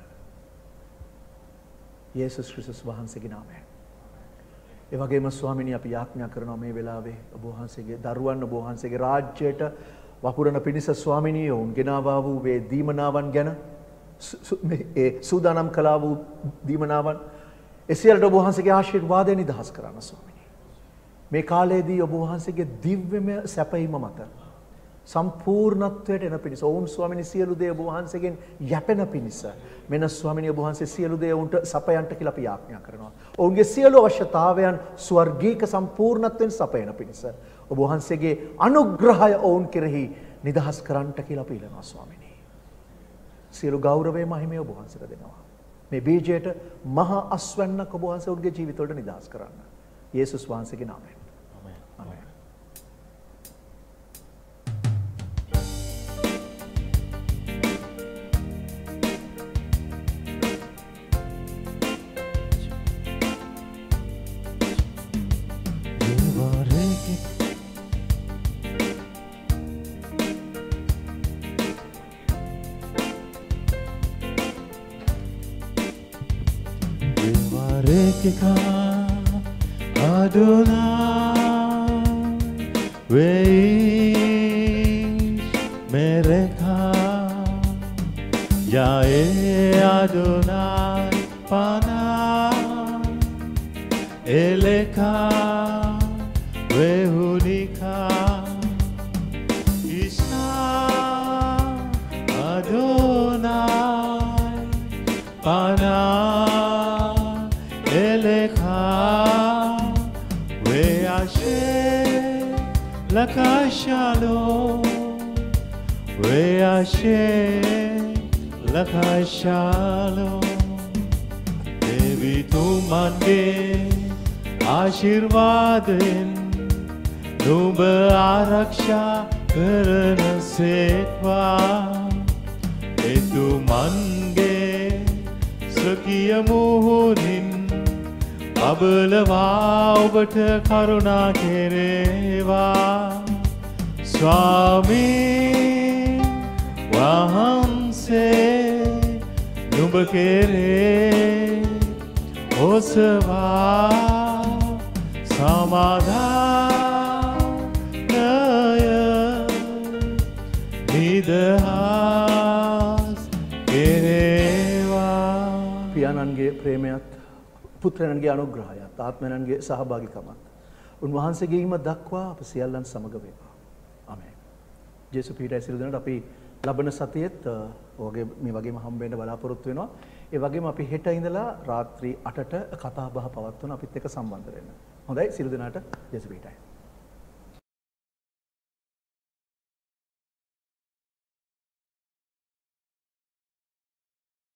යේසුස් ක්‍රිස්තුස් වහන්සේගේ නාමයෙන්. ඒ වගේම ස්වාමිනී අපි යාඥා කරනවා මේ වෙලාවේ ඔබ වහන්සේගේ දරුවන් ඔබ වහන්සේගේ රාජ්‍යයට වපුරන පිණිස ස්වාමිනී ඔවුන් ගෙනාවා වූ මේ දීමනාවන් ගැන ඒ සූදානම් කළා වූ දීමනාවන් එසියලට ඔබ වහන්සේගේ ආශිර්වාදය නිදහස් කරන්න ස්වාමිනී. මේ කාලයේදී ඔබ වහන්සේගේ දිව්‍යමය සැපයීම මත සම්පූර්ණත්වයට එන පිණිස ඔවුන් ස්වාමිනී සියලු දේ ඔබ වහන්සේගෙන් යැපෙන පිණිස මෙන්න ස්වාමිනී ඔබ වහන්සේ සියලු දේ ඔවුන්ට සපයන්ට කියලා අපි යාඥා කරනවා. ඔවුන්ගේ සියලු අවශ්‍යතාවයන් ස්වර්ගීක සම්පූර්ණත්වයෙන් සපයන පිණිස ඔබ වහන්සේගේ අනුග්‍රහය ඔවුන් කෙරෙහි නිදහස් කරන්නට කියලා අපි ඉල්ලනවා ස්වාමිනී. සියලු ගෞරවය මහිමය ඔබ වහන්සේට දෙනවා. මේ බීජයට මහා අස්වැන්නක් ඔබ වහන්සේ ඔවුන්ගේ ජීවිතවලට නිදහස් කරන්න. යේසුස් වහන්සේගේ නාමයෙන්. ආමෙන්. ආමෙන්. Rekika Adonai Weish Mereka Yae Adonai Pana Eleka Wehunika Isha Adonai Pana Laka shalom, we Hashem, laka shalom. Devi tu mande ashirvaden, nuba araksha karana setva. Etu mange sakiya muhunin. අබලවා ඔබට කරුණා කෙරේවා ස්වාමී වහන්සේ නුඹ කෙරේ ඔසවා සමාදානය නිදහස් කෙරේවා. පියාණන්ගේ ප්‍රේමයත් පුත්‍රයන්ගේ අනුග්‍රහයත් ආත්මයන්ගේ සහභාගිකමත් උන්වහන්සේගේම දක්වා අප සියල්ලන් සමග වේවා. ආමේන්. ජේසුස් පීඩයි සියලු දෙනාට අපි ලබන සතියේත් මේ වගේම හම්බ වෙන්න බලාපොරොත්තු වෙනවා. ඒ වගේම අපි හෙට ඉඳලා රාත්‍රී 8ට කතා බහ පවත්වන අපිත් එක්ක සම්බන්ධ වෙන්න. හොඳයි සියලු දෙනාට ජේසුස් පීඩයි.